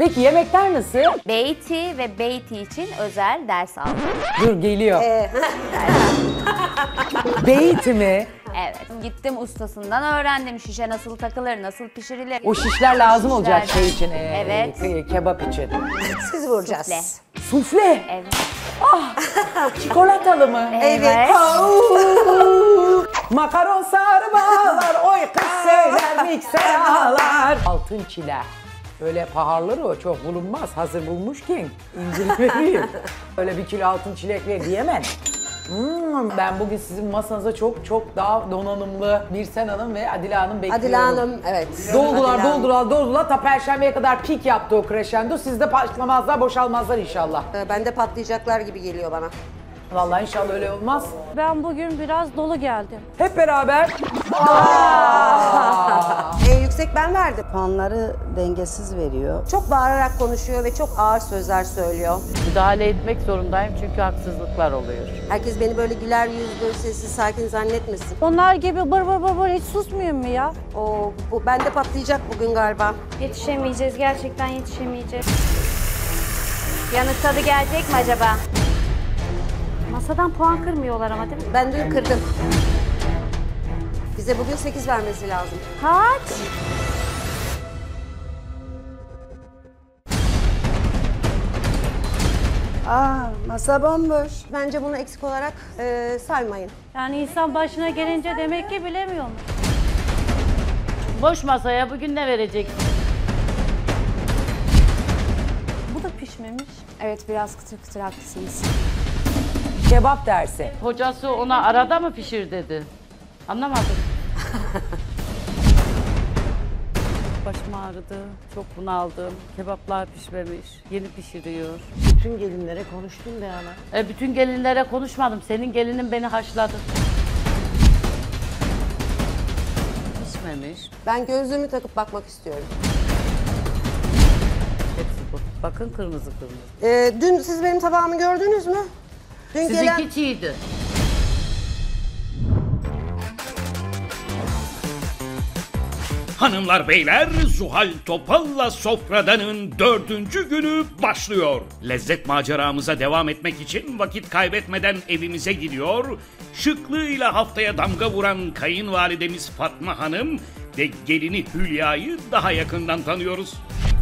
Peki yemekler nasıl? Beyti ve Beyti için özel ders aldım. Dur geliyor. Beyti mi? Evet. Gittim ustasından öğrendim şişe nasıl takılır, nasıl pişirilir. O şişler lazım olacak şey için. Evet. Kebap için. Siz vuracağız. Sufle. Sufle. Evet. Çikolatalı mı? Evet. Makaron sarmalar, oy kız söyler mikser ağlar. Altın çile. Öyle pahalıları o çok bulunmaz. Hazır bulmuşken indirim vereyim. Öyle bir kilo altın çilek ver diyemem. Ben bugün sizin masanıza çok daha donanımlı Birsen Hanım ve Adile Hanım bekliyorum. Adile Hanım, evet. Doldular. Ta Perşembe'ye kadar pik yaptı o crescendo. Siz de patlamazlar, boşalmazlar inşallah. Bende patlayacaklar gibi geliyor bana. Vallahi inşallah öyle olmaz. Ben bugün biraz dolu geldim. Hep beraber. En yüksek ben verdim. Puanları dengesiz veriyor. Çok bağırarak konuşuyor ve çok ağır sözler söylüyor. Müdahale etmek zorundayım çünkü haksızlıklar oluyor. Herkes beni böyle güler yüzlü, sessiz, sakin zannetmesin. Onlar gibi bır hiç susmuyor mu ya? Bu bende patlayacak bugün galiba. Yetişemeyeceğiz, gerçekten yetişemeyeceğiz. Yanık tadı gelecek mi acaba? Masadan puan kırmıyorlar ama değil mi? Ben dün kırdım. Bize bugün 8 vermesi lazım. Kaç? Masa bomboş. Bence bunu eksik olarak saymayın. Yani insan başına gelince demek ki bilemiyormuş. Boş masaya bugün ne vereceksin? Bu da pişmemiş. Evet, biraz kıtır kıtır haklısınız. Kebap dersi. Hocası ona arada mı pişir dedi? Anlamadım. Başım ağrıdı, çok bunaldım. Kebaplar pişmemiş, yeni pişiriyor. Bütün gelinlere konuştum be ana. Bütün gelinlere konuşmadım, senin gelinin beni haşladı. Pişmemiş, Ben gözlüğümü takıp bakmak istiyorum. hepsi bu. Bakın kırmızı kırmızı. Dün siz benim tabağımı gördünüz mü? Dün Sizinki çiğdi. Hanımlar beyler, Zuhal Topal'la Sofradan'ın 4. günü başlıyor. Lezzet maceramıza devam etmek için vakit kaybetmeden evimize gidiyor. Şıklığıyla haftaya damga vuran kayınvalidemiz Fatma Hanım ve gelini Hülya'yı daha yakından tanıyoruz.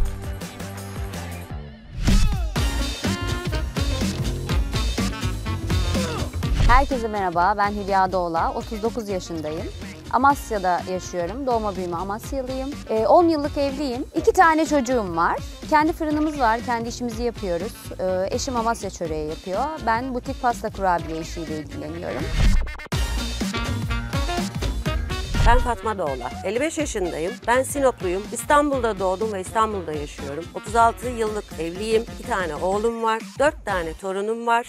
Herkese merhaba, ben Hülya Doğla, 39 yaşındayım. Amasya'da yaşıyorum, doğma büyüme Amasyalıyım. 10 yıllık evliyim, 2 tane çocuğum var. Kendi fırınımız var, kendi işimizi yapıyoruz. Eşim Amasya çöreği yapıyor. Ben butik pasta kurabiye işiyle ilgileniyorum. Ben Fatma Doğla. 55 yaşındayım. Ben Sinopluyum. İstanbul'da doğdum ve İstanbul'da yaşıyorum. 36 yıllık evliyim. 2 tane oğlum var. 4 tane torunum var.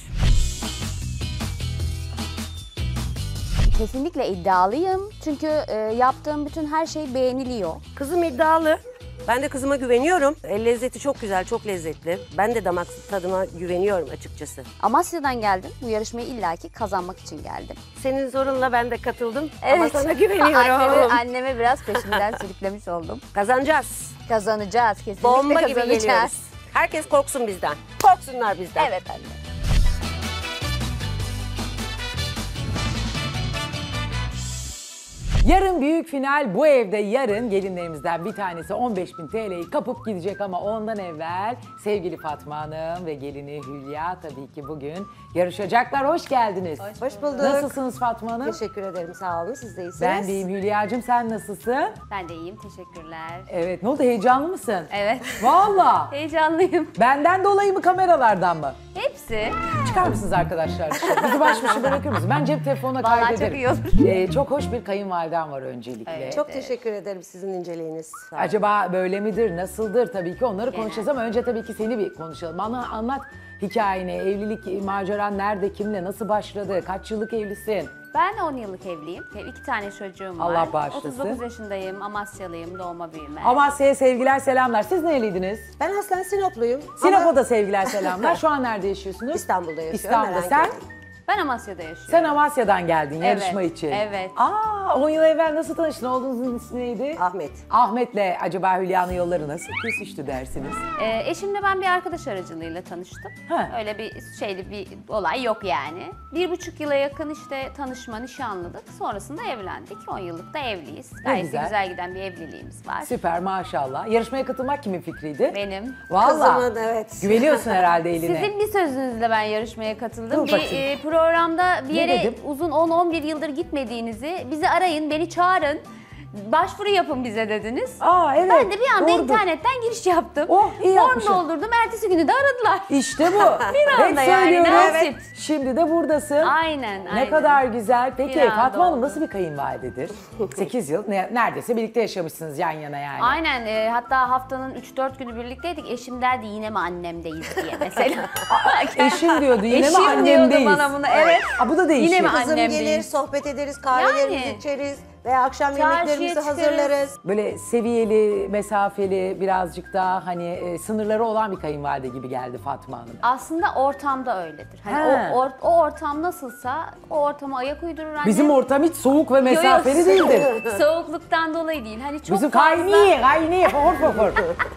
Kesinlikle iddialıyım çünkü yaptığım bütün her şey beğeniliyor. Kızım iddialı. Ben de kızıma güveniyorum. El lezzeti çok güzel, çok lezzetli. Ben de damak tadıma güveniyorum açıkçası. Amasya'dan geldim. Bu yarışmayı illaki kazanmak için geldim. Senin zorunla ben de katıldım. Ama sana güveniyorum. Anneme biraz peşimden sürüklemiş oldum. Kazanacağız. Kazanacağız, kesinlikle Bomba gibi kazanacağız. geliyoruz. Herkes korksun bizden. Korksunlar bizden. Evet anne. Yarın büyük final, bu evde yarın gelinlerimizden bir tanesi 15.000 TL'yi kapıp gidecek ama ondan evvel sevgili Fatma Hanım ve gelini Hülya tabii ki bugün yarışacaklar. Hoş geldiniz. Hoş bulduk. Nasılsınız Fatma Hanım? Teşekkür ederim. Sağ olun. Siz de iyisiniz. Ben de iyiyim Hülya'cığım, sen nasılsın? Ben de iyiyim, teşekkürler. Evet, ne oldu, heyecanlı mısın? Evet. Valla. Heyecanlıyım. Benden dolayı mı, kameralardan mı? Hepsi. Çıkar mısınız arkadaşlar? Bizi baş başa bırakır mısınız? Ben cep telefonuna Vallahi kaydederim. çok iyi Çok hoş bir kayınvalidem var öncelikle. Çok teşekkür ederim sizin inceliğiniz. Sağ olun. Acaba böyle midir, nasıldır? Tabii ki onları konuşacağız ama önce tabii ki seni bir konuşalım. Bana anlat hikayeni, evlilik maceran nerede, kimle, nasıl başladı, kaç yıllık evlisin? Ben 10 yıllık evliyim. 2 tane çocuğum var. Allah bağışlasın. 39 yaşındayım, Amasyalıyım, doğma büyüme. Amasya'ya sevgiler, selamlar. Siz nereliydiniz? Ben aslen Sinopluyum. Sinop'a ama da sevgiler, selamlar. Şu an nerede yaşıyorsunuz? İstanbul'da yaşıyorum. İstanbul'da. Sen? Erenköy'de. Ben Amasya'da yaşıyorum. Sen Amasya'dan geldin Evet, yarışma için. evet. Aa, 10 yıl evvel nasıl tanıştın? Oğlunuzun ismi neydi? Ahmet. Ahmet'le acaba Hülya'nın yolları nasıl kesişti dersiniz? Eşimle ben bir arkadaş aracılığıyla tanıştım. Ha. Öyle bir bir olay yok yani. 1,5 yıla yakın işte tanışma, nişanlılık. Sonrasında evlendik. 10 yıllık da evliyiz. Gayet de güzel. güzel giden bir evliliğimiz var. Süper maşallah. Yarışmaya katılmak kimin fikriydi? Benim. Vallahi. Kızımın, evet. Güveniyorsun herhalde eline. Sizin bir sözünüzle ben yarışmaya katıldım. Dur Bir bakayım. programda bir Ne yere dedim? uzun 10-11 yıldır gitmediğinizi, bizi arayın, beni çağırın, başvuru yapın bize dediniz. Aa, evet, Ben de bir anda doğrudur. internetten giriş yaptım. Oh, iyi Form yapmışsın. doldurdum, ertesi günü de aradılar. İşte bu. Bir anda Hep yani, söylüyorum. nasip. Şimdi de buradasın. Aynen, Ne aynen. kadar güzel. Peki Bir anda Fatma Hanım oldu. nasıl bir kayınvalidedir? 8 yıl neredeyse birlikte yaşamışsınız yan yana yani. Aynen, hatta haftanın 3-4 günü birlikteydik. Eşim derdi yine mi annemdeyiz diye mesela. Eşim diyordu yine mi Eşim annemdeyiz? diyordu bana bunu, evet. Aa, bu da değişik. Yine mi Kızım annemdeyiz? gelir, sohbet ederiz, kahvelerimizi Yani. içeriz veya akşam Çarşıya yemeklerimizi çıkarız. hazırlarız. Böyle seviyeli, mesafeli, birazcık daha hani sınırları olan bir kayınvalide gibi geldi Fatma Hanım. Aslında ortamda öyledir. Hani He. o ortam nasılsa o ortama ayak uydurur annem. Bizim ortam hiç soğuk ve Yo, yo, mesafeli değildir. Soğukluktan dolayı değil. Hani çok Bizim fazla... kaynıyor, fokur fokur.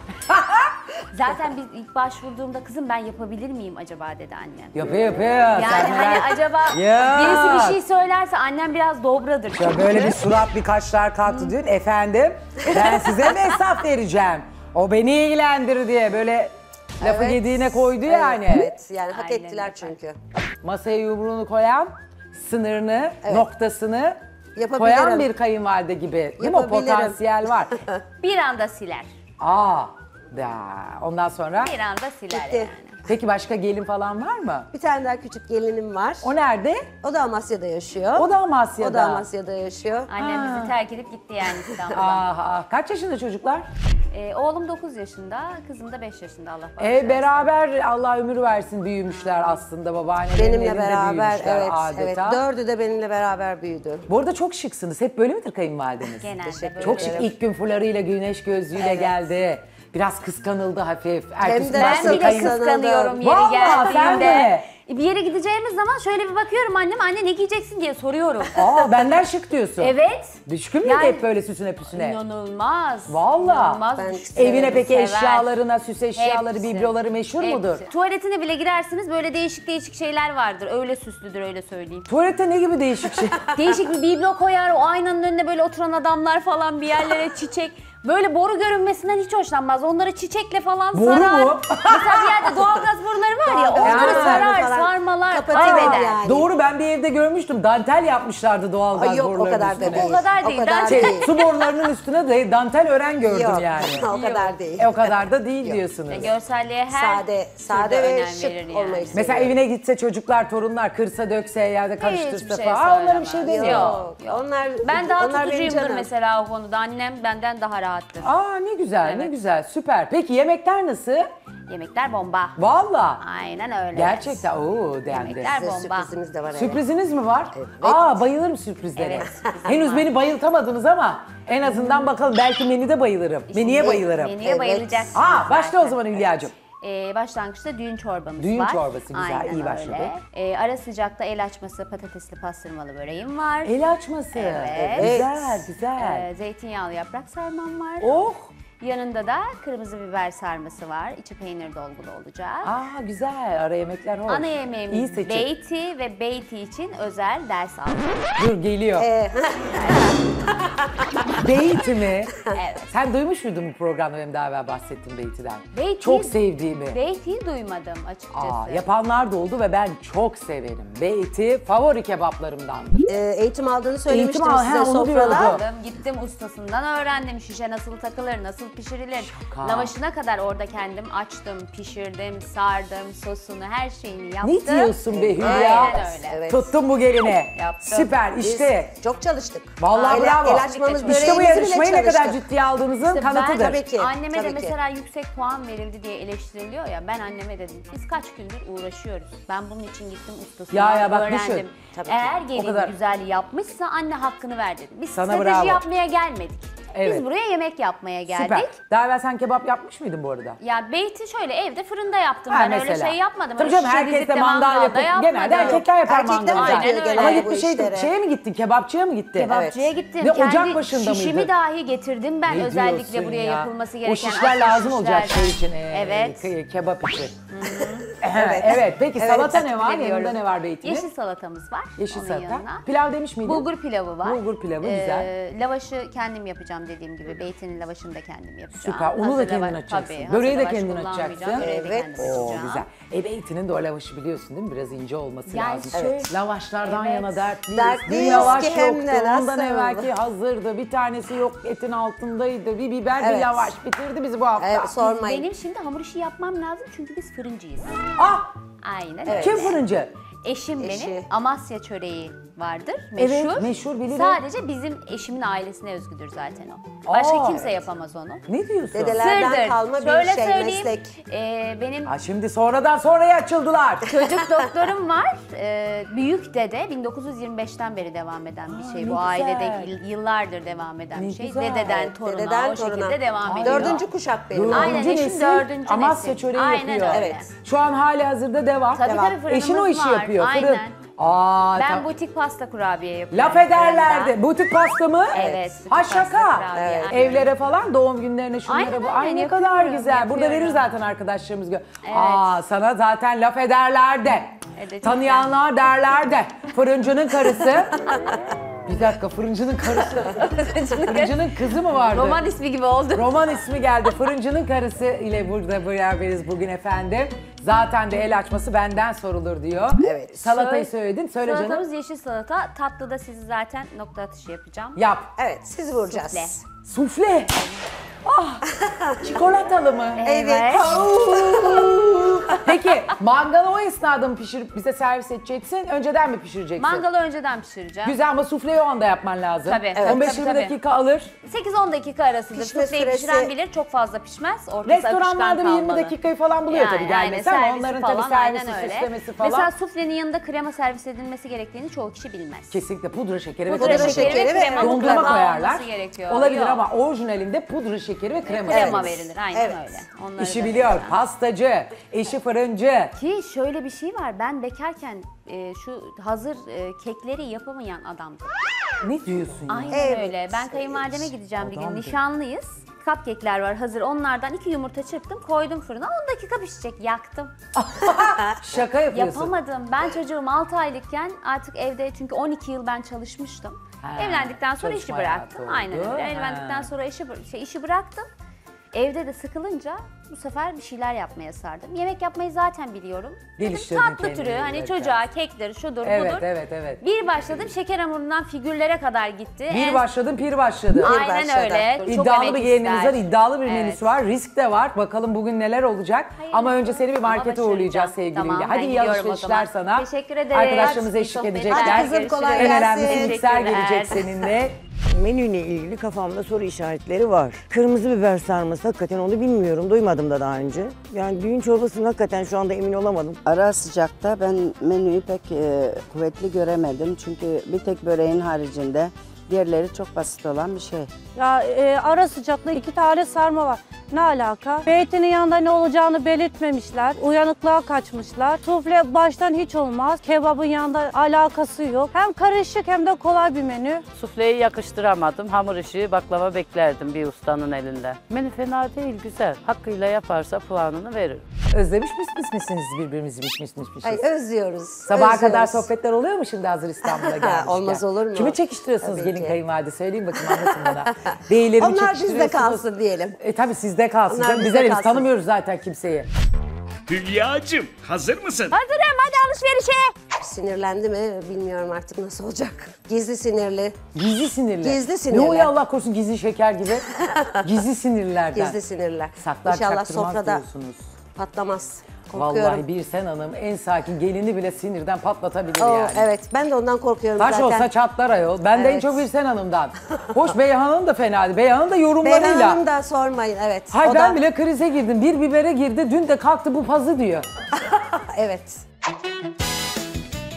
Zaten biz ilk başvurduğumda kızım ben yapabilir miyim acaba dedi annem. Yapıyor. Yani Sen hani merak- acaba Ya. birisi bir şey söylerse annem biraz dobradır. Ya çünkü. böyle bir surat, bir kaşlar kalktı diyor. Efendim ben size mi hesap vereceğim? O beni ilgilendirir diye böyle lafı Evet. yediğine koydu yani. Evet, yani hak Aynen ettiler öyle. çünkü. Masaya yumruğunu koyan, sınırını, noktasını Yapabilirim. koyan bir kayınvalide gibi. Değil mi? O Yapabilirim. potansiyel var. Bir anda siler. Aa, ya. Ondan sonra. Bir anda siler Gitti. yani. Peki başka gelin falan var mı? Bir tane daha küçük gelinim var. O nerede? O da Amasya'da yaşıyor. O da Amasya'da. O da Amasya'da yaşıyor. Annem bizi terk edip gitti yani İstanbul'a. Kaç yaşında çocuklar? Oğlum 9 yaşında, kızım da 5 yaşında Allah bağışlasın. Beraber Allah ömür versin büyümüşler aslında babaannelerin Benimle elinde beraber, büyümüşler evet, evet. adeta. Dördü de benimle beraber büyüdü. Bu arada çok şıksınız. Hep böyle midir kayınvalideniz? Genelde Teşekkür böyle. Çok şık. İlk gün fularıyla, güneş gözlüğüyle Evet. geldi. Biraz kıskanıldı hafif. Hem Ertesi de gün Ben nasıl bile kayın- kıskanıldı? kıskanıyorum yeri Vallahi sen geldiğinde. de. Bir yere gideceğimiz zaman şöyle bir bakıyorum anne ne giyeceksin diye soruyorum. Aa, benden şık diyorsun. Evet. Düşkün müydü Yani- hep böyle süsüne püsüne? İnanılmaz. Vallahi. İnanılmaz Ben düşkün. severim, Evine peki Sever. eşyalarına, süs eşyaları, Hepsi. bibloları meşhur mudur? Hepsi. Tuvaletine bile girersiniz böyle değişik şeyler vardır. Öyle süslüdür öyle söyleyeyim. Tuvalete ne gibi değişik şey? Değişik bir biblo koyar o aynanın önüne böyle oturan adamlar falan bir yerlere çiçek. Böyle boru görünmesinden hiç hoşlanmaz. Onları çiçekle falan Boru sarar. mu? Mesela bir yerde doğalgaz boruları var ya Doğalgaz onları sarar, falan sarmalar, kapatır kaybeder. yani. Doğru, ben bir evde görmüştüm. Dantel yapmışlardı doğalgaz Ay yok, o borularının kadar da üstüne. değil. O kadar değil, O kadar dantel. değil. Su borularının üstüne de dantel ören gördüm Yok, yani. o kadar değil. O kadar da değil diyorsunuz. Görselliğe her Sade türlü ve önem şık verir yani. olmayı Mesela seviyorum. evine gitse çocuklar, torunlar kırsa dökse ya da karıştırsa Hiçbir şey falan onlara bir şey söylemez. demiyor. Yok. Onlar, Ben daha onlar benim tutucuyumdur canım. mesela o konuda. Annem benden daha rahattır. Aa, ne güzel, ne Evet. güzel, süper. Peki yemekler nasıl? Yemekler bomba. Valla. Aynen öyle. Gerçekten ooo dendi. Yemekler Size bomba. sürprizimiz de var. evet. Sürpriziniz mi var? Evet. Aa, bayılırım sürprizlere. Evet, sürprizim Henüz var. beni bayıltamadınız ama en azından bakalım, belki menüde bayılırım. Menüye bayılırım. Menüye Evet. bayılacaksınız. Aa, başla o zaten. zaman Hülya'cığım. Başlangıçta düğün çorbamız Düğün var. çorbası güzel, Aynen iyi başladı. öyle. Ara sıcakta el açması patatesli pastırmalı böreğim var. El açması. Evet. Güzel, güzel. Zeytinyağlı yaprak sarmam var. Oh. Yanında da kırmızı biber sarması var. İçi peynir dolgulu olacak. Aa, güzel. Ara yemekler hoş. Ana İyi yemeğimiz seçim. beyti ve beyti için özel ders aldım. Dur, geliyor. Beyti mi? Evet. Sen duymuş muydun bu programda, benim daha evvel bahsettiğim Beyti'den? Beyti- Çok sevdiğimi. Beyti'yi duymadım açıkçası. Yapanlar da oldu ve ben çok severim. Beyti favori kebaplarımdandır. Eğitim aldığını söylemiştim Eğitim al- size ha, onu sofrada. diyordum. Aldım, gittim ustasından öğrendim. Şişe nasıl takılır, nasıl pişirilir. Şaka. Lavaşına kadar orada kendim açtım, pişirdim, sardım, sosunu, her şeyini yaptım. Ne diyorsun be Hülya? Aynen öyle. Evet. Tuttum bu gelini. Yaptım. Süper, Biz işte. çok çalıştık. Vallahi bravo. El açmamız İşte İşte bu böreğimizi bile yarışmayı ne kadar çalıştık. ciddiye aldığınızın İşte ben kanıtıdır. tabii ki. Anneme de Tabii ki. mesela yüksek puan verildi diye eleştiriliyor ya, ben anneme dedim biz kaç gündür uğraşıyoruz. Ben bunun için gittim ustasından Ya, bak öğrendim. düşün. Tabii ki. Eğer O gelin kadar. güzel yapmışsa anne hakkını ver dedim. Biz Sana strateji bravo. yapmaya gelmedik. Evet. Biz buraya yemek yapmaya geldik. Süper. Daha evvel sen kebap yapmış mıydın bu arada? Ya beyti şöyle evde fırında yaptım. Ha, Ben mesela. öyle şey yapmadım. Tabii Öyle canım şişe herkes de dizip mandal yapıp yapmadım. genelde erkekler yapar Erkekler mandalı. yapıyor Aynen genelde Ama öyle. bu gitti işleri. şeye mi gittin? Kebapçıya mı gittin? Kebapçıya gittim. Ve Kendi ocak başında şişimi mıydı? dahi getirdim ben Ne özellikle diyorsun buraya ya? yapılması gereken. O şişler asıl lazım olacak şey şişlerden. için. Evet. Kebap için. Evet. Peki salata ne var? Biliyorum. Yanında ne var beytinin? Yeşil salatamız var. Yeşil onun salata. yanına. Pilav demiş miydin? Bulgur pilavı var. Bulgur pilavı, güzel. Lavaşı kendim yapacağım dediğim gibi. Beytinin lavaşını da kendim yapacağım. Süper. Unu da Hazır kendin lava- açacaksın. Tabii, Böreği de hazır lavaş kendin kullanmayacağım. açacaksın. Böreği de Evet. kendim Oo yapacağım. güzel. Beytinin de o lavaşı biliyorsun değil mi? Biraz ince olması Yani lazım. şöyle- Lavaşlardan Evet. yana dertliyiz. Dertliyiz Bir lavaş ki hem yoktu. de nasıl? Ondan evvelki hazırdı. Bir tanesi yok etin altındaydı. Bir biber bir Evet. lavaş bitirdi bizi bu hafta. Evet, sormayın. Benim şimdi hamur işi yapmam lazım çünkü biz fırıncıyız. Ah! Aynen öyle. Kim fırıncı? Eşim Eşi. benim Amasya çöreği vardır. Evet, Meşhur. meşhur, bilirim. Sadece bizim eşimin ailesine özgüdür zaten o. Başka Aa, kimse yapamaz onu. Ne diyorsun? Dedelerden Sırdır. kalma bir Şöyle şey, söyleyeyim. meslek. Benim Ha, şimdi sonradan sonraya açıldılar. çocuk doktorum var. Büyük dede 1925'ten beri devam eden bir şey. ne Bu ailede güzel. yıllardır devam eden Ne bir şey. güzel. Dededen toruna Dededen o toruna. şekilde devam ediyor. Dördüncü kuşak benim. Dördüncü Aynen, eşim nesil dördüncü Amasya nesil. çöreği Aynen yapıyor. öyle. Evet. Şu an hali hazırda devam. Tabii tabii fırınımız Eşin o işi var. yapıyor. Fırın. Aynen. Aa, Ben tamam. butik pasta kurabiye yapıyorum. Laf ederlerdi. fırında. Butik pasta mı? Evet, butik Ha pasta şaka. kurabiye, Evet. aynen. Evlere falan doğum günlerine şunlara Aynen bu. öyle, Ay ne kadar yapıyorum, güzel. Burada verir yapıyorum. zaten arkadaşlarımız. Aa sana zaten laf ederler de. Evet, Tanıyanlar derler de. Fırıncının karısı. Bir dakika fırıncının karısı. Fırıncının kızı mı vardı? Roman ismi gibi oldu. Roman ismi geldi. Fırıncının karısı ile burada beraberiz bugün efendim. Zaten de el açması benden sorulur diyor. Evet. Salatayı söyledin. Söyle canım. Salatamız yeşil salata. Tatlıda sizi zaten nokta atışı yapacağım. Yap. Evet, siz vuracağız. Sufle. Sufle. Ah, çikolatalı mı? Evet. Peki mangalı o esnada mı pişirip bize servis edeceksin? Önceden mi pişireceksin? Mangalı önceden pişireceğim. Güzel ama sufleyi o anda yapman lazım. Tabii, evet. 15-20 tabii. dakika alır. 8-10 dakika arasıdır. Pişme Sufleyi süresi- pişiren bilir, çok fazla pişmez. Ortası Restoranlarda akışkan bir 20 kalmalı. dakikayı falan buluyor tabii gelmesi ama servisi onların falan, tabii servisi, aynen öyle. süslemesi falan. Mesela suflenin yanında krema servis edilmesi gerektiğini çoğu kişi bilmez. Kesinlikle pudra şekeri ve Pudra krema. şekeri ve krema Dondurma mutlaka koyarlar. olması gerekiyor. Olabilir Yok. ama orijinalinde pudra şekeri ve krema. Krema servis. verilir, aynen Evet. öyle. Onları İşi da biliyor. mesela. Pastacı, eşi fırıncı. Ki şöyle bir şey var, ben bekarken şu hazır kekleri yapamayan adamdım. Ne diyorsun ya? Aynen Evet. öyle. Ben kayınvalideme gideceğim bir gün. Adamdı. Nişanlıyız. Cupcake'ler var hazır. Onlardan 2 yumurta çırptım, koydum fırına. 10 dakika pişecek. Yaktım. Şaka yapıyorsun. Yapamadım. Ben çocuğum 6 aylıkken artık evde, çünkü 12 yıl ben çalışmıştım. Ha, Evlendikten sonra işi çalışma hayatı bıraktım. oldu. Aynen öyle. Ha. Evlendikten sonra işi bıraktım. Evde de sıkılınca bu sefer bir şeyler yapmaya sardım. Yemek yapmayı zaten biliyorum. Dedim, Geliştirdin tatlı kendini türü, hani yaparken. çocuğa kektir, şudur, Evet, budur. evet. Bir başladım, şeker hamurundan figürlere kadar gitti. Bir başladın, pir başladı. Aynen başladı. öyle. Çok İddialı emek bir gelininiz var, ister. iddialı bir Evet. menüsü var, risk de var. Bakalım bugün neler olacak. Hayırlısı. Ama önce seni bir Ama markete başaracağım. uğurlayacağız sevgili Tamam, Hülya. ben Hadi iyi gidiyorum o alışverişler zaman. sana. Teşekkür ederim. Arkadaşlarımız Hadi, eşlik iyi edecekler. sohbetler. Hadi kızım, kolay En gelsin. önemlisi mikser Teşekkürler. gelecek seninle. Menüyle ilgili kafamda soru işaretleri var. Kırmızı biber sarması hakikaten onu bilmiyorum. Duymadım da daha önce. Yani düğün çorbasını hakikaten şu anda emin olamadım. Ara sıcakta ben menüyü pek kuvvetli göremedim. Çünkü bir tek böreğin haricinde diğerleri çok basit olan bir şey. Ya ara sıcakta 2 tane sarma var. Ne alaka? Beytinin yanında ne olacağını belirtmemişler. Uyanıklığa kaçmışlar. Sufle baştan hiç olmaz. Kebabın yanında alakası yok. Hem karışık hem de kolay bir menü. Sufleyi yakıştıramadım. Hamur işi, baklava beklerdim bir ustanın elinde. Menü fena değil, güzel. Hakkıyla yaparsa puanını verir. Özlemiş misiniz birbirimizi Ay, özlüyoruz. Sabaha kadar özlüyoruz. sohbetler oluyor mu şimdi hazır İstanbul'a gelmişken? Olmaz olur mu? Kimi çekiştiriyorsunuz Tabii gelin ki. kayınvalide? Söyleyin bakayım, anlatın bana. Beylerimi Onlar bizde çekiştiriyorsunuz. kalsın diyelim. Tabii sizde kalsın Onlar canım. bizde Bizler henüz kalsın. tanımıyoruz zaten kimseyi. Hülya'cığım hazır mısın? Hazırım, hadi alışverişe. Sinirlendi mi bilmiyorum artık nasıl olacak. Gizli sinirli. Gizli sinirli. Gizli sinirli. Ne o ya Allah korusun gizli şeker gibi. Gizli sinirlerden. Gizli sinirler. Saklar İnşallah çaktırmaz sofrada diyorsunuz. patlamaz. Korkuyorum. Vallahi Birsen Hanım en sakin gelini bile sinirden patlatabilir Oo, yani. evet ben de ondan korkuyorum Taş zaten. olsa çatlar ayol. Ben de en Evet. çok Birsen Hanım'dan. Hoş Beyhan Hanım da fena değil. Beyhan Hanım da yorumlarıyla. Beyhan Hanım da sormayın evet. Hay O ben da, bile krize girdim. Bir bibere girdi. Dün de kalktı bu pazı diyor. evet.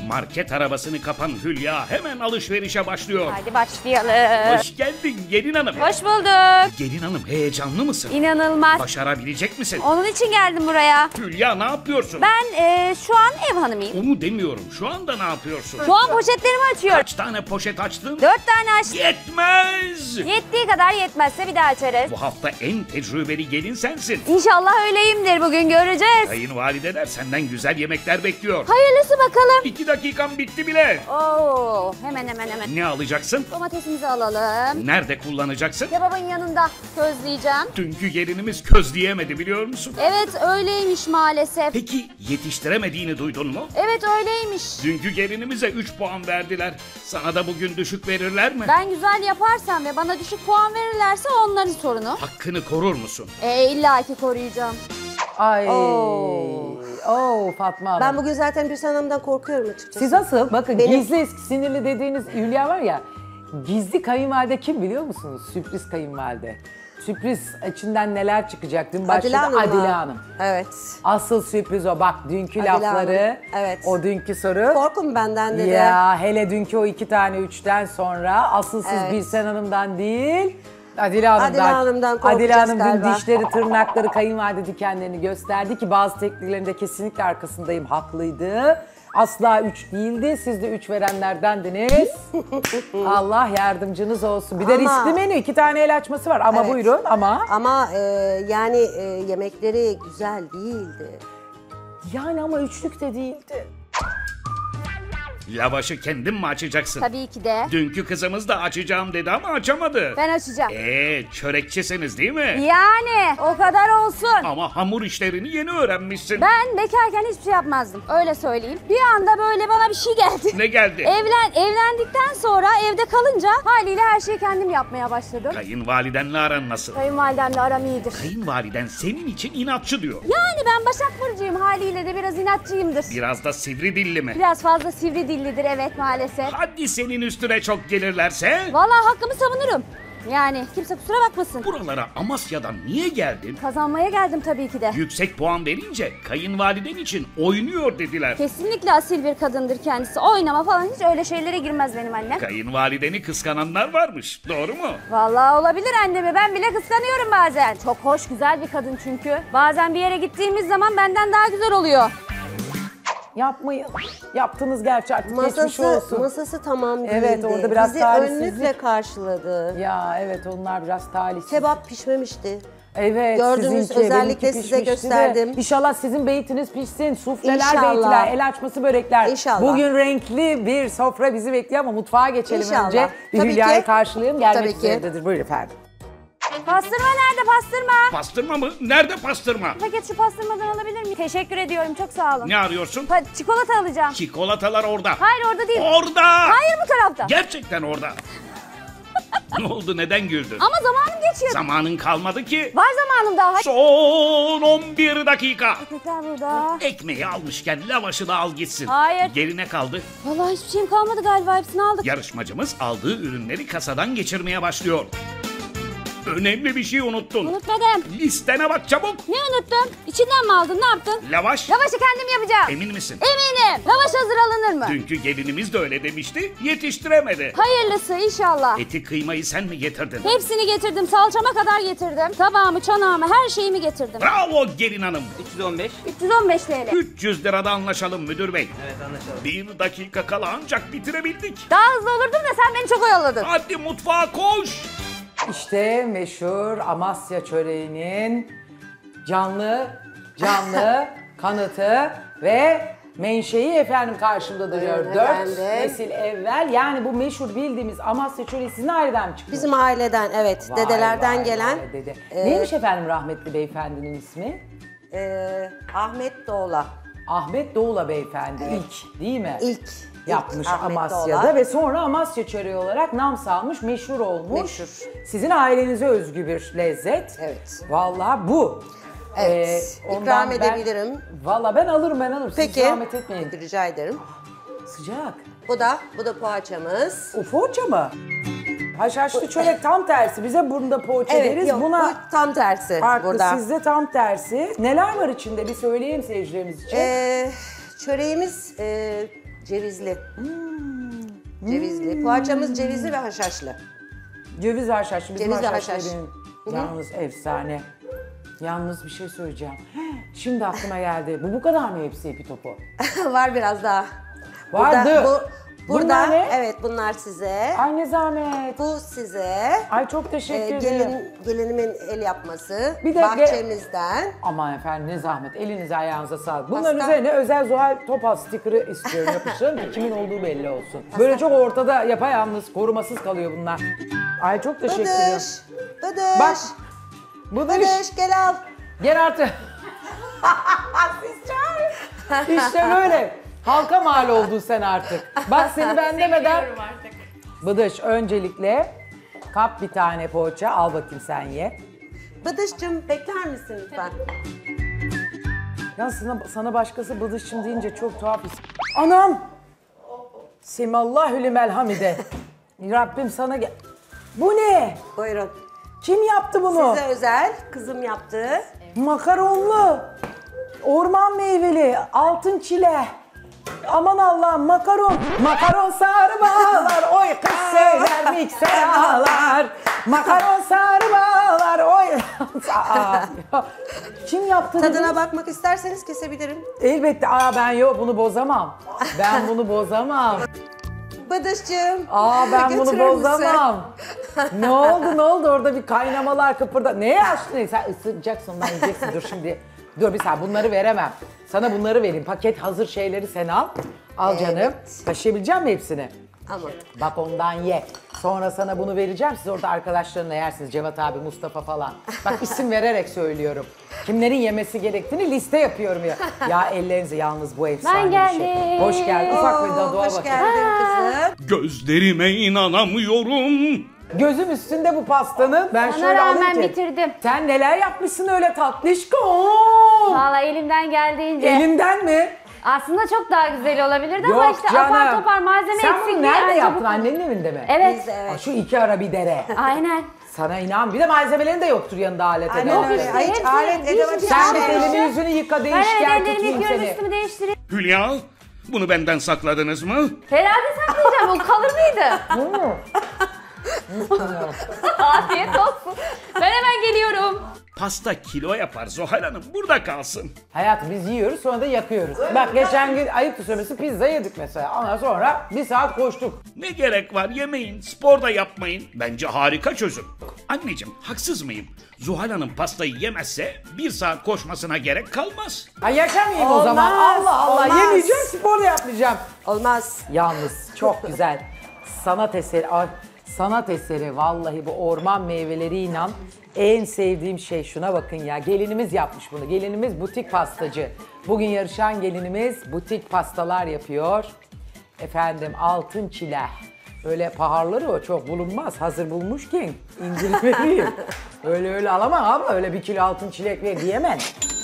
Market arabasını kapan Hülya hemen alışverişe başlıyor. Hadi başlayalım. Hoş geldin gelin hanım. Hoş bulduk. Gelin hanım heyecanlı mısın? İnanılmaz. Başarabilecek misin? Onun için geldim buraya. Hülya ne yapıyorsun? Ben şu an ev hanımıyım. Onu demiyorum. Şu anda ne yapıyorsun? Şu an poşetlerimi açıyorum. Kaç tane poşet açtın? 4 tane açtım. Yetmez! Yettiği kadar, yetmezse bir daha açarız. Bu hafta en tecrübeli gelin sensin. İnşallah öyleyimdir, bugün göreceğiz. Kayınvalideler senden güzel yemekler bekliyor. Hayırlısı bakalım. 2 dakikan bitti bile. Oo, hemen. Ne alacaksın? Domatesimizi alalım. Nerede kullanacaksın? Kebabın yanında közleyeceğim. Dünkü gelinimiz közleyemedi biliyor musun? Evet, öyleymiş maalesef. Peki yetiştiremediğini duydun mu? Evet, öyleymiş. Dünkü gelinimize 3 puan verdiler. Sana da bugün düşük verirler mi? Ben güzel yaparsam ve bana düşük puan verirlerse onların sorunu. Hakkını korur musun? İlla ki koruyacağım. Ay. Oo Fatma Hanım. Ben bugün zaten bir Hanım'dan korkuyorum açıkçası. Siz asıl bakın Benim- gizli eski sinirli dediğiniz Hülya var ya, gizli kayınvalide kim biliyor musunuz? Sürpriz kayınvalide. Sürpriz içinden neler çıkacak? Dün başladı Hanım Adile mı? Hanım. Evet. Asıl sürpriz o. Bak dünkü Adile lafları, Hanım, evet. o dünkü soru. Korkun benden dedi. Ya hele dünkü o 2 tane 3'ten sonra asıl siz Evet. Birsen Hanım'dan değil, Adile Hanım'dan. Adile Hanım'dan korkacağız Adile Hanım dün galiba. dişleri, tırnakları, kayınvalide dikenlerini gösterdi ki bazı tekniklerinde kesinlikle arkasındayım, haklıydı. Asla 3 değildi. Siz de 3 verenlerdendiniz. Allah yardımcınız olsun. Bir de Ama- riskli menü. 2 tane el açması var. Ama Evet. buyurun ama. Ama yani yemekleri güzel değildi. Yani ama üçlük de değildi. Lavaşı kendin mi açacaksın? Tabii ki de. Dünkü kızımız da açacağım dedi ama açamadı. Ben açacağım. Çörekçisiniz değil mi? Yani o kadar olsun. Ama hamur işlerini yeni öğrenmişsin. Ben bekarken hiçbir şey yapmazdım. Öyle söyleyeyim. Bir anda böyle bana bir şey geldi. Ne geldi? Evlendikten sonra evde kalınca haliyle her şeyi kendim yapmaya başladım. Kayınvalidenle aran nasıl? Kayınvalidemle aram iyidir. Kayınvaliden senin için inatçı diyor. Yani ben Başak Burcu'yum, haliyle de biraz inatçıyımdır. Biraz da sivri dilli mi? Biraz fazla sivri dillidir, evet, maalesef. Hadi senin üstüne çok gelirlerse? Vallahi hakkımı savunurum. Yani kimse kusura bakmasın. Buralara Amasya'dan niye geldin? Kazanmaya geldim tabii ki de. Yüksek puan verince kayınvaliden için oynuyor dediler. Kesinlikle asil bir kadındır kendisi. Oynama falan, hiç öyle şeylere girmez benim annem. Kayınvalideni kıskananlar varmış. Doğru mu? Vallahi olabilir annemi. Ben bile kıskanıyorum bazen. Çok hoş, güzel bir kadın çünkü. Bazen bir yere gittiğimiz zaman benden daha güzel oluyor. Yapmayın. Yaptınız gerçi, artık geçmiş olsun. Masası tamam değildi. Evet, orada biraz Bizi talihsizlik. önlükle karşıladı. Ya evet, onlar biraz talihsiz. Kebap pişmemişti. Evet, Gördünüz, sizinki, özellikle benimki size pişmişti de. gösterdim. İnşallah sizin beytiniz pişsin. Sufleler, İnşallah. beytiler, el açması börekler. İnşallah. Bugün renkli bir sofra bizi bekliyor ama mutfağa geçelim İnşallah. önce. Bir Tabii Hülya'yı ki. karşılayalım. Gelmek Tabii ki. üzeredir. Buyurun efendim. Pastırma nerede, pastırma? Pastırma mı? Nerede pastırma? Paket şu pastırmadan alabilir miyim? Teşekkür ediyorum, çok sağ olun. Ne arıyorsun? Çikolata alacağım. Çikolatalar orada. Hayır, orada değil. Orada! Hayır, bu tarafta. Gerçekten orada. Ne oldu? Neden güldün? Ama zamanım geçiyor. Zamanın kalmadı ki. Var zamanım daha. Hadi. Son 11 dakika. Tekrar burada. Ekmeği almışken lavaşı da al gitsin. Hayır. Gerine kaldı. Vallahi hiçbir şeyim kalmadı galiba. Hepsini aldık. Yarışmacımız aldığı ürünleri kasadan geçirmeye başlıyor. Önemli bir şey unuttun. Unutmadım. Listene bak çabuk. Ne unuttun? İçinden mi aldın? Ne yaptın? Lavaş. Lavaşı kendim yapacağım. Emin misin? Eminim. Lavaş hazır alınır mı? Dünkü gelinimiz de öyle demişti. Yetiştiremedi. Hayırlısı inşallah. Eti kıymayı sen mi getirdin? Hepsini getirdim. Salçama kadar getirdim. Tabağımı, çanağımı, her şeyimi getirdim. Bravo gelin hanım. 315. 315 TL. 300 lirada anlaşalım müdür bey. Evet anlaşalım. 1 dakika kala ancak bitirebildik. Daha hızlı olurdum da sen beni çok oyaladın. Hadi mutfağa koş. İşte meşhur Amasya çöreğinin canlı kanıtı ve menşei efendim karşımda duruyor. Buyurun 4 efendim. nesil evvel, yani bu meşhur bildiğimiz Amasya çöreği sizin aileden mi çıkmış? Bizim aileden, evet, Vay, dedelerden vay, gelen. vay dede. Neymiş efendim rahmetli beyefendinin ismi? Ahmet Doğula. Ahmet Doğula beyefendi ilk değil mi? İlk Yapmış Ahmet Amasya'da Doğula. ve sonra Amasya çöreği olarak nam salmış, meşhur olmuş. Meşhur. Sizin ailenize özgü bir lezzet. Evet. Vallahi bu. Evet, Ondan ikram ben- edebilirim. Vallahi ben alırım. Siz Peki. zahmet etmeyin. Rica ederim. Sıcak. Bu da poğaçamız. Poğaça mı? Haşhaşlı çörek tam tersi. Bize bunda poğaça Evet, deriz. yok, Buna bu tam tersi farklı, burada. sizde tam tersi. Neler var içinde bir söyleyeyim seyircilerimiz için. Çöreğimiz Cevizli. Cevizli. Poğaçamız cevizli ve haşhaşlı. Ceviz haşhaş. Bizim Cevizli haşhaşların haşhaş. yalnız efsane. Yalnız bir şey söyleyeceğim. Şimdi aklıma geldi. Bu kadar mı hepsi ipi topu? Var biraz daha. Vardı. Burada Bunlar ne? evet bunlar size. Ay ne zahmet. Bu size. Ay çok teşekkür ederim. Gelinimin el yapması. Bir de bahçemizden. Aman efendim ne zahmet. Elinize ayağınıza sağlık. Bunların Pasta. üzerine özel Zuhal Topal stikeri istiyorum yapıştırın ki kimin olduğu belli olsun. Böyle çok ortada yapayalnız, korumasız kalıyor bunlar. Ay çok teşekkür ederim. Bıdış. Bıdış. Bak. Bıdış. Bıdış gel al. Gel artık. Siz çağırın. İşte böyle. Halka mal oldun sen artık. Bak seni ben demeden. Bıdış öncelikle kap bir tane poğaça al bakayım sen ye. Bıdış'cığım bekler misin lütfen? Ya sana başkası bıdışçım deyince çok tuhaf Anam! Semallahü limel Rabbim sana gel. Bu ne? Buyurun. Kim yaptı bunu? Size özel kızım yaptı. Makaronlu, orman meyveli, altın çile. Aman Allah'ım makaron. Makaron sarı bağlar, oy kız söyler mikser ağlar. Makaron sarı bağlar, oy. Kim yaptı Tadına dediniz? bakmak isterseniz kesebilirim. Elbette. Ben yok bunu bozamam. Ben bunu bozamam. Bıdış'cığım. Ben bunu götürür müsün? bozamam. Ne oldu orada bir kaynamalar kıpırda. Neye açtın? Sen ısıracaksın ondan yiyeceksin. Dur şimdi. Dur bir saniye bunları veremem. Sana bunları vereyim. Paket hazır şeyleri sen al. Al Evet. canım. Taşıyabilecek misin hepsini? Ama. Bak ondan ye. Sonra sana bunu vereceğim. Siz orada arkadaşlarınla yersiniz. Cevat abi, Mustafa falan. Bak isim vererek söylüyorum. Kimlerin yemesi gerektiğini liste yapıyorum ya. Ya ellerinize yalnız bu efsane Ben bir şey. geldim. Hoş geldin. Ufak bir dadığa Hoş bakın. geldin kızım. Gözlerime inanamıyorum. Gözüm üstünde bu pastanın. Ben Ona şöyle rağmen alayım ki. bitirdim. Sen neler yapmışsın öyle tatlışko. Valla elimden geldiğince. Elimden mi? Aslında çok daha güzel olabilirdi ama Yok işte canım. apar topar malzeme Sen eksikliği. bunu nerede anca yaptın? bu- Annenin evinde mi? Evet. Biz de evet. Aa, şu iki ara bir dere. Aynen. Sana inan. Bir de malzemelerin de yoktur yanında alet Aynen edevat. öyle. işte, Ay, hepsi- alet hiçbir edevat şey Sen hiçbir bir şey yok. elini yüzünü yıka değiş Ben evet gel ellerimi tutayım yıkıyorum, seni. üstümü değiştireyim. Hülya, bunu benden sakladınız mı? Herhalde saklayacağım. O kalır mıydı? Afiyet olsun. Ben hemen geliyorum. Pasta kilo yapar Zuhal Hanım, burada kalsın. Hayatım biz yiyoruz sonra da yakıyoruz. Bak geçen gün ayıp söylemesi pizza yedik mesela. Ondan sonra bir saat koştuk. Ne gerek var, yemeyin, spor da yapmayın. Bence harika çözüm. Anneciğim, haksız mıyım? Zuhal Hanım pastayı yemezse 1 saat koşmasına gerek kalmaz. Ay yaşamayayım o Olmaz, zaman. Allah Allah olmaz. yemeyeceğim spor da yapmayacağım. Olmaz. Yalnız çok güzel. Sanat eseri. Ay, sanat eseri vallahi bu orman meyveleriyle en sevdiğim şey şuna bakın ya. Gelinimiz yapmış bunu. Gelinimiz butik pastacı. Bugün yarışan gelinimiz butik pastalar yapıyor. Efendim altın çile. Öyle pahalıları o çok bulunmaz. Hazır bulmuşken indirim vereyim. öyle alamam abla. Öyle 1 kilo altın çilek ver diyemem.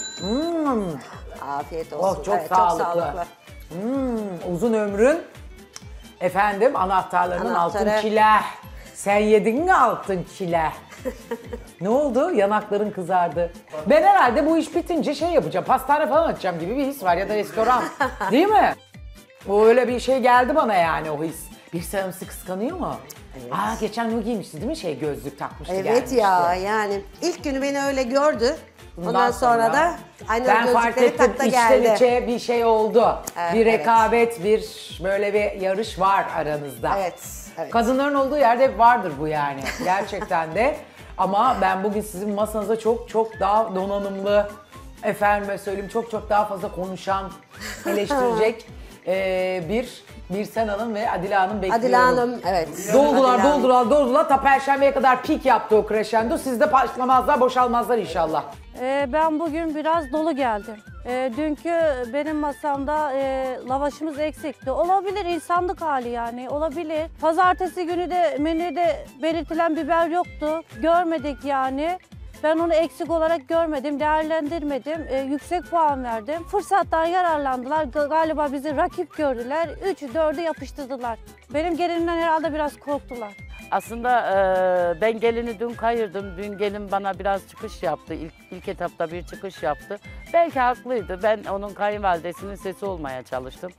Afiyet olsun. Oh çok Evet, sağlıklı. Uzun ömrün efendim anahtarlarının Anahtarı. altın çile. Sen yedin mi altın çile? Ne oldu? Yanakların kızardı. Ben herhalde bu iş bitince şey yapacağım. Pastane falan açacağım gibi bir his var ya da restoran. Değil mi? O öyle bir şey geldi bana yani o his. Bir sarımsı kıskanıyor mu? Evet. Geçen o giymişti değil mi? Gözlük takmıştı Evet gelmişti. ya yani ilk günü beni öyle gördü. Ondan sonra da aynı ben fark gözlükleri ettim takta içten geldi. içe bir şey oldu. Evet, bir evet. rekabet, bir böyle bir yarış var aranızda. Evet, evet. Kadınların olduğu yerde hep vardır bu yani. Gerçekten de. Ama ben bugün sizin masanıza çok daha donanımlı, efendime söyleyeyim çok daha fazla konuşan, eleştirecek Birsen Hanım ve Adile Hanım bekliyorum. Adile Hanım evet. Doldular, Adile Hanım. doldular. Ta Perşembe'ye kadar pik yaptı o crescendo. Siz de başlamazlar, boşalmazlar inşallah. Ben bugün biraz dolu geldim. Dünkü benim masamda lavaşımız eksikti. Olabilir, insanlık hali yani, olabilir. Pazartesi günü de menüde belirtilen biber yoktu. Görmedik yani. Ben onu eksik olarak görmedim, değerlendirmedim. Yüksek puan verdim. Fırsattan yararlandılar. Galiba bizi rakip gördüler. 3'ü 4'ü yapıştırdılar. Benim gelinimden herhalde biraz korktular. Aslında ben gelini dün kayırdım. Dün gelin bana biraz çıkış yaptı. İlk etapta bir çıkış yaptı. Belki haklıydı. Ben onun kayınvalidesinin sesi olmaya çalıştım.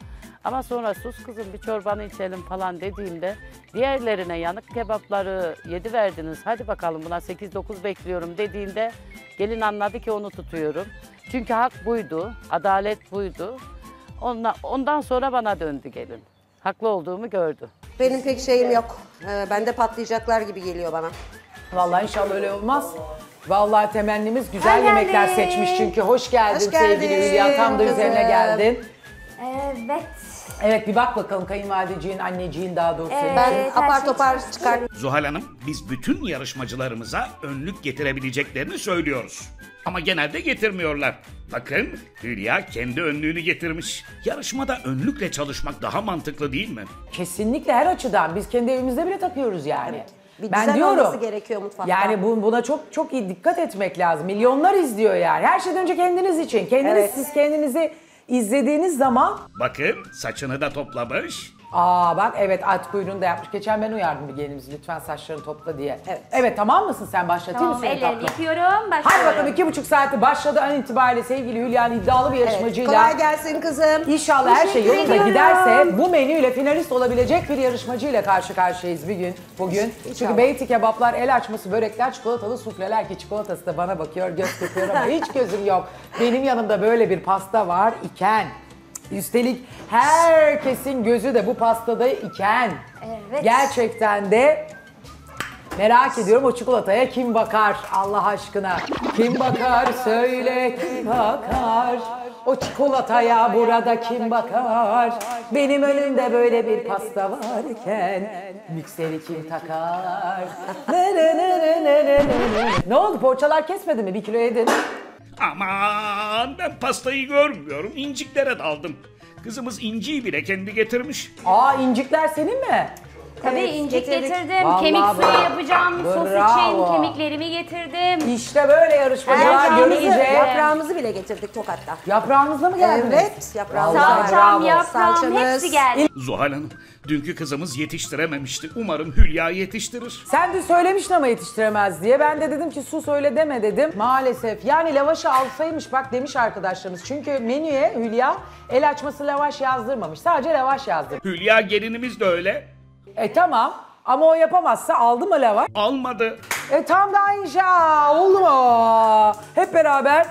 Ama sonra sus kızım bir çorbanı içelim falan dediğimde diğerlerine yanık kebapları yedi verdiniz. Hadi bakalım buna 8-9 bekliyorum dediğinde gelin anladı ki onu tutuyorum. Çünkü hak buydu, adalet buydu. Ondan sonra bana döndü gelin. Haklı olduğumu gördü. Benim pek şeyim yok. Bende patlayacaklar gibi geliyor bana. Vallahi inşallah öyle olmaz. Vallahi temennimiz güzel yemekler seçmiş çünkü. Hoş geldin Hoş geldin. sevgili Hülya. Tam da üzerine geldin. Evet. Evet bir bak bakalım kayınvalideciğin, anneciğin daha doğrusu. senin Ben için. apar topar çıkar. Zuhal Hanım, biz bütün yarışmacılarımıza önlük getirebileceklerini söylüyoruz. Ama genelde getirmiyorlar. Bakın, Hülya kendi önlüğünü getirmiş. Yarışmada önlükle çalışmak daha mantıklı değil mi? Kesinlikle her açıdan. Biz kendi evimizde bile takıyoruz yani. Bir Ben düzen diyorum. olması gerekiyor mutfakta. Yani buna çok iyi dikkat etmek lazım. Milyonlar izliyor yani. Her şeyden önce kendiniz için. Siz kendinizi izlediğiniz zaman Bakın, saçını da toplamış. bak evet at kuyruğunu da yapmış. Geçen ben uyardım bir gelinimizi lütfen saçlarını topla diye. Evet. Evet tamam mısın sen başlatayım mı Tamam, seni ellerini tatlım? yıkıyorum. Hadi Başlıyorum. bakalım 2,5 saati başladı an itibariyle sevgili Hülya'nın iddialı bir yarışmacıyla. Kolay gelsin kızım. İnşallah her şey Teşekkür yolunda ediyorum. giderse bu menüyle finalist olabilecek bir yarışmacıyla karşı karşıyayız bugün. Çünkü beyti kebaplar, el açması, börekler, çikolatalı sufleler ki çikolatası da bana bakıyor, göz kırpıyor ama hiç gözüm yok. Benim yanımda böyle bir pasta var iken, üstelik herkesin gözü de bu pastada iken, Evet. gerçekten de merak ediyorum o çikolataya kim bakar Allah aşkına? Kim bakar söyle kim bakar? O çikolataya burada kim bakar? Benim önümde böyle bir pasta varken mikseri kim takar? Ne oldu poğaçalar kesmedi mi? 1 kilo yedin. Aman ben pastayı görmüyorum. İnciklere daldım. Kızımız inciyi bile kendi getirmiş. İncikler senin mi? Tabii Evet, incik getirdik. getirdim. Vallahi Kemik suyu bravo. yapacağım. Sos Bravo. için kemiklerimi getirdim. İşte böyle yarışmacılar Yaprağımızı- görünce. Yaprağımızı bile getirdik Tokat'ta. Yaprağınızla mı geldiniz? Evet, yaprağımız Vallahi var. Salçam, bravo. yaprağım Salçamız. hepsi geldi. Zuhal Hanım, dünkü kızımız yetiştirememişti. Umarım Hülya yetiştirir. Sen de söylemiştin ama yetiştiremez diye. Ben de dedim ki sus öyle deme dedim. Maalesef. Yani lavaşı alsaymış bak demiş arkadaşlarımız. Çünkü menüye Hülya el açması lavaş yazdırmamış. Sadece lavaş yazdırmış. Hülya gelinimiz de öyle. Tamam ama o yapamazsa aldı mı lavaş? Almadı. Tam da inşa oldu mu? Hep beraber.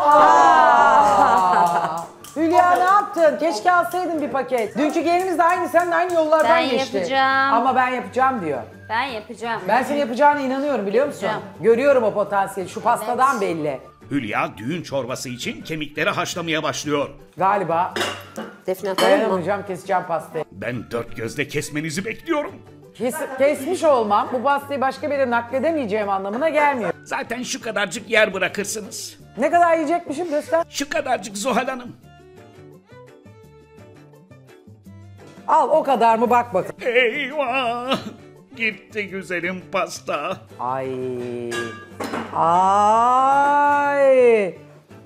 Hülya ne yaptın? Keşke alsaydın bir paket. Dünkü gelinimiz de aynı, sen de aynı yollardan Ben geçti. yapacağım. Ama ben yapacağım diyor. Ben yapacağım. Ben senin yapacağına inanıyorum biliyor musun? Yapacağım. Görüyorum o potansiyeli. Şu pastadan belli. Hülya düğün çorbası için kemikleri haşlamaya başlıyor. Galiba Defne atalım mı? dayanamayacağım, keseceğim pastayı. Ben 4 gözle kesmenizi bekliyorum. Kesmiş olmam bu pastayı başka bir yere nakledemeyeceğim anlamına gelmiyor. Zaten şu kadarcık yer bırakırsınız. Ne kadar yiyecekmişim göster. Şu kadarcık Zuhal Hanım. Al o kadar mı bak bakın. Eyvah! Gitti güzelim pasta. Ay. Ay.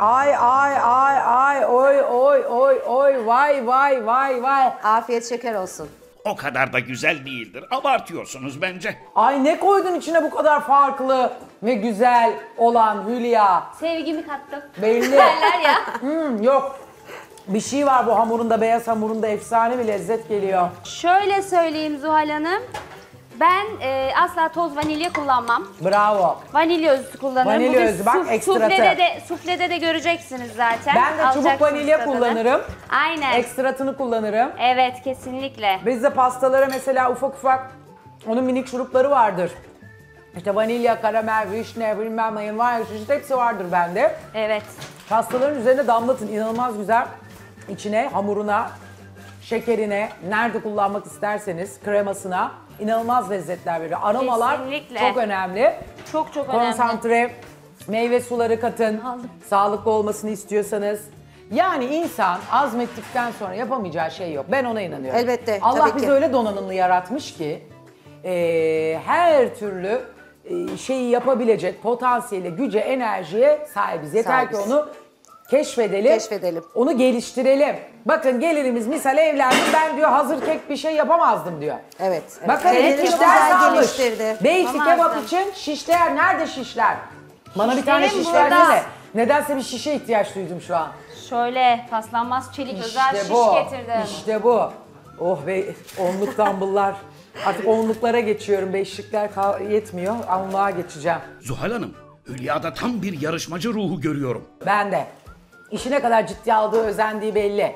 Ay. Oy. Vay. Afiyet şeker olsun. O kadar da güzel değildir. Abartıyorsunuz bence. Ay ne koydun içine bu kadar farklı ve güzel olan Hülya? Sevgimi kattım. Belli. Derler ya. Yok. Bir şey var bu hamurunda, beyaz hamurunda efsane bir lezzet geliyor. Şöyle söyleyeyim Zuhal Hanım. Ben asla toz vanilya kullanmam. Bravo. Vanilya özü kullanırım. Vanilya Bugün özü, bak, ekstratı. Suflede de göreceksiniz zaten. Ben de çubuk Alacaksınız vanilya tadını. kullanırım. Aynen. Ekstratını kullanırım. Evet, kesinlikle. Biz de pastalara mesela ufak onun minik şurupları vardır. İşte vanilya, karamel, vişne, bilmem ne var ya çeşit hepsi vardır bende. Evet. Pastaların üzerine damlatın inanılmaz güzel. İçine, hamuruna, şekerine, nerede kullanmak isterseniz kremasına inanılmaz lezzetler veriyor. Aromalar Kesinlikle. çok önemli. Çok önemli. Konsantre, meyve suları katın. Sağlıklı olmasını istiyorsanız. Yani insan azmettikten sonra yapamayacağı şey yok. Ben ona inanıyorum. Elbette, Allah tabii bizi ki. öyle donanımlı yaratmış ki her türlü şeyi yapabilecek potansiyele, güce, enerjiye sahibiz. Yeter ki Sahibiz. onu keşfedelim. Keşfedelim. Onu geliştirelim. Bakın gelinimiz misal evlendim ben diyor hazır kek bir şey yapamazdım diyor. Evet. Bakın Kendini hiç çok ders güzel almış. geliştirdi. Beyti Yapamazdım. kebap için şişler. Nerede şişler? Bana bir tane Şişlerim şiş burada. versene. Nedense bir şişe ihtiyaç duydum şu an. Şöyle paslanmaz çelik özel İşte şiş bu. getirdim. İşte bu. Oh be, onluk dumbbell'lar. Artık onluklara geçiyorum. Beşlikler yetmiyor. Onluğa geçeceğim. Zuhal Hanım, Hülya'da tam bir yarışmacı ruhu görüyorum. Ben de. İşine kadar ciddi aldığı, özendiği belli.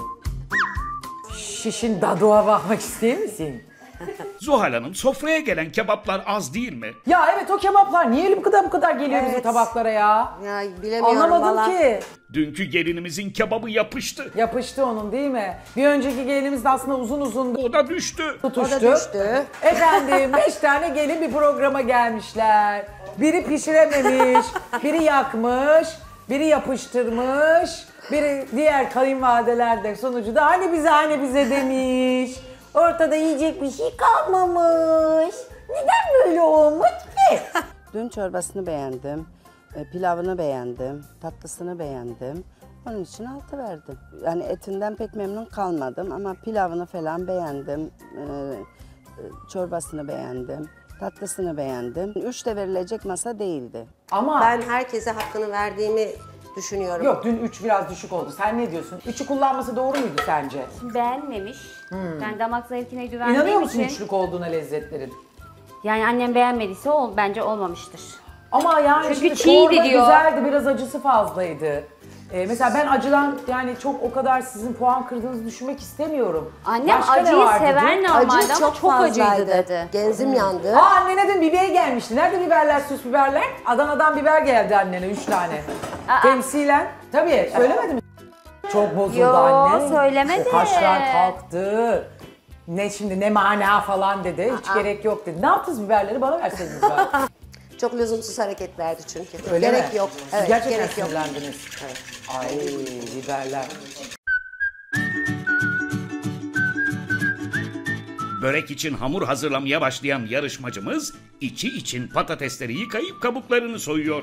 Şişin dadığa bakmak ister misin? Zuhal Hanım, sofraya gelen kebaplar az değil mi? Ya evet, o kebaplar niye bu kadar geliyor bizim tabaklara ya? Ya bilemiyorum Anlamadım valla. ki. Dünkü gelinimizin kebabı yapıştı. Yapıştı onun değil mi? Bir önceki gelinimiz de aslında uzun O da düştü. tutuştu. O da düştü. Efendim 5 tane gelin bir programa gelmişler. Biri pişirememiş, biri yakmış, biri yapıştırmış, biri diğer kayınvalideler de sonucu da hani bize demiş. Ortada yiyecek bir şey kalmamış. Neden böyle olmuş ki? Dün çorbasını beğendim, pilavını beğendim, tatlısını beğendim. Onun için 6 verdim. Yani etinden pek memnun kalmadım ama pilavını falan beğendim, çorbasını beğendim, tatlısını beğendim. 3 de verilecek masa değildi. Ama Ben herkese hakkını verdiğimi düşünüyorum. yok, dün 3 biraz düşük oldu. Sen ne diyorsun? 3'ü kullanması doğru muydu sence? Beğenmemiş. Ben damak zevkine güvendiğim İnanıyor musun için. üçlük olduğuna lezzetlerin? Yani annem beğenmediyse bence olmamıştır. Ama yani Çünkü şimdi çiğdi çorba diyor. güzeldi, biraz acısı fazlaydı. Mesela ben acıdan yani çok o kadar sizin puan kırdığınızı düşünmek istemiyorum. Annem Başka ne acıyı vardı sever dün? normalde Acı ama çok acıydı fazlaydı. dedi. Genzim yandı. Aa, annene dün biber gelmişti. Nerede biberler, süs biberler? Adana'dan biber geldi annene 3 tane. Temsilen. Tabii, söylemedi mi? Çok bozuldu Yo, anne. söylemedi. Kaşlar kalktı. Ne şimdi ne mana falan dedi. Hiç gerek yok dedi. Ne yaptınız biberleri, bana verseydiniz bari. Çok lüzumsuz hareketlerdi çünkü. Öyle gerek mi? yok. Siz Evet, gerçekten gerek yok. sinirlendiniz. Ay biberler. Börek için hamur hazırlamaya başlayan yarışmacımız içi için patatesleri yıkayıp kabuklarını soyuyor.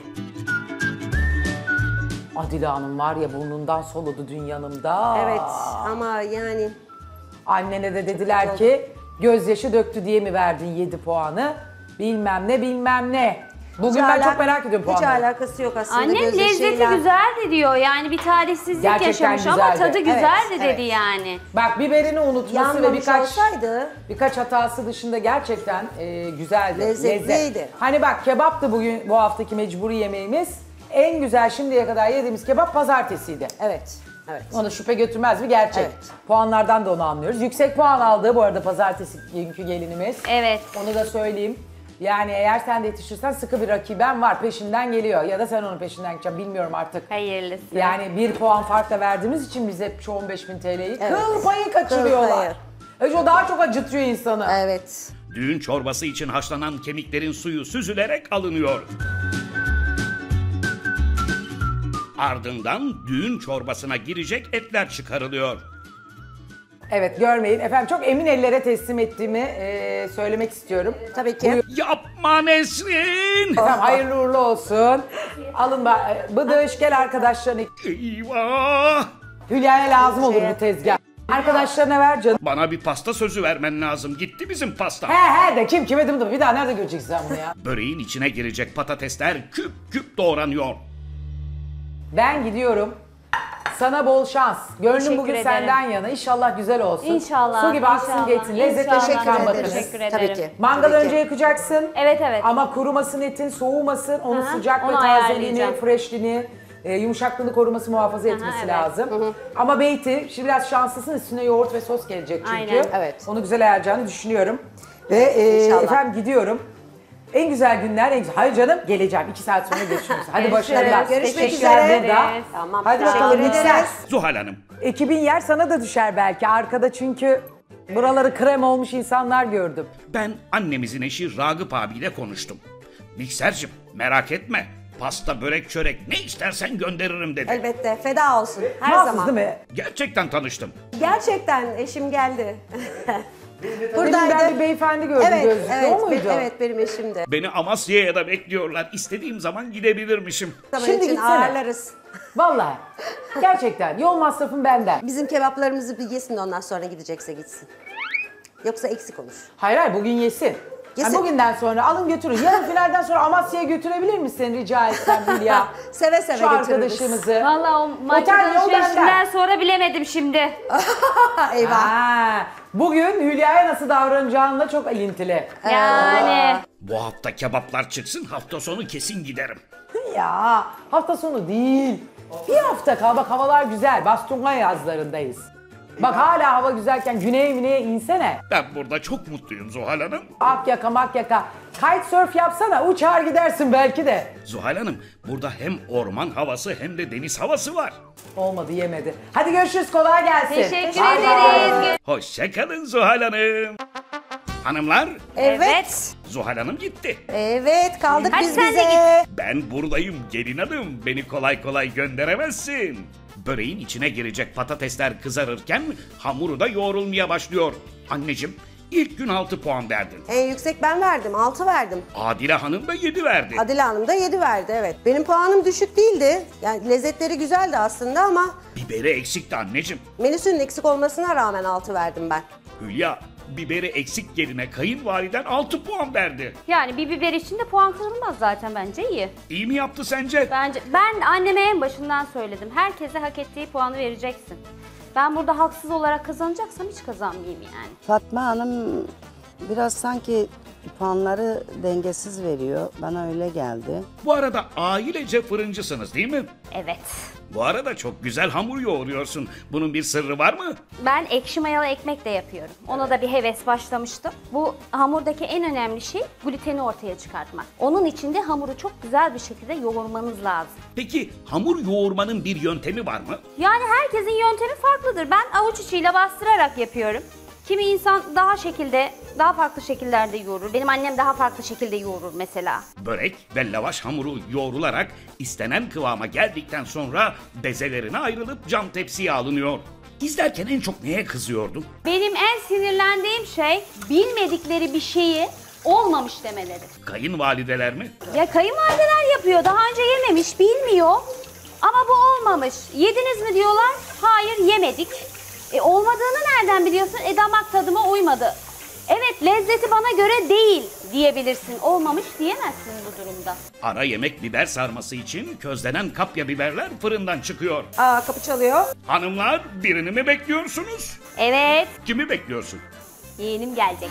Adile Hanım var ya, burnundan soludu dün yanımda. Evet ama yani Annene de dediler ki gözyaşı döktü diye mi verdin 7 puanı? Bilmem ne. Bugün ben çok merak ediyorum Hiç puanları. alakası yok aslında Annem lezzeti gözyaşıyla. güzeldi diyor. Yani bir talihsizlik Gerçekten yaşamış ama güzeldi. tadı güzeldi Evet, dedi yani. Bak, biberini unutması ve Yanmamış olsaydı birkaç hatası dışında gerçekten güzeldi. Lezzetliydi. Lezzet. Hani bak, kebaptı bugün bu haftaki mecburi yemeğimiz. En güzel şimdiye kadar yediğimiz kebap pazartesiydi. evet. Ona şüphe götürmez bir gerçek. Evet. Puanlardan da onu anlıyoruz. Yüksek puan aldı bu arada pazartesi günkü gelinimiz. Evet. Onu da söyleyeyim. Yani eğer sen de yetişirsen sıkı bir rakiben var, peşinden geliyor. Ya da sen onun peşinden gideceksin, bilmiyorum artık. Hayırlısı. Yani 1 puan farkla verdiğimiz için biz hep şu 15.000 TL'yi Evet. kıl payı kaçırıyorlar. Kıl O daha çok acıtıyor insanı. Evet. Düğün çorbası için haşlanan kemiklerin suyu süzülerek alınıyor. Ardından düğün çorbasına girecek etler çıkarılıyor. Evet, görmeyin. Efendim, çok emin ellere teslim ettiğimi söylemek istiyorum. Tabii ki. Yapma Nesrin! Efendim, hayırlı uğurlu olsun. Alın Bıdış, gel arkadaşlarına. Eyvah! Hülya'ya lazım olur bu tezgah. Arkadaşlarına ver canım. Bana bir pasta sözü vermen lazım. Gitti bizim pasta. He de kim kime dım bir daha nerede göreceksin sen bunu ya? Böreğin içine girecek patatesler küp küp doğranıyor. Ben gidiyorum. Sana bol şans. Gönlüm Teşekkür bugün ederim. senden yana. İnşallah güzel olsun. İnşallah. Su gibi aksın inşallah, geçsin. Lezzetlerine inşallah. ikram Teşekkür bakarız. Teşekkür ederim. Tabii ki. Mangalı Tabii ki. önce yakacaksın. Evet. Ama kurumasın etin, soğumasın. Onun Aha, sıcak ve onu tazeliğini, ayarlayacağım. freshliğini, yumuşaklığını koruması, muhafaza etmesi evet. lazım. Ama beyti, şimdi biraz şanslısın, üstüne yoğurt ve sos gelecek çünkü. Aynen. Evet. Onu güzel ayarlayacağını düşünüyorum. Ve İnşallah. efendim gidiyorum. En güzel günler, en güzel... Hayır canım, geleceğim. 2 saat sonra görüşürüz. Hadi başarılar. Görüşmek Teşekkürler üzere. burada. Tamam. Hadi Teşekkür bakalım ederiz. Yüksel. Zuhal Hanım, Ekibin yer sana da düşer belki. Arkada çünkü buraları krem olmuş insanlar gördüm. ben annemizin eşi Ragıp abiyle konuştum. Miksercim merak etme. Pasta, börek, çörek ne istersen gönderirim dedi. Elbette. Feda olsun. Her Mahsus zaman. değil mi? Gerçekten tanıştım. Gerçekten eşim geldi. Demin ben bir beyefendi gördüm Evet, gözlüklü. evet, O muydu? evet benim eşim de. Beni Amasya'ya da bekliyorlar. İstediğim zaman gidebilirmişim. Zaman Şimdi için gitsene. ağırlarız. Vallahi. Gerçekten. Yol masrafım benden. Bizim kebaplarımızı bir yesin de ondan sonra gidecekse gitsin. Yoksa eksik olur. Hayır bugün yesin. Yani bugünden sonra alın götürün. Yarın finalden sonra Amasya'ya götürebilir misin rica etsem Hülya? Seve seve Şu götürürüz. arkadaşımızı. Valla o market Otel yol alışverişinden benden. sonra bilemedim şimdi. Eyvah. Ha, bugün Hülya'ya nasıl davranacağınla çok ilintili. Yani. Bu hafta kebaplar çıksın, hafta sonu kesin giderim. Ya hafta sonu değil. Bir hafta kal, bak havalar güzel. Bastonga yazlarındayız. Bak hala hava güzelken güneye insene. Ben burada çok mutluyum Zuhal Hanım. Akyaka makyaka. Kitesurf yapsana, uçar gidersin belki de. Zuhal Hanım, burada hem orman havası hem de deniz havası var. Olmadı, yemedi. Hadi görüşürüz, kolay gelsin. Teşekkür Bay bay. ederiz. Hoşça kalın Zuhal Hanım. Hanımlar, Evet. Zuhal Hanım gitti. Evet kaldık Hadi biz sen de bize. Ben buradayım gelin hanım. Beni kolay kolay gönderemezsin. Böreğin içine girecek patatesler kızarırken hamuru da yoğrulmaya başlıyor. Anneciğim, ilk gün 6 puan verdin. En yüksek ben verdim. 6 verdim. Adile Hanım da 7 verdi. Adile Hanım da 7 verdi evet. Benim puanım düşük değildi. Yani lezzetleri güzeldi aslında ama Biberi eksikti anneciğim. menüsünün eksik olmasına rağmen 6 verdim ben. Hülya, biberi eksik yerine kayınvaliden 6 puan verdi. Yani bir biber için de puan kırılmaz zaten, bence iyi. İyi mi yaptı sence? Ben anneme en başından söyledim. Herkese hak ettiği puanı vereceksin. Ben burada haksız olarak kazanacaksam hiç kazanmayayım yani. Fatma Hanım biraz sanki puanları dengesiz veriyor. Bana öyle geldi. Bu arada ailece fırıncısınız değil mi? Evet. Bu arada çok güzel hamur yoğuruyorsun. Bunun bir sırrı var mı? Ben ekşi mayalı ekmek de yapıyorum. Ona da bir heves başlamıştım. Bu hamurdaki en önemli şey gluteni ortaya çıkartmak. Onun için de hamuru çok güzel bir şekilde yoğurmanız lazım. Peki hamur yoğurmanın bir yöntemi var mı? Yani herkesin yöntemi farklıdır. Ben avuç içiyle bastırarak yapıyorum. Kimi insan daha farklı şekillerde yoğurur. Benim annem daha farklı şekilde yoğurur mesela. Börek ve lavaş hamuru yoğrularak istenen kıvama geldikten sonra bezelerine ayrılıp cam tepsiye alınıyor. İzlerken en çok neye kızıyordun? Benim en sinirlendiğim şey bilmedikleri bir şeyi olmamış demeleri. Kayınvalideler mi? Ya kayınvalideler yapıyor, daha önce yememiş, bilmiyor. Ama bu olmamış. Yediniz mi diyorlar, hayır yemedik. Olmadığını nereden biliyorsun? Damak tadıma uymadı. Evet, lezzeti bana göre değil diyebilirsin. Olmamış diyemezsin bu durumda. Ara yemek biber sarması için közlenen kapya biberler fırından çıkıyor. Aa kapı çalıyor. Hanımlar, birini mi bekliyorsunuz? Evet, Kimi bekliyorsun? yeğenim gelecek.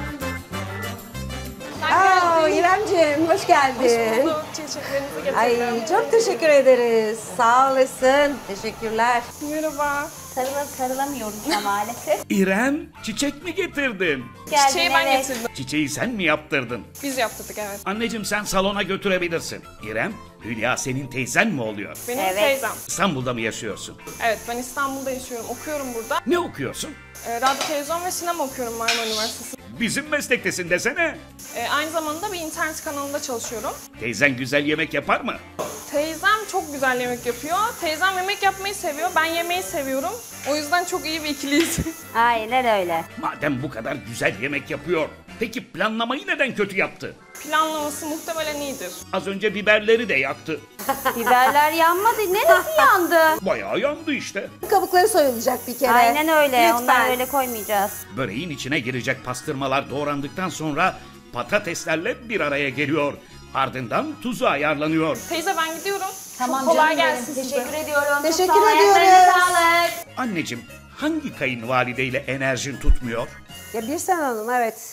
Aa İremciğim hoş geldin. Çiçeklerinizi getirdim. Ay çok teşekkür ederiz. Sağ olasın. Teşekkürler. Merhaba. Sarılamıyorum sana maalesef. İrem, çiçek mi getirdin? Çiçeği ben getirdim. Çiçeği sen mi yaptırdın? Biz yaptırdık evet. Anneciğim sen salona götürebilirsin. İrem, Hülya senin teyzen mi oluyor? Benim Evet. teyzem. İstanbul'da mı yaşıyorsun? Evet ben İstanbul'da yaşıyorum. Okuyorum burada. Ne okuyorsun? Radyo, televizyon ve sinema okuyorum Marmara Üniversitesi. Bizim meslektesin desene. Aynı zamanda bir internet kanalında çalışıyorum. Teyzen güzel yemek yapar mı? Teyzem çok güzel yemek yapıyor. Teyzem yemek yapmayı seviyor. Ben yemeği seviyorum. O yüzden çok iyi bir ikiliyiz. Aynen öyle. Madem bu kadar güzel yemek yapıyor, peki planlamayı neden kötü yaptı? Planlaması muhtemelen iyidir. Az önce biberleri de yaktı. Biberler yanmadı. Neresi yandı? Bayağı yandı işte. Kabukları soyulacak bir kere. Aynen öyle. Lütfen. Ondan öyle koymayacağız. Böreğin içine girecek pastırmalar doğrandıktan sonra patateslerle bir araya geliyor. Ardından tuzu ayarlanıyor. Teyze ben gidiyorum. Tamam çok kolay canım gelsin benim. size. Teşekkür ediyorum. Teşekkür Çok sağ ol. ediyoruz. Ayaklarına sağlık. Anneciğim, hangi kayınvalideyle enerjin tutmuyor? Ya Birsen Hanım evet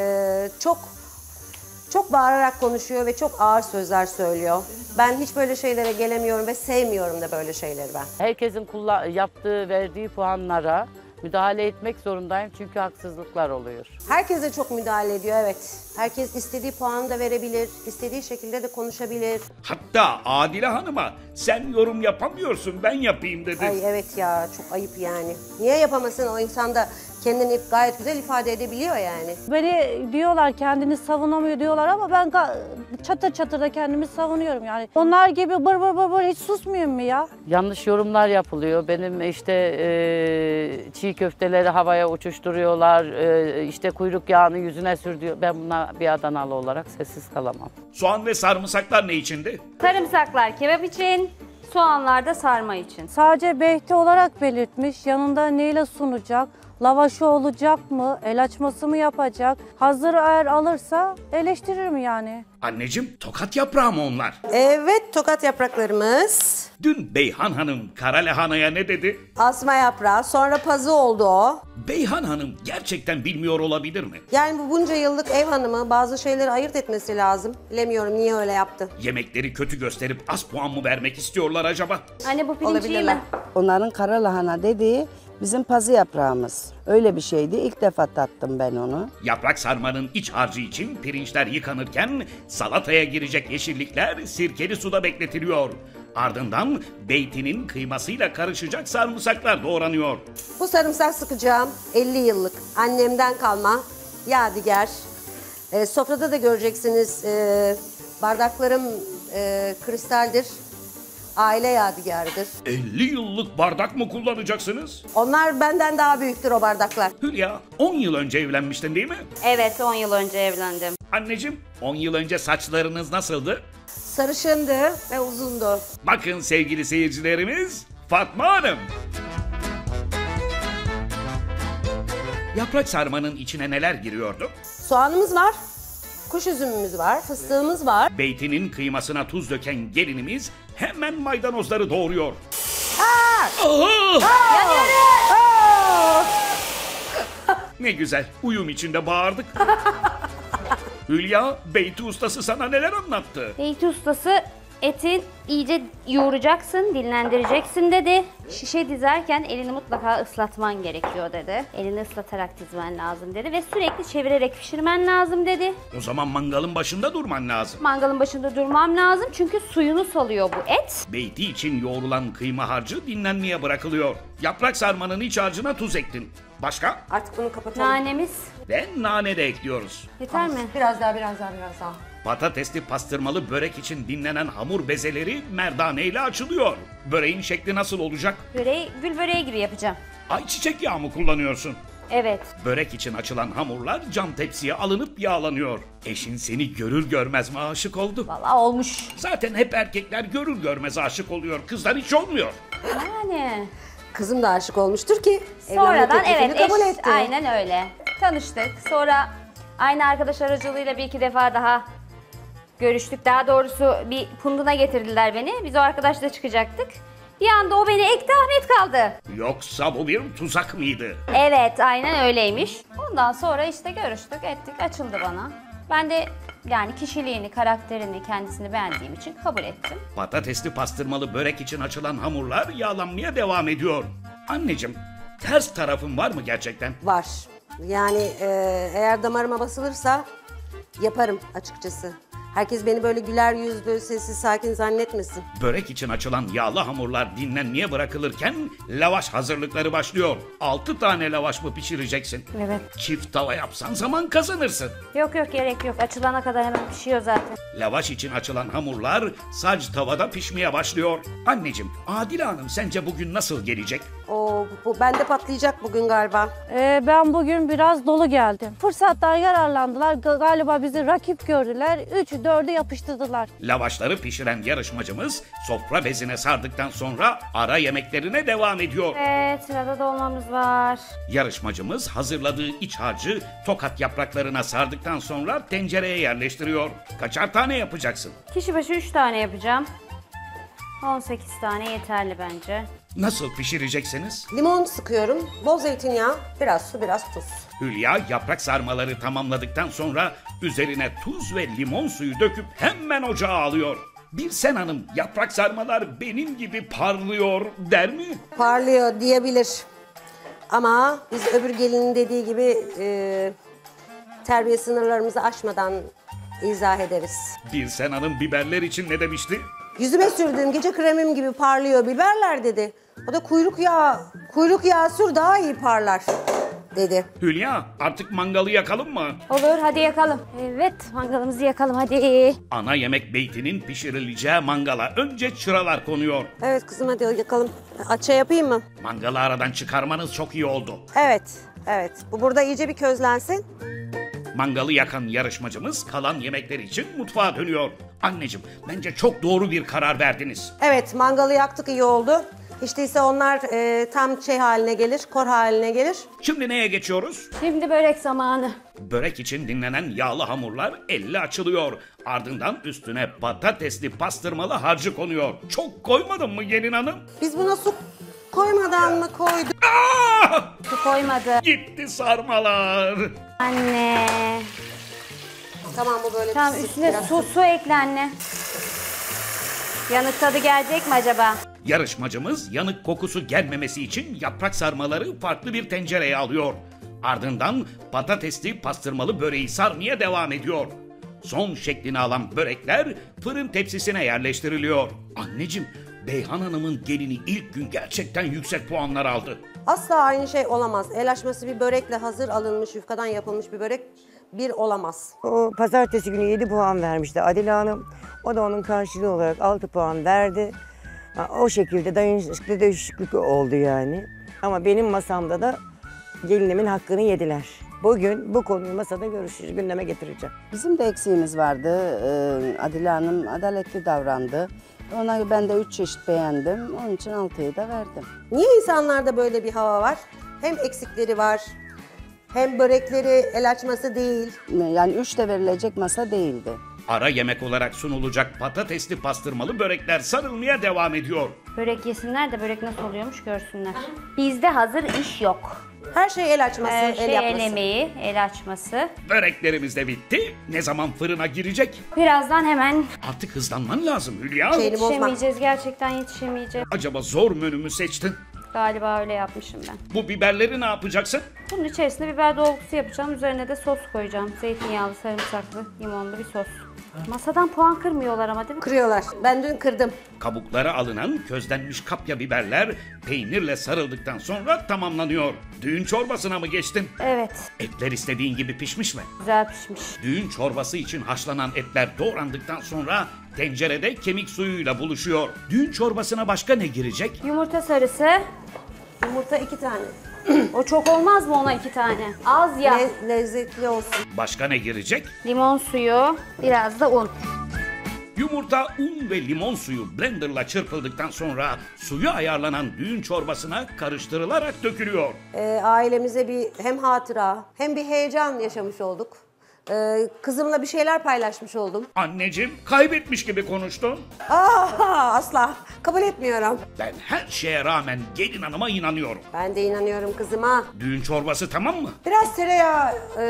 çok bağırarak konuşuyor ve çok ağır sözler söylüyor. Ben hiç böyle şeylere gelemiyorum ve sevmiyorum da böyle şeyleri ben. Herkesin yaptığı, verdiği puanlara müdahale etmek zorundayım çünkü haksızlıklar oluyor. Herkese çok müdahale ediyor evet. Herkes istediği puanı da verebilir, istediği şekilde de konuşabilir. Hatta Adile Hanım'a sen yorum yapamıyorsun ben yapayım dedi. Ay evet ya çok ayıp yani. Niye yapamasın o insan da kendini gayet güzel ifade edebiliyor yani. Beni diyorlar kendini savunamıyor diyorlar ama ben çatır çatır da kendimi savunuyorum yani. Onlar gibi bır bır bır bır hiç susmuyorum mu ya? Yanlış yorumlar yapılıyor. Benim işte çiğ köfteleri havaya uçuşturuyorlar. İşte kuyruk yağını yüzüne sürdüyor. Ben buna bir Adanalı olarak sessiz kalamam. Soğan ve sarımsaklar ne içindi? Sarımsaklar kebap için, soğanlar da sarma için. Sadece behti olarak belirtmiş yanında neyle sunacak Lavaşı olacak mı? El açması mı yapacak? Hazır eğer alırsa eleştiririm yani. Anneciğim, tokat yaprağı mı onlar? Evet, tokat yapraklarımız. Dün Beyhan Hanım kara lahanaya ne dedi? Asma yaprağı, sonra pazı oldu o. Beyhan Hanım gerçekten bilmiyor olabilir mi? Yani bu bunca yıllık ev hanımı bazı şeyleri ayırt etmesi lazım. Bilemiyorum niye öyle yaptı. Yemekleri kötü gösterip az puan mı vermek istiyorlar acaba? Anne bu pirinç iyi Olabilirler. mi? Onların kara lahana dediği bizim pazı yaprağımız. Öyle bir şeydi. İlk defa tattım ben onu. Yaprak sarmanın iç harcı için pirinçler yıkanırken salataya girecek yeşillikler sirkeli suda bekletiliyor. Ardından beytinin kıymasıyla karışacak sarımsaklar doğranıyor. Bu sarımsak sıkacağım 50 yıllık annemden kalma yadigar. Sofrada da göreceksiniz bardaklarım kristaldir. Aile yadigarıdır. 50 yıllık bardak mı kullanacaksınız? Onlar benden daha büyüktür o bardaklar. Hülya, 10 yıl önce evlenmiştin değil mi? Evet 10 yıl önce evlendim. Anneciğim, 10 yıl önce saçlarınız nasıldı? Sarışındı ve uzundu. Bakın sevgili seyircilerimiz, Fatma Hanım. Yaprak sarmanın içine neler giriyordu? Soğanımız var, kuş üzümümüz var, fıstığımız var. Beytinin kıymasına tuz döken gelinimiz hemen maydanozları doğuruyor. Aha! Ne güzel, uyum içinde bağırdık. Hülya, beyti ustası sana neler anlattı? Beyti ustası eti iyice yoğuracaksın, dinlendireceksin dedi. Şişe dizerken elini mutlaka ıslatman gerekiyor dedi. Elini ıslatarak dizmen lazım dedi ve sürekli çevirerek pişirmen lazım dedi. O zaman mangalın başında durman lazım. Mangalın başında durmam lazım çünkü suyunu salıyor bu et. Beyti için yoğrulan kıyma harcı dinlenmeye bırakılıyor. Yaprak sarmanın iç harcına tuz ektin. Başka? Artık bunu kapatalım. Nanemiz Ve nane de ekliyoruz. yeter mi? Biraz daha. Patatesli pastırmalı börek için dinlenen hamur bezeleri merdane ile açılıyor. Böreğin şekli nasıl olacak? Böreği gül böreği gibi yapacağım. Ayçiçek yağı mı kullanıyorsun? Evet. Börek için açılan hamurlar cam tepsiye alınıp yağlanıyor. Eşin seni görür görmez mi aşık oldu? Vallahi olmuş. Zaten hep erkekler görür görmez aşık oluyor. Kızlar hiç olmuyor. Yani. Kızım da aşık olmuştur ki. Sonradan evlenme teklifini evet kabul etti. aynen öyle. Tanıştık. Sonra aynı arkadaş aracılığıyla bir iki defa daha görüştük. Daha doğrusu bir punduna getirdiler beni. Biz o arkadaşla çıkacaktık. Bir anda o beni ekti, Ahmet kaldı. Yoksa bu bir tuzak mıydı? Evet aynen öyleymiş. Ondan sonra işte görüştük ettik, açıldı bana. Ben de yani kişiliğini, karakterini, kendisini beğendiğim için kabul ettim. Patatesli pastırmalı börek için açılan hamurlar yağlanmaya devam ediyor. Anneciğim, ters tarafın var mı gerçekten? Var. Yani eğer damarıma basılırsa yaparım açıkçası. Herkes beni böyle güler yüzlü, sessiz, sakin zannetmesin. Börek için açılan yağlı hamurlar dinlenmeye bırakılırken lavaş hazırlıkları başlıyor. 6 tane lavaş mı pişireceksin? Evet. Çift tava yapsan zaman kazanırsın. Yok gerek yok. Açılana kadar hemen pişiyor zaten. Lavaş için açılan hamurlar sac tavada pişmeye başlıyor. Anneciğim, Adile Hanım sence bugün nasıl gelecek? Bu bende patlayacak bugün galiba. Ben bugün biraz dolu geldim. Fırsattan yararlandılar. Galiba bizi rakip gördüler. 3'ü 4'ü yapıştırdılar. Lavaşları pişiren yarışmacımız sofra bezine sardıktan sonra ara yemeklerine devam ediyor. Evet sırada dolmamız var. Yarışmacımız hazırladığı iç harcı tokat yapraklarına sardıktan sonra tencereye yerleştiriyor. Kaçar tane yapacaksın? Kişi başı 3 tane yapacağım. 18 tane yeterli bence. Nasıl pişireceksiniz? Limon sıkıyorum, bol zeytinyağı, biraz su, biraz tuz. Hülya yaprak sarmaları tamamladıktan sonra üzerine tuz ve limon suyu döküp hemen ocağa alıyor. Birsen Hanım yaprak sarmalar benim gibi parlıyor der mi? Parlıyor diyebilir. Ama biz öbür gelinin dediği gibi terbiye sınırlarımızı aşmadan izah ederiz. Birsen Hanım biberler için ne demişti? Yüzüme sürdüğüm gece kremim gibi parlıyor biberler dedi. O da kuyruk yağı sür daha iyi parlar dedi. Hülya artık mangalı yakalım mı? Olur hadi yakalım. Evet mangalımızı yakalım hadi. Ana yemek beytinin pişirileceği mangala önce çıralar konuyor. Evet kızım hadi yakalım. Açça yapayım mı? Mangalı aradan çıkarmanız çok iyi oldu. Evet. Bu burada iyice bir közlensin. Mangalı yakan yarışmacımız kalan yemekler için mutfağa dönüyor. Anneciğim bence çok doğru bir karar verdiniz. Evet mangalı yaktık iyi oldu. Hiç değilse onlar tam şey haline gelir, kor haline gelir. Şimdi neye geçiyoruz? Şimdi börek zamanı. Börek için dinlenen yağlı hamurlar elle açılıyor. Ardından üstüne patatesli pastırmalı harcı konuyor. Çok koymadın mı gelin hanım? Biz buna su koymadan mı koyduk? Aa! Su koymadı. Gitti sarmalar. Anne. Tamam bu böyle Tamam pişsin üstüne biraz. su ekle anne. Yanık tadı gelecek mi acaba? Yarışmacımız yanık kokusu gelmemesi için yaprak sarmaları farklı bir tencereye alıyor. Ardından patatesli pastırmalı böreği sarmaya devam ediyor. Son şeklini alan börekler fırın tepsisine yerleştiriliyor. Anneciğim, Beyhan Hanım'ın gelini ilk gün gerçekten yüksek puanlar aldı. Asla aynı şey olamaz. El açması bir börekle hazır alınmış, yufkadan yapılmış bir börek bir olamaz. O pazartesi günü 7 puan vermişti Adile Hanım. O da onun karşılığı olarak 6 puan verdi. O şekilde dayanışıklı değişiklik oldu yani. Ama benim masamda da gelinimin hakkını yediler. Bugün bu konuyu masada görüşürüz, gündeme getireceğim. Bizim de eksiğimiz vardı. Adile Hanım adaletli davrandı. Ona ben de 3 çeşit beğendim. Onun için 6'yı da verdim. Niye insanlarda böyle bir hava var? Hem eksikleri var, hem börekleri el açması değil. Yani 3 de verilecek masa değildi. Ara yemek olarak sunulacak patatesli pastırmalı börekler sarılmaya devam ediyor. Börek yesinler de börek nasıl oluyormuş görsünler. Bizde hazır iş yok. Her şey el açması, el El yapması. emeği, el açması. Böreklerimiz de bitti. Ne zaman fırına girecek? Birazdan hemen Artık hızlanman lazım Hülya. Şeyini bozma. yetişemeyeceğiz. Gerçekten yetişemeyeceğiz. Acaba zor menü mü seçtin? Galiba öyle yapmışım ben. Bu biberleri ne yapacaksın? Bunun içerisine biber dolgusu yapacağım. Üzerine de sos koyacağım. Zeytinyağlı, sarımsaklı, limonlu bir sos. Masadan puan kırmıyorlar ama değil mi? Kırıyorlar. Ben dün kırdım. Kabuklara alınan közlenmiş kapya biberler peynirle sarıldıktan sonra tamamlanıyor. Düğün çorbasına mı geçtin? Evet. Etler istediğin gibi pişmiş mi? Güzel pişmiş. Düğün çorbası için haşlanan etler doğrandıktan sonra tencerede kemik suyuyla buluşuyor. Düğün çorbasına başka ne girecek? Yumurta sarısı. Yumurta 2 tane. O çok olmaz mı ona 2 tane? Az ya. Lezzetli olsun. Başka ne girecek? Limon suyu, biraz da un. Yumurta, un ve limon suyu blenderla çırpıldıktan sonra suyu ayarlanan düğün çorbasına karıştırılarak dökülüyor. Ailemize bir hem hatıra hem bir heyecan yaşamış olduk. Kızımla bir şeyler paylaşmış oldum. Anneciğim, kaybetmiş gibi konuştun. Asla kabul etmiyorum. Ben her şeye rağmen gelin hanıma inanıyorum. Ben de inanıyorum kızıma. Düğün çorbası tamam mı? Biraz tereyağı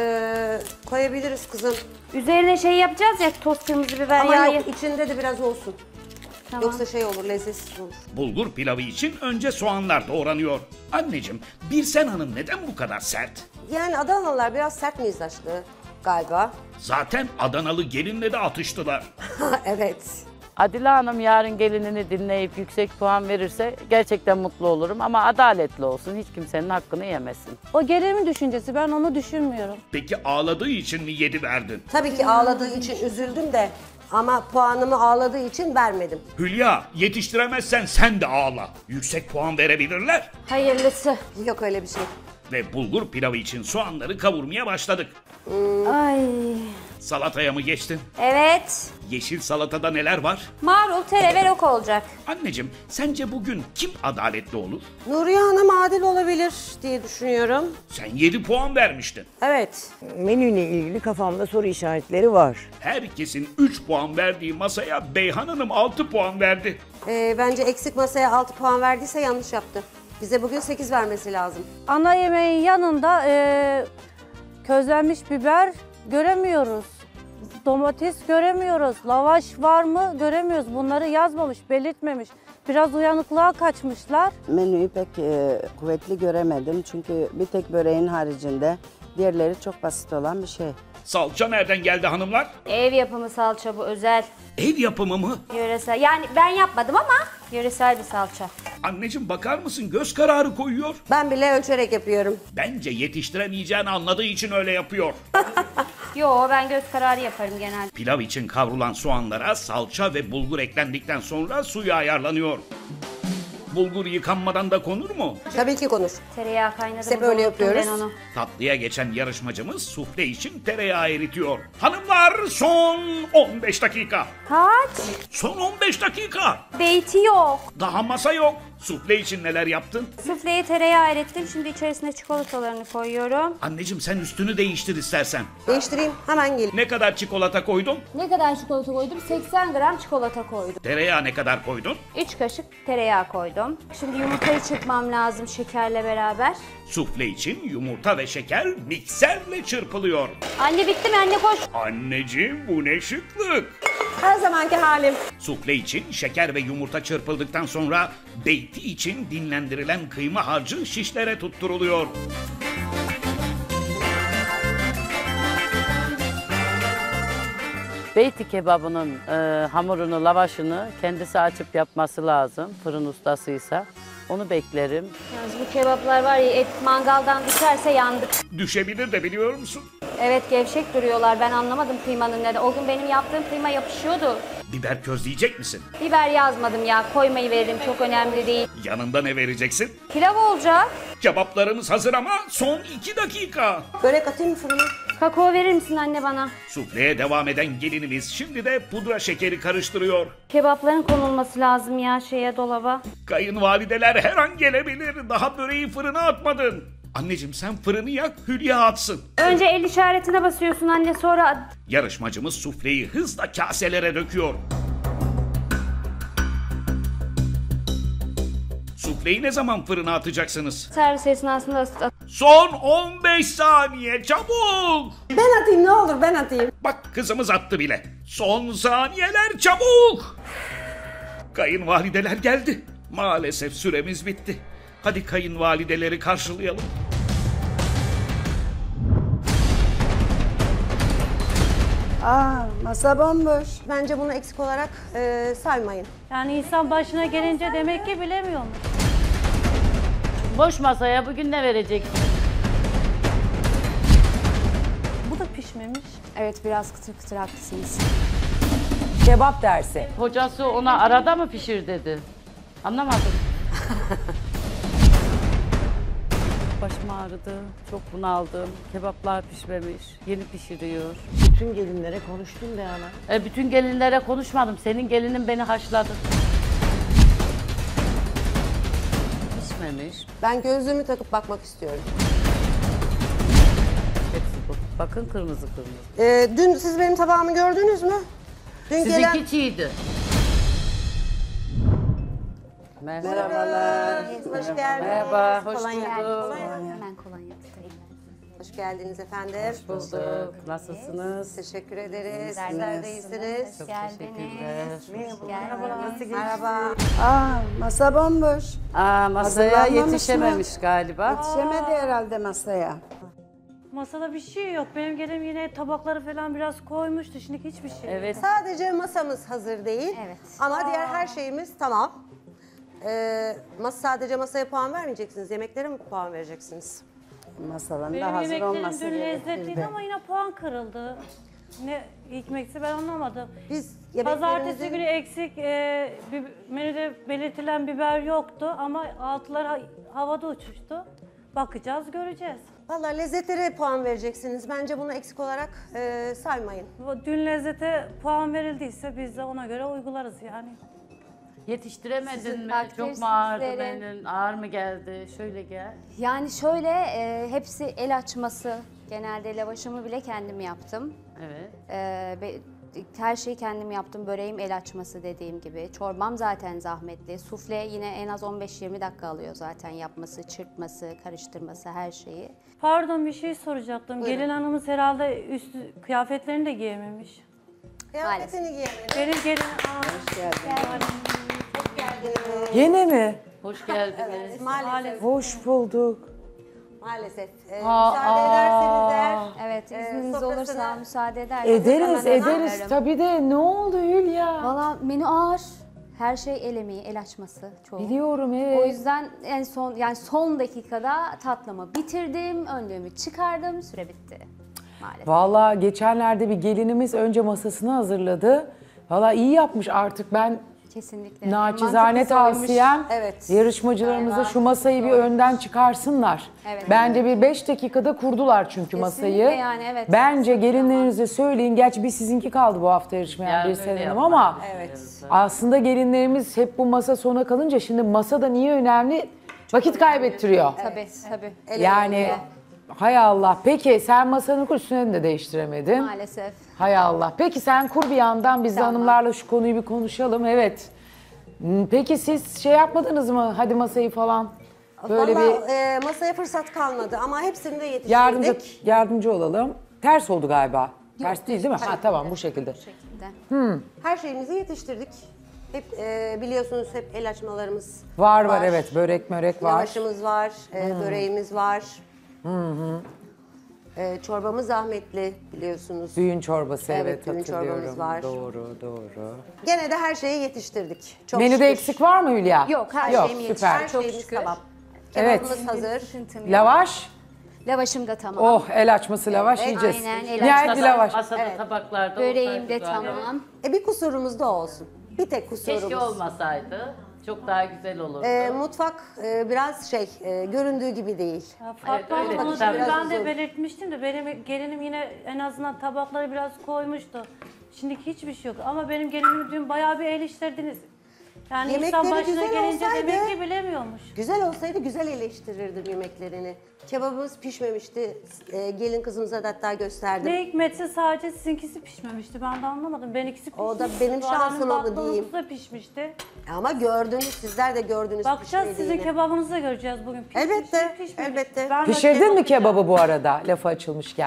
koyabiliriz kızım. Üzerine şey yapacağız ya, toz kırmızı biber Ama yağı. yok içinde de biraz olsun. Tamam. Yoksa şey olur, lezzetsiz olur. Bulgur pilavı için önce soğanlar doğranıyor. Anneciğim, Birsen Hanım neden bu kadar sert? Yani Adanalılar biraz sert mizaçlı galiba. Zaten Adanalı gelinle de atıştılar. Evet. Adile Hanım yarın gelinini dinleyip yüksek puan verirse gerçekten mutlu olurum. Ama adaletli olsun, hiç kimsenin hakkını yemesin. O gelinimin düşüncesi, ben onu düşünmüyorum. Peki ağladığı için mi 7 verdin? Tabii ki ağladığı için üzüldüm de ama puanımı ağladığı için vermedim. Hülya, yetiştiremezsen sen de ağla. Yüksek puan verebilirler. Hayırlısı. Yok öyle bir şey. Ve bulgur pilavı için soğanları kavurmaya başladık. Ay. Salataya mı geçtin? Evet. Yeşil salatada neler var? Marul, tere ve roka olacak. Anneciğim, sence bugün kim adaletli olur? Nuriye Hanım adil olabilir diye düşünüyorum. Sen 7 puan vermiştin. Evet. Menüyle ilgili kafamda soru işaretleri var. Herkesin 3 puan verdiği masaya Beyhan Hanım 6 puan verdi. Bence eksik masaya 6 puan verdiyse yanlış yaptı. Bize bugün 8 vermesi lazım. Ana yemeğin yanında közlenmiş biber göremiyoruz. Domates göremiyoruz. Lavaş var mı göremiyoruz. Bunları yazmamış, belirtmemiş. Biraz uyanıklığa kaçmışlar. Menüyü pek kuvvetli göremedim. Çünkü bir tek böreğin haricinde diğerleri çok basit olan bir şey. Salça nereden geldi hanımlar? Ev yapımı salça bu, özel. Ev yapımı mı? Yöresel. Yani ben yapmadım ama yöresel bir salça. Anneciğim bakar mısın, göz kararı koyuyor. Ben bile ölçerek yapıyorum. Bence yetiştiremeyeceğini anladığı için öyle yapıyor. Yo, ben göz kararı yaparım genelde. Pilav için kavrulan soğanlara salça ve bulgur eklendikten sonra suyu ayarlanıyor. Bulgur yıkanmadan da konur mu? Tabii ki konuş. Tereyağı kaynadı. Hep burada öyle unuttum yapıyoruz. Ben onu. Tatlıya geçen yarışmacımız sufle için tereyağı eritiyor. Hanımlar, son 15 dakika. Kaç? Son 15 dakika. Beyti yok. Daha masa yok. Sufle için neler yaptın? Sufleyi tereyağı erittim. Şimdi içerisine çikolatalarını koyuyorum. Anneciğim sen üstünü değiştir istersen. Değiştireyim, hemen gelin. Ne kadar çikolata koydun? Ne kadar çikolata koydum? 80 gram çikolata koydum. Tereyağı ne kadar koydun? 3 kaşık tereyağı koydum. Şimdi yumurtayı çırpmam lazım şekerle beraber. Sufle için yumurta ve şeker mikserle çırpılıyor. Anne bitti mi? Anne koş. Anneciğim bu ne şıklık. Her zamanki halim. Sufle için şeker ve yumurta çırpıldıktan sonra beyti için dinlendirilen kıyma harcı şişlere tutturuluyor. Beyti kebabının hamurunu, lavaşını kendisi açıp yapması lazım. Fırın ustasıysa. Onu beklerim. Yalnız bu kebaplar var ya, et mangaldan düşerse yandık. Düşebilir de biliyor musun? Evet, gevşek duruyorlar. Ben anlamadım kıymanın neden. O gün benim yaptığım kıyma yapışıyordu. Biber közleyecek misin? Biber yazmadım ya. Koymayı veririm. Çok önemli değil. Yanında ne vereceksin? Pilav olacak. Kebaplarımız hazır ama son 2 dakika. Börek atayım mı fırına? Kakao verir misin anne bana? Sufleye devam eden gelinimiz şimdi de pudra şekeri karıştırıyor. Kebapların konulması lazım ya dolaba. Kayınvalideler her an gelebilir. Daha böreği fırına atmadın. Anneciğim sen fırını yak, Hülya atsın. Önce el işaretine basıyorsun anne, sonra... Yarışmacımız sufleyi hızla kaselere döküyor. Sufleyi ne zaman fırına atacaksınız? Servis esnasında... Son 15 saniye çabuk. Ben atayım, ne olur ben atayım. Bak kızımız attı bile. Son saniyeler çabuk. Kayınvalideler geldi. Maalesef süremiz bitti. Hadi kayınvalideleri karşılayalım. Masa bomboş. Bence bunu eksik olarak saymayın. Yani insan başına gelince demek ki bilemiyormuş. Boş masaya bugün ne vereceksin? Bu da pişmemiş. Evet, biraz kıtır kıtır haklısınız. Kebap dersi. Hocası ona arada mı pişir dedi? Anlamadım. Başım ağrıdı, çok bunaldım. Kebaplar pişmemiş, yeni pişiriyor. Bütün gelinlere konuştum de ana. Bütün gelinlere konuşmadım, senin gelinin beni haşladı. Pişmemiş. Ben gözlüğümü takıp bakmak istiyorum. Hepsi bu. Bakın kırmızı kırmızı. Dün siz benim tabağımı gördünüz mü? Dün Sizinki çiğdi. Merhabalar. Hoş geldiniz. Merhaba, hoş Kolonya. bulduk. Hemen kolonya tutayım. Hoş geldiniz efendim. Hoş bulduk. Nasılsınız? Teşekkür ederiz. Sizler de iyisiniz. Çok teşekkürler. Merhaba. Masa bomboş. Masaya Hazırlanmamış yetişememiş galiba. Yetişemedi herhalde masaya. Masada bir şey yok. Benim gelinim yine tabakları falan biraz koymuştu. Şimdi hiçbir şey yok. Evet. Sadece masamız hazır değil. Evet. Ama diğer her şeyimiz tamam. Sadece masaya puan vermeyeceksiniz. Yemeklere mi puan vereceksiniz? Masaların da Benim hazır yemeklerim olması dün lezzetliydi gerekirdi. ama yine puan kırıldı. Ne hikmetse ben anlamadım. Biz Pazartesi yemeklerimizin- günü eksik menüde belirtilen biber yoktu ama altılar havada uçuştu. Bakacağız, göreceğiz. Valla lezzetlere puan vereceksiniz. Bence bunu eksik olarak saymayın. Dün lezzete puan verildiyse biz de ona göre uygularız yani. Yetiştiremedin Sizin mi? takdir Çok mu ağırdı sizlerin. benim? Ağır mı geldi? Şöyle gel. Yani şöyle, hepsi el açması. Genelde lavaşımı bile kendim yaptım. Evet. Her şeyi kendim yaptım. Böreğim el açması dediğim gibi. Çorbam zaten zahmetli. Sufle yine en az 15-20 dakika alıyor zaten yapması, çırpması, karıştırması, her şeyi. Pardon, bir şey soracaktım. Gelin hanımız herhalde üstü kıyafetlerini de giyememiş. Kıyafetini giyelim. Benim gelinim... Yine mi? Hoş geldiniz. Maalesef. Hoş bulduk. Maalesef. Müsaade ederseniz eğer. Evet, izniniz sofrasına- olursa, müsaade ederseniz. Ederiz, hemen ederiz. hazırlarım. Tabii de ne oldu Hülya? Valla menü ağır. Her şey el emeği, el açması çoğu. Biliyorum evet. O yüzden en son, yani son dakikada tatlımı bitirdim, önlüğümü çıkardım, süre bitti. Maalesef. Vallahi geçenlerde bir gelinimiz önce masasını hazırladı. Vallahi iyi yapmış artık ben Kesinlikle. Naçizane Mantıklısı oymuş. tavsiyem Evet. yarışmacılarımıza şu masayı bir önden çıkarsınlar. Evet. Bence bir 5 dakikada kurdular çünkü masayı. yani, evet. Bence gelinlerinize söyleyin. Gerçi bir sizinki kaldı bu hafta yarışmayan Yarın bir öyle Hanım ama Evet. aslında gelinlerimiz hep bu masa sona kalınca şimdi masada niye önemli? Vakit kaybettiriyor. Tabii tabii. Yani hay Allah. Peki sen masanı kur, üstüne de değiştiremedin. Maalesef. Hay Allah. Peki sen kur bir yandan, biz de Tamam. hanımlarla şu konuyu bir konuşalım. Evet. Peki siz şey yapmadınız mı? Hadi masayı falan. Böyle bir Masaya fırsat kalmadı ama hepsini de yetiştirdik. yardımcı olalım. Ters oldu galiba. Ters değil değil mi? Ha tamam bu şekilde. Her şeyimizi yetiştirdik. Hep biliyorsunuz hep el açmalarımız Var evet. Börek mörek var. Lavaşımız var, böreğimiz var. Çorbamız zahmetli biliyorsunuz. Düğün çorbası evet, düğün hatırlıyorum. çorbamız var. Doğru. Gene de her şeyi yetiştirdik. Çok Menüde şükür. eksik var mı Hülya? Yok her Yok, şeyim süper. yetişti. Her Çok şeyimiz şükür. tamam. Evet. Kebabımız hazır. Sıkıntım yok. Lavaş. Lavaşım da tamam. Oh el açması lavaş yiyeceğiz. aynen, el Nihayet bir açması. lavaş. Masada tabaklarda Böreğim de olsaydı galiba. tamam. Bir kusurumuz da olsun. Bir tek kusurumuz. Keşke olmasaydı. Çok daha güzel olurdu. Mutfak biraz göründüğü gibi değil. Fatma öyle Hanım, onu tabii. ben de belirtmiştim de benim gelinim yine en azından tabakları biraz koymuştu. Şimdi hiçbir şey yok ama benim gelinimi dün bayağı bir eleştirdiniz. Yani Yemekleri insan başına güzel gelince olsaydı- demek ki bilemiyormuş. Güzel olsaydı güzel eleştirirdim yemeklerini. Kebabımız pişmemişti. Gelin kızımıza da hatta gösterdim. Ne hikmetse sadece sizinkisi pişmemişti. Ben de anlamadım. Benimkisi pişmişti. O da benim Zuhal Hanım şansım oldu baklavalısı diyeyim. da pişmişti. Ama gördünüz, sizler de gördünüz Bakacağız sizin pişmediğini. kebabınızı da göreceğiz bugün. Pişmiş Elbette, mi, pişmemiş mi? elbette. Ben de Pişirdin mi kebap- kebabı bu arada lafı açılmışken?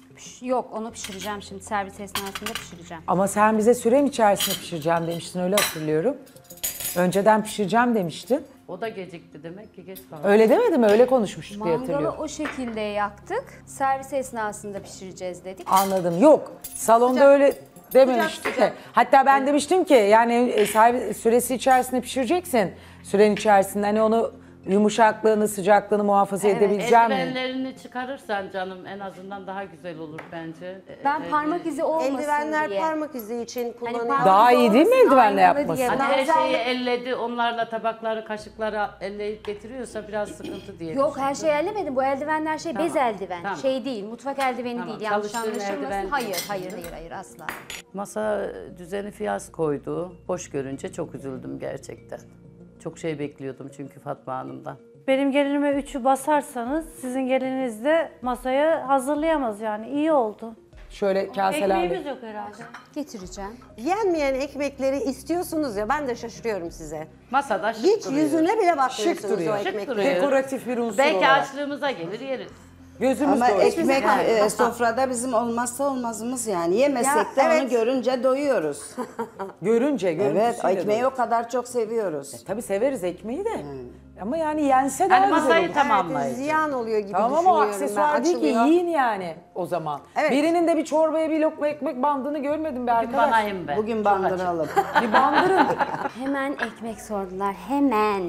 Yok onu pişireceğim şimdi servis esnasında pişireceğim. Ama sen bize süre mi içerisinde pişireceğim demiştin öyle hatırlıyorum. Önceden pişireceğim demiştin. O da gecikti demek ki geç kaldı. Öyle demedim öyle konuşmuştuk diye Mangalı hatırlıyorum. o şekilde yaktık. Servis esnasında pişireceğiz dedik. Anladım. Yok salonda öyle dememiştik ki. Hatta ben demiştim ki yani süresi içerisinde pişireceksin. Sürenin içerisinde hani onu yumuşaklığını, sıcaklığını muhafaza edebileceğim mi? Eldivenlerini çıkarırsan canım en azından daha güzel olur bence. Ben parmak izi olmasın Eldivenler diye. parmak izi için kullanılıyor. parmak Daha iyi değil mi olmasın, eldivenle aynalı yapması? diye. Hani her Nazarlı- şeyi elledi, onlarla tabakları, kaşıkları elleyip getiriyorsa biraz sıkıntı diye. Yok her şeyi ellemedim. Bu eldivenler bez eldiven. Tamam. Şey değil, mutfak eldiveni Tamam, değil. Yanlış çalıştığın anlaşılmasın. eldiven Hayır, değil. hayır asla. Masa düzeni fiyaskoydu. Boş görünce çok üzüldüm gerçekten. Çok şey bekliyordum çünkü Fatma Hanım'dan. Benim gelinime 3'ü basarsanız sizin gelininiz de masaya hazırlayamaz yani. İyi oldu. Şöyle kaselerle. Ekmeğimiz yok herhalde. Getireceğim. Yenmeyen ekmekleri istiyorsunuz ya, ben de şaşırıyorum size. Masada şık Hiç duruyor. yüzüne bile Şık bakmıyorsunuz o duruyor. Şık ekmekleri. duruyor. Dekoratif bir unsur Belki olarak. açlığımıza gelir yeriz. Gözümüz Ama doysun. ekmek sofrada bizim olmazsa olmazımız yani. Yemesek de evet. onu görünce doyuyoruz. Görünce Evet, görüntüsüyle ekmeği doyuyor. o kadar çok seviyoruz. Tabii severiz ekmeği de. Ama yani yense daha Hani güzel masayı olur. tamamlayıcı. Ziyan oluyor gibi Tamam ama düşünüyorum aksesuar ben. değil ki Açılıyor. yiyin yani o zaman. Evet. Birinin de bir çorbaya bir lokma ekmek bandığını görmedim be Bir arkadaş. banayım ben. Bugün bandıralım. Bir bandırın. Hemen ekmek sordular. Hemen.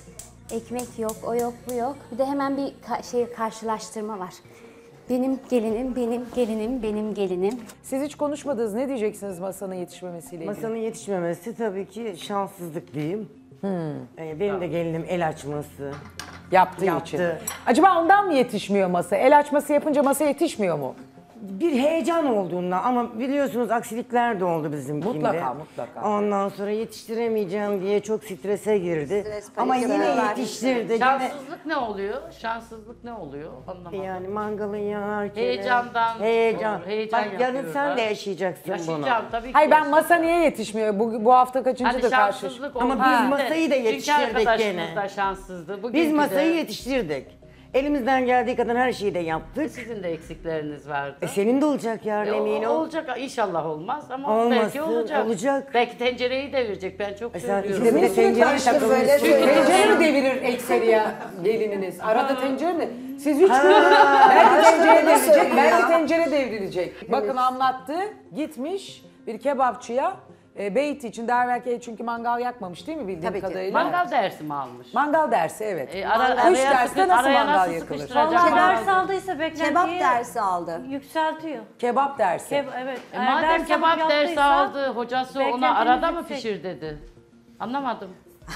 Ekmek yok, o yok, bu yok. Bir de hemen bir karşılaştırma var. Benim gelinim, benim gelinim, benim gelinim. Siz hiç konuşmadınız. Ne diyeceksiniz masanın yetişmemesiyle ilgili? Masanın yetişmemesi tabii ki şanssızlık diyeyim. Benim de gelinim el açması. Yaptığı Yaptı. için. Acaba ondan mı yetişmiyor masa? El açması yapınca masa yetişmiyor mu? Bir heyecan olduğundan ama biliyorsunuz aksilikler de oldu bizimkinde. Mutlaka, mutlaka. Ondan sonra yetiştiremeyeceğim diye çok strese girdi. Stres, Ama panik yine yapıyorlar. yetiştirdi. Yine, Şanssızlık ne oluyor? Şanssızlık ne oluyor? Anlamadım. yani mangalın yanarken. Heyecandan Heyecan. olur, heyecan Bak yarın sen yapıyorlar. de yaşayacaksın bunu. Yaşayacağım tabii ki. Hayır ben yaşayacağım. masa niye yetişmiyor? Bu hafta kaçıncı Hani da karşı? şanssızlık Ama oldu. biz Ha. masayı da Çünkü yetiştirdik arkadaşımız gene. da şanssızdı. Bugünkü Biz masayı de yetiştirdik. Elimizden geldiği kadar her şeyi de yaptık. sizin de eksikleriniz vardı. Senin de olacak yarın emin ol. Olacak inşallah olmaz ama Olmasın, belki olacak. olacak. Belki tencereyi devirecek ben çok Sen söylüyorum. ikide bir de tencereye Başta böyle takılmışsın. söylüyorsun. Tencere mi devirir ekseriye gelininiz? Arada tencere mi? Siz üç gün belki tencere devrilecek, belki tencere devrilecek. Bakın anlattı, gitmiş bir kebapçıya. Beyti için daha belki çünkü mangal yakmamış değil mi bildiğim Tabii ki. kadarıyla? Mangal dersi mi almış? Mangal dersi evet. Kış Kış derste nasıl mangal yakılır? sıkıştıracak Vallahi mangal? ders aldıysa beklentiyi Kebap dersi aldı. yükseltiyor. Kebap dersi. Evet. Madem ders kebap dersi yaptıysa aldı, hocası ona beklentimiz arada mı yüksek. pişir dedi? Anlamadım.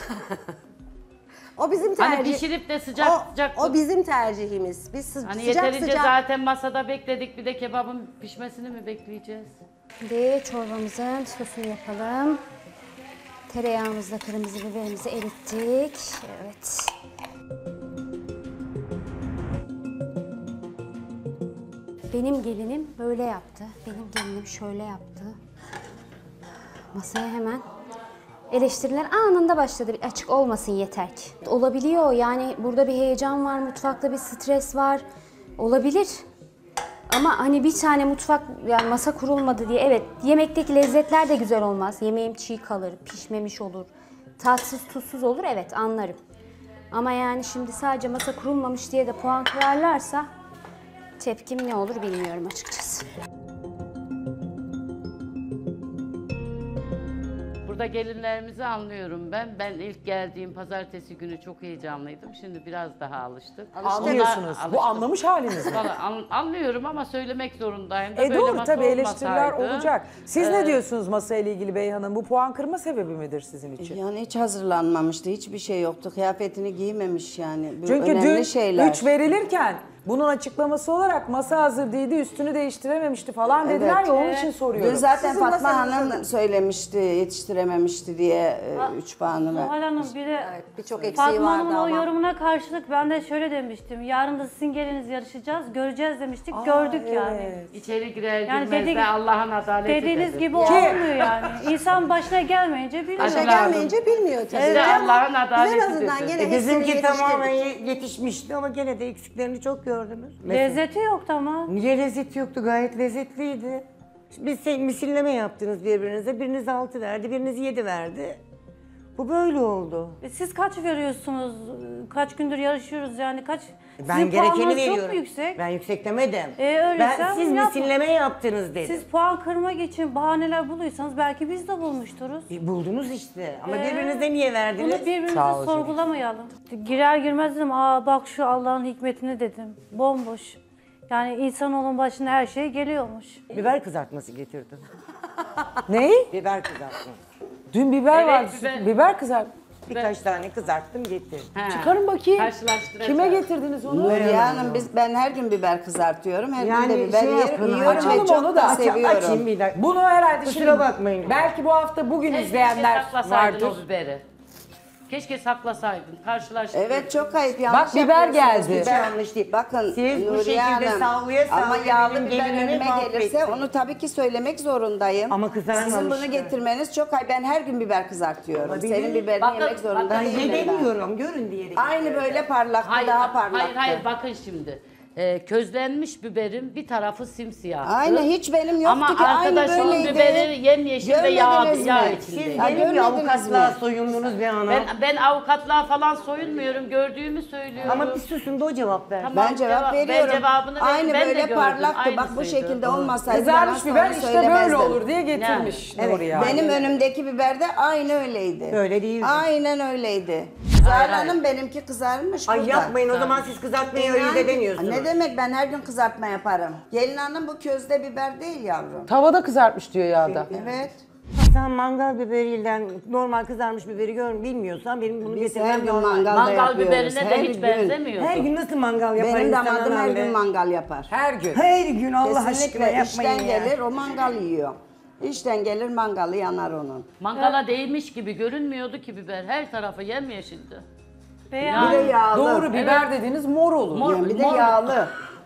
O bizim Hani tercih. pişirip de sıcak sıcak. O bizim tercihimiz. Biz Hani sıcak yeterince sıcak. zaten masada bekledik, bir de kebabın pişmesini mi bekleyeceğiz? Şimdi çorbamızın sosunu yapalım. Tereyağımızla kırmızı biberimizi erittik. Evet. Benim gelinim böyle yaptı. Benim gelinim şöyle yaptı. Masaya hemen eleştiriler anında başladı. Bir açık olmasın yeter ki. Olabiliyor yani burada bir heyecan var, mutfakta bir stres var. Olabilir. Ama hani bir tane mutfak yani masa kurulmadı diye evet yemekteki lezzetler de güzel olmaz. Yemeğim çiğ kalır, pişmemiş olur, tatsız tuzsuz olur evet anlarım. Ama yani şimdi sadece masa kurulmamış diye de puan kırarlarsa tepkim ne olur bilmiyorum açıkçası. Burada gelinlerimizi anlıyorum ben. Ben ilk geldiğim pazartesi günü çok heyecanlıydım. Şimdi biraz daha alıştık. Anlıyorsunuz. Onlar Bu anlamış haliniz mi? Anlıyorum ama söylemek zorundayım da E böyle doğru masa tabii eleştiriler olmasaydı. olacak. Siz ne diyorsunuz masayla ilgili Beyhan'ın? Bu puan kırma sebebi midir sizin için? Yani hiç hazırlanmamıştı, hiçbir şey yoktu. Kıyafetini giymemiş yani. Bu Çünkü önemli dün şeyler. 3 verilirken bunun açıklaması olarak masa hazır değildi, üstünü değiştirememişti falan dediler Evet. ya onun için soruyorum. Dün zaten Sizin Fatma masanızda Hanım söylemişti, yetiştirememişti diye 3 puanı ver. Zuhal Hanım bir de Birçok eksiği Fatma vardı Hanım'ın o ama. yorumuna karşılık ben de şöyle demiştim. Yarın da sizin geliniz yarışacağız, göreceğiz demiştik, gördük yani. İçeri girer Yani girmez de dedi- Allah'ın adaleti Dediğiniz dedi. gibi olmuyor yani. İnsan başına gelmeyince biliyor. Başa Lazım. gelmeyince bilmiyor tabii. İşte Ama Allah'ın biz adaleti en azından dedi. gene hepsini Bizimki yetiştirdik. tamamen yetişmişti ama gene de eksiklerini çok gördünüz. Lezzeti yoktu ama. Niye lezzeti yoktu? Gayet lezzetliydi. Biz misilleme yaptınız birbirinize. Biriniz 6 verdi, biriniz 7 verdi. Bu böyle oldu. Siz kaç veriyorsunuz? Kaç gündür yarışıyoruz yani kaç? Ben Sizin gerekeni puanınız veriyorum. çok mu yüksek? Ben yüksek demedim. Öyleyse Ben siz yapma. misilleme yaptınız dedim. Siz puan kırmak için bahaneler buluysanız belki biz de bulmuşturuz. Buldunuz işte. Ama birbirinize niye verdiniz? Bunu birbirimizi Sağ ol canım. sorgulamayalım. Girer girmez dedim, aa bak şu Allah'ın hikmetini dedim. Bomboş. Yani insanoğlunun başına her şey geliyormuş. Biber kızartması getirdim. Ne? Biber kızartması. Dün biber Evet, vardı. biber. Biber kızar. Birkaç tane kızarttım getirdim. Ha. Çıkarın bakayım. Karşılaştıracağız. Kime getirdiniz onu? Nuriye Hanım ben her gün biber kızartıyorum. Her Yani gün de biber şey yapın, yiyorum açalım ve çok onu da da. seviyorum. Açayım bir dakika. Bunu herhalde Kusura şimdi bakmayın. belki bu hafta bugün Keşke izleyenler saklasaydın vardır. o biberi. Keşke saklasaydın. Karşılaştırdım. Evet çok ayıp yanlış Bak, biber yapıyorsunuz. geldi. Hiç yanlış değil. Bakın Siz bu Nuriye şekilde Hanım, sallaya ama sallaya yağlı benim biber gelinimi önüme gelirse mahvettin. onu tabii ki söylemek zorundayım. Ama kızarmamış Sizin bunu da. getirmeniz çok ayıp. Ben her gün biber kızartıyorum. Olabilir. Senin biberini Bakın, yemek zorunda bakın, değilim Ben ben. demiyorum, görün diyerek. Aynı böyle parlaktı, daha parlaktı. Hayır bakın şimdi. Közlenmiş biberin bir tarafı simsiyah. Aynı hiç benim yoktu Ama ki aynı arkadaşımın böyleydi. biberi yemyeşil ve yağ Görmediniz mi? içinde. Siz Ya benim bir görmediniz avukatlığa mi? soyundunuz bir ana. Ben avukatlığa falan soyunmuyorum. Gördüğümü söylüyorum. Ama bir susun da o cevap ver. Tamam. Ben cevap Ben veriyorum. cevabını verdim, Aynı ben de böyle gördüm, parlaktı. Bak bu aynısıydı. şekilde olmasaydı ben Kızarmış asla biber onu işte böyle söylemezdim. olur diye getirmiş Nuriye Hanım. Benim önümdeki biber de aynı öyleydi. Öyle değildi. Aynen öyleydi. Zahra Hanım benimki kızarmış Ay burada. yapmayın o zaman siz kızartmayı öyle de demiyorsunuz. Ne demek ben her gün kızartma yaparım. Gelin hanım bu közde biber değil yavrum. Tavada kızartmış diyor yağda. Evet. Sen mangal biberiyle normal kızarmış biberi bilmiyorsan benim bunu Biz getirmem her gün normal. mangalda Mangal yapıyoruz. biberine Her de hiç gün. benzemiyor. Her gün nasıl mangal yapar Benim insan damadım her anam be? gün mangal yapar. Her gün. Her gün Allah aşkına Kesinlikle yapmayın işten ya. gelir o mangal yiyor. İşten gelir mangalı yanar onun. Mangala değmiş gibi görünmüyordu ki biber. Her tarafı yemyeşildi. Bir de yağlı. Doğru biber dediğiniz mor olur. Mor- Yani bir de mor- yağlı.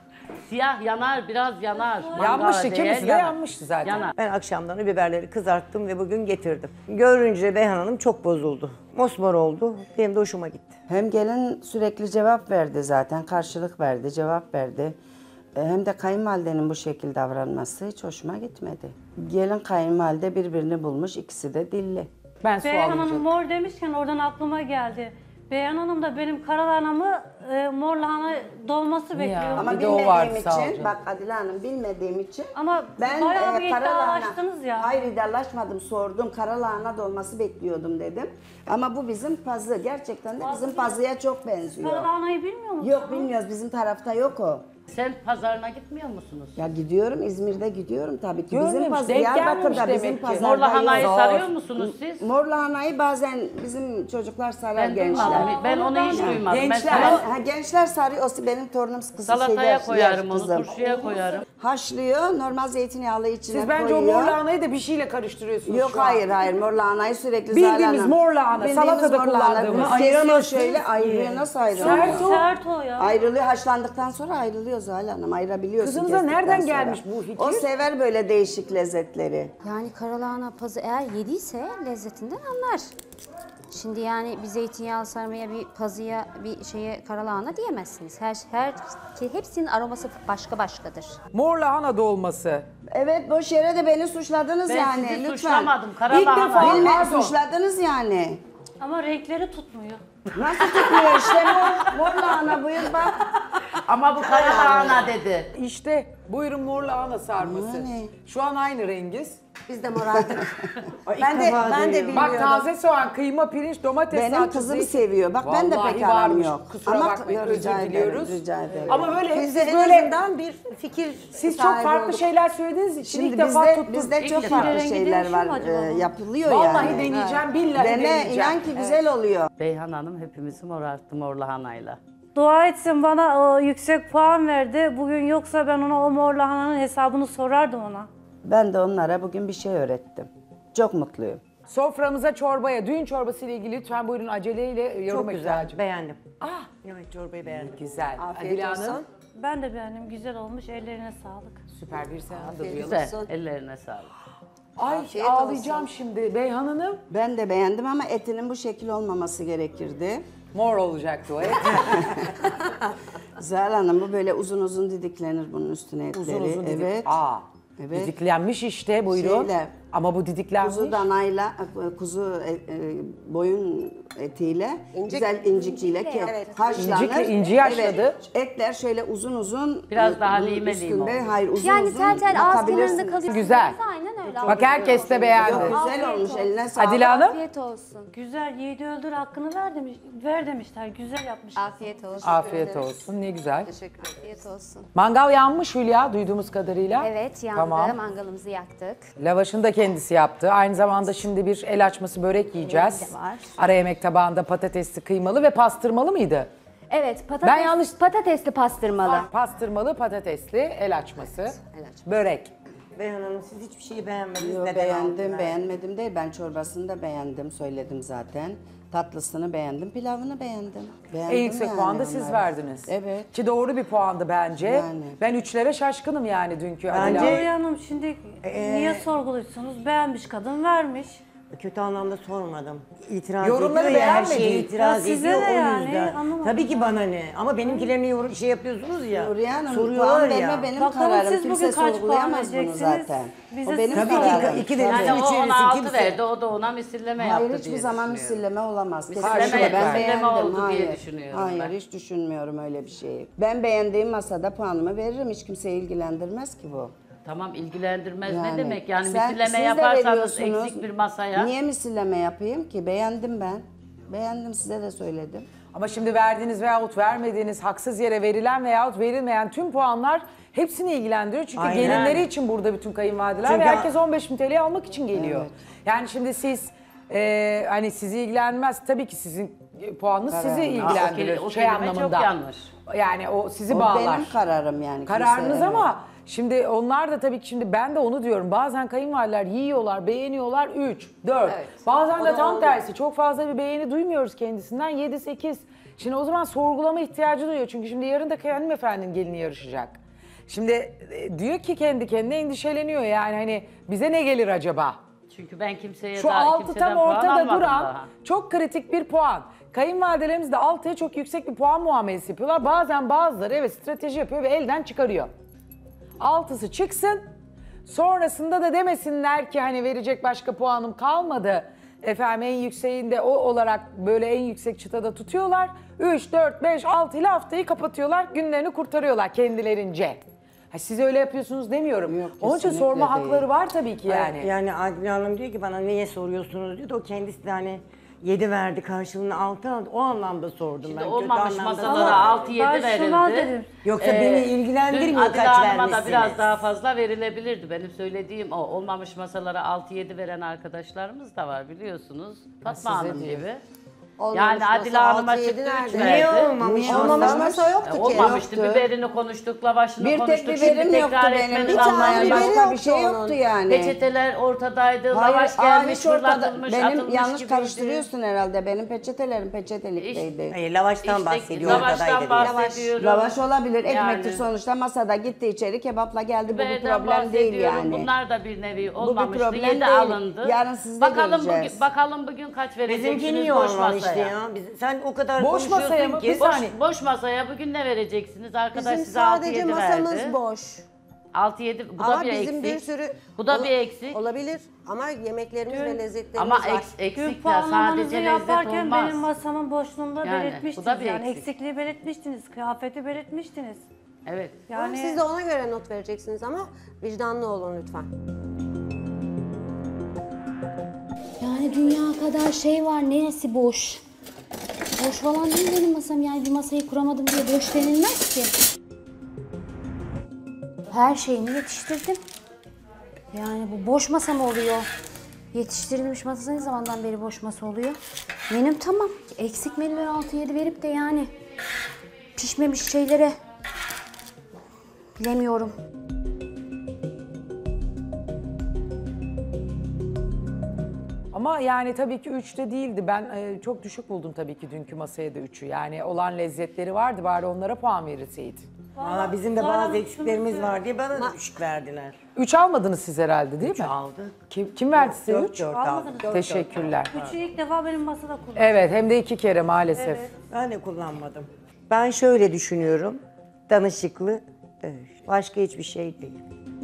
Siyah yanar, biraz yanar. Mangala Yanmıştı, değer, kimisi de yanar. yanmıştı zaten. Yanar. Ben akşamdan o biberleri kızarttım ve bugün getirdim. Görünce Beyhan Hanım çok bozuldu. Mosmor oldu. Benim de hoşuma gitti. Hem gelin sürekli cevap verdi zaten. Karşılık verdi, cevap verdi. Hem de kayınvalidenin bu şekilde davranması hiç hoşuma gitmedi. Gelin kayınvalide birbirini bulmuş, ikisi de dilli. Ben su Beyhan Hanım alacağım. mor demişken oradan aklıma geldi. Beyhan Hanım da benim karalahanamı mor lahana dolması bekliyor. Ama Bir de o vardı, bilmediğim sağ ol için, canım. bak Adile Hanım bilmediğim için Ama ben bayağı bir karalahana- iddialaştınız ya. Hayır iddialaşmadım, sordum. Karalahana dolması bekliyordum dedim. Ama bu bizim pazı. Gerçekten de bizim pazıya çok benziyor. Karalahanayı bilmiyor musunuz? Yok bilmiyoruz, bizim tarafta yok o. Semt pazarına gitmiyor musunuz? Ya gidiyorum, İzmir'de gidiyorum tabii ki. Görmemiş, denk Diyarbakır'da gelmemiş bizim demek ki. pazarda Mor lahanayı yok. sarıyor musunuz siz? Mor lahanayı bazen bizim çocuklar sarar, Ben gençler. duymadım. Ben onu hiç duymadım. Gençler. Ben Ha, gençler sarıyor. O benim torunum kızı salataya koyarım onu, kızım. turşuya koyarım. Haşlıyor, normal zeytinyağlı içine Siz bence koyuyor. o mor lahanayı da bir şeyle karıştırıyorsunuz Yok şu an. hayır, mor lahanayı sürekli Bildiğimiz Zahra Hanım. mor lahana, Bildiğimiz salatada mor lahana. kullandığımız. Kesiyor Ayıramazsınız şöyle, ayrılıyor. Nasıl ayrılıyor? Sert o ya. Ayrılıyor, haşlandıktan sonra ayrılıyor Zahra Hanım. Ayırabiliyorsun. Kızınıza kestikten nereden sonra. gelmiş bu fikir? O sever böyle değişik lezzetleri. Yani karalahana pazı eğer yediyse lezzetinden anlar. Şimdi yani bir zeytinyağlı sarmaya, bir pazıya, bir şeye karalahana diyemezsiniz. Hepsinin aroması başka başkadır. Mor lahana dolması. Evet, boş yere de beni suçladınız Ben yani. sizi Lütfen. suçlamadım. İlk Karalahana. defa- Bilme, Pardon. suçladınız yani. Ama renkleri tutmuyor. Nasıl tutmuyor işte mor lahana buyur bak. Ama bu karalahana dedi. İşte buyurun mor lahana sarması. Yani. Şu an aynı rengiz. Biz de morardık. ben de bilmiyorum. Bak taze soğan, kıyma, pirinç, domates Benim salçası, kızım zeytin. seviyor. Bak ben de Vallahi pek aram varmış. yok. Kusura bakmayın, yok, özür rica ederim, diliyoruz. rica ederim. Ama böyle hep Biz de en böyle azından bir fikir siz çok sahibi farklı olduk. şeyler söylediğiniz için Şimdi ilk defa tuttum. bizde çok İlk farklı rengi şeyler değişiyor var, mu acaba? yapılıyor Vallahi yani. deneyeceğim, billahi Dene, deneyeceğim. inan ki güzel oluyor. Beyhan Hanım hepimizi morarttı mor lahanayla. Dua etsin bana o yüksek puan verdi. Bugün yoksa ben ona o mor lahananın hesabını sorardım ona. Ben de onlara bugün bir şey öğrettim. Çok mutluyum. Soframıza, çorbaya, düğün çorbası ile ilgili lütfen buyurun aceleyle yorum ihtiyacım. Beğendim. Ah, Evet, çorbayı beğendim. güzel. Afiyet Adile olsun. Hanım, Ben de beğendim. Güzel olmuş. Ellerine sağlık. süper bir sen da duyalım. Güzel. olsun. Ellerine sağlık. Ay Afiyet ağlayacağım olsun. şimdi. Beyhan Hanım, Ben de beğendim ama etinin bu şekil olmaması gerekirdi. mor olacaktı o et. Zahra Hanım bu böyle uzun uzun didiklenir bunun üstüne etleri. Uzun uzun didik. Evet. Aa, Evet. didiklenmiş işte buyurun. Şeyle, Ama bu didiklenmiş. Kuzu danayla, boyun etiyle, güzel incikliyle haşlanır. İncikle, inci haşladı. Evet, etler şöyle uzun uzun. Biraz daha bunun lime lime üstünde, oldu. hayır uzun Yani uzun tel tel ağız kenarında bakabilirsiniz. kalıyor. Güzel. Aynen öyle. Bak herkes de beğendi. Çok güzel Afiyet olmuş, olsun. eline sağlık. Adile Hanım. Afiyet olsun. Güzel, yiğidi öldür hakkını ver demişler. Güzel yapmışlar. Afiyet olsun. Afiyet olsun. Ne güzel. Afiyet olsun. Mangal yanmış Hülya duyduğumuz kadarıyla. Evet yandı. Tamam. Mangalımızı yaktık. Lavaşını da kendisi yaptı. Aynı zamanda şimdi bir el açması börek yiyeceğiz. de var. Ara yemek tabağında patatesli, kıymalı ve pastırmalı mıydı? Evet Ben yanlış- patatesli pastırmalı. Pastırmalı, patatesli, el açması, börek. Beyhan Hanım siz hiçbir şeyi beğenmediniz. Yo, Neden beğendim, aldınız? beğenmedim değil. Ben çorbasını da beğendim, söyledim zaten. Tatlısını beğendim, pilavını beğendim. Beğendim En yüksek yani puanı da siz onları. verdiniz. Evet. Ki doğru bir puandı bence. Yani. Ben 3'lere şaşkınım yani dünkü. Bence- Adile Hanım. Nuriye Hanım şimdi niye sorguluyorsunuz? Beğenmiş kadın vermiş. Kötü anlamda sormadım. İtiraz Yorumları ediyor ya, her beğenmedi. şeye itiraz Ya size ediyor de o yani, yüzden. anlamadım Tabii ki ben. bana ne? Ama benimkilerini şey yapıyorsunuz ya. Nuriye Hanım, soruyorlar puan ya. verme benim Bakalım kararım. siz Kimse bugün kaç puan sorgulayamaz bunu vereceksiniz? zaten. Bize O benim siz Tabii ki kararım. iki de Yani üç o verirsin, ona 6 kimse- verdi, o da ona misilleme Hayır yaptı hiçbir diye zaman düşünüyorum. misilleme olamaz. Misilleme Kesinlikle yaptı, ben misilleme beğendim. oldu diye Hayır. düşünüyorum Hayır ben. hiç düşünmüyorum öyle bir şeyi. Ben beğendiğim masada puanımı veririm. Hiç kimseyi ilgilendirmez ki bu. Tamam ilgilendirmez ne Yani demek yani siz misilleme de yaparsanız veriyorsunuz. eksik bir masaya. Niye misilleme yapayım ki? Beğendim ben. Beğendim, size de söyledim. Ama şimdi verdiğiniz veyahut vermediğiniz, haksız yere verilen veyahut verilmeyen tüm puanlar hepsini ilgilendiriyor. Çünkü Aynen. gelinleri için burada bütün kayınvalideler Çünkü- ve herkes 15.000 TL almak için geliyor. Evet. Yani şimdi siz hani sizi ilgilenmez tabii ki sizin puanınız sizi Kararım. ilgilendirir O şey kelime anlamında. çok yanlış. Yani o sizi O bağlar. benim kararım yani. Kararınız Kimse- ama şimdi onlar da tabii ki şimdi ben de onu diyorum. Bazen kayınvalideler yiyorlar, beğeniyorlar 3, 4. Evet. Bazen O de da tam oldu. tersi. Çok fazla bir beğeni duymuyoruz kendisinden 7, 8. Şimdi o zaman sorgulama ihtiyacı duyuyor. Çünkü şimdi yarın da hanımefendinin gelini yarışacak. Şimdi diyor ki kendi kendine endişeleniyor yani hani bize ne gelir acaba? Çünkü ben kimseye Şu daha altı kimseden tam puan ortada almadım duran daha. çok kritik bir puan. Kayınvalidelerimiz de 6'ya çok yüksek bir puan muamelesi yapıyorlar. Bazen bazıları evet strateji yapıyor ve elden çıkarıyor. 6'sı çıksın. Sonrasında da demesinler ki hani verecek başka puanım kalmadı. Efendim en yükseğinde o olarak böyle en yüksek çıtada tutuyorlar. 3, 4, 5, 6 ile haftayı kapatıyorlar. Günlerini kurtarıyorlar kendilerince. Ha, siz öyle yapıyorsunuz demiyorum. Yok, Onun için kesinlikle sorma değil. hakları var tabii ki yani. Yani Adile Hanım diyor ki bana niye soruyorsunuz diyor da o kendisi de hani 7 verdi, karşılığını 6 aldı. O anlamda sordum Şimdi ben. Kötü olmamış anlamda masalara sormadım. 6-7 Ben şuna verildi. dedim. Yoksa beni ilgilendirmiyor Dün Adile kaç Hanım'a da vermişsiniz. biraz daha fazla verilebilirdi. Benim söylediğim o. Olmamış masalara 6-7 veren arkadaşlarımız da var biliyorsunuz. Fatma size Hanım diyor. gibi. Olmamış Yani Adile masa, Hanım'a 6-7 çıktı 3 nerede? verdi. Niye olmamış? Olmamış masa yoktu ki. Olmamıştı. Yoktu. Biberini konuştuk, lavaşını Bir tek konuştuk. biberim Şimdi yoktu tekrar benim. etmeniz Bir tane anlayamam. biberi başka bir yoktu şey onun. yoktu yani. Peçeteler ortadaydı, Hayır, lavaş gelmiş, hiç ortada. fırlatılmış, Benim atılmış yanlış gibiydi. karıştırıyorsun herhalde. Benim peçetelerim peçetelikteydi. Hayır, lavaştan İşte bahsediyor, lavaştan ortadaydı diye. bahsediyorum. Lavaş olabilir. Ekmektir Yani. sonuçta masada gitti içeri kebapla geldi. Bu bir Biberden problem değil bahsediyorum. yani. Bunlar da bir nevi bir olmamıştı. problem 7 değil. alındı. Yarın sizde bakalım göreceğiz. bakalım bugün kaç vereceksiniz Bizimki niye boş olmamıştı masaya. ya? Sen o kadar Boş konuşuyorsun masaya mı? ki. Bir saniye. Boş masaya bugün ne vereceksiniz? Arkadaş Bizim size 6-7 sadece verdi. masamız boş. 6-7 bu da Ama bir bizim eksik. bir sürü... Bu da bir eksik. Olabilir ama yemeklerimiz ve lezzetlerimiz Ama var. eksik Dün de puanlamanızı sadece lezzet yaparken olmaz. benim masamın boşluğunda Yani, belirtmiştiniz. bu da bir Yani eksik. eksikliği belirtmiştiniz, kıyafeti belirtmiştiniz. Evet. Yani... Siz de ona göre not vereceksiniz ama vicdanlı olun lütfen. Yani dünya kadar şey var, neresi boş? Boş falan değil benim masam, yani bir masayı kuramadım diye boş denilmez ki. Her şeyimi yetiştirdim. Yani bu boş masa mı oluyor? Yetiştirilmiş masa ne zamandan beri boş masa oluyor? Menüm tamam. Eksik menüler 6-7 verip de yani pişmemiş şeylere bilemiyorum. Ama yani tabii ki 3'te değildi. Ben çok düşük buldum tabii ki dünkü masaya da 3'ü. Yani olan lezzetleri vardı, bari onlara puan verirseydin. Valla bizim de bazı eksiklerimiz var diye bana da düşük verdiler. 3 almadınız siz herhalde değil mi? Aldı. Kim verdi size 3? 4 aldı. Teşekkürler. Üçü ilk defa benim masada kullandım. Evet, hem de 2 kere maalesef. Evet. Ben de kullanmadım. Ben şöyle düşünüyorum. Danışıklı, evet. Başka hiçbir şey değil.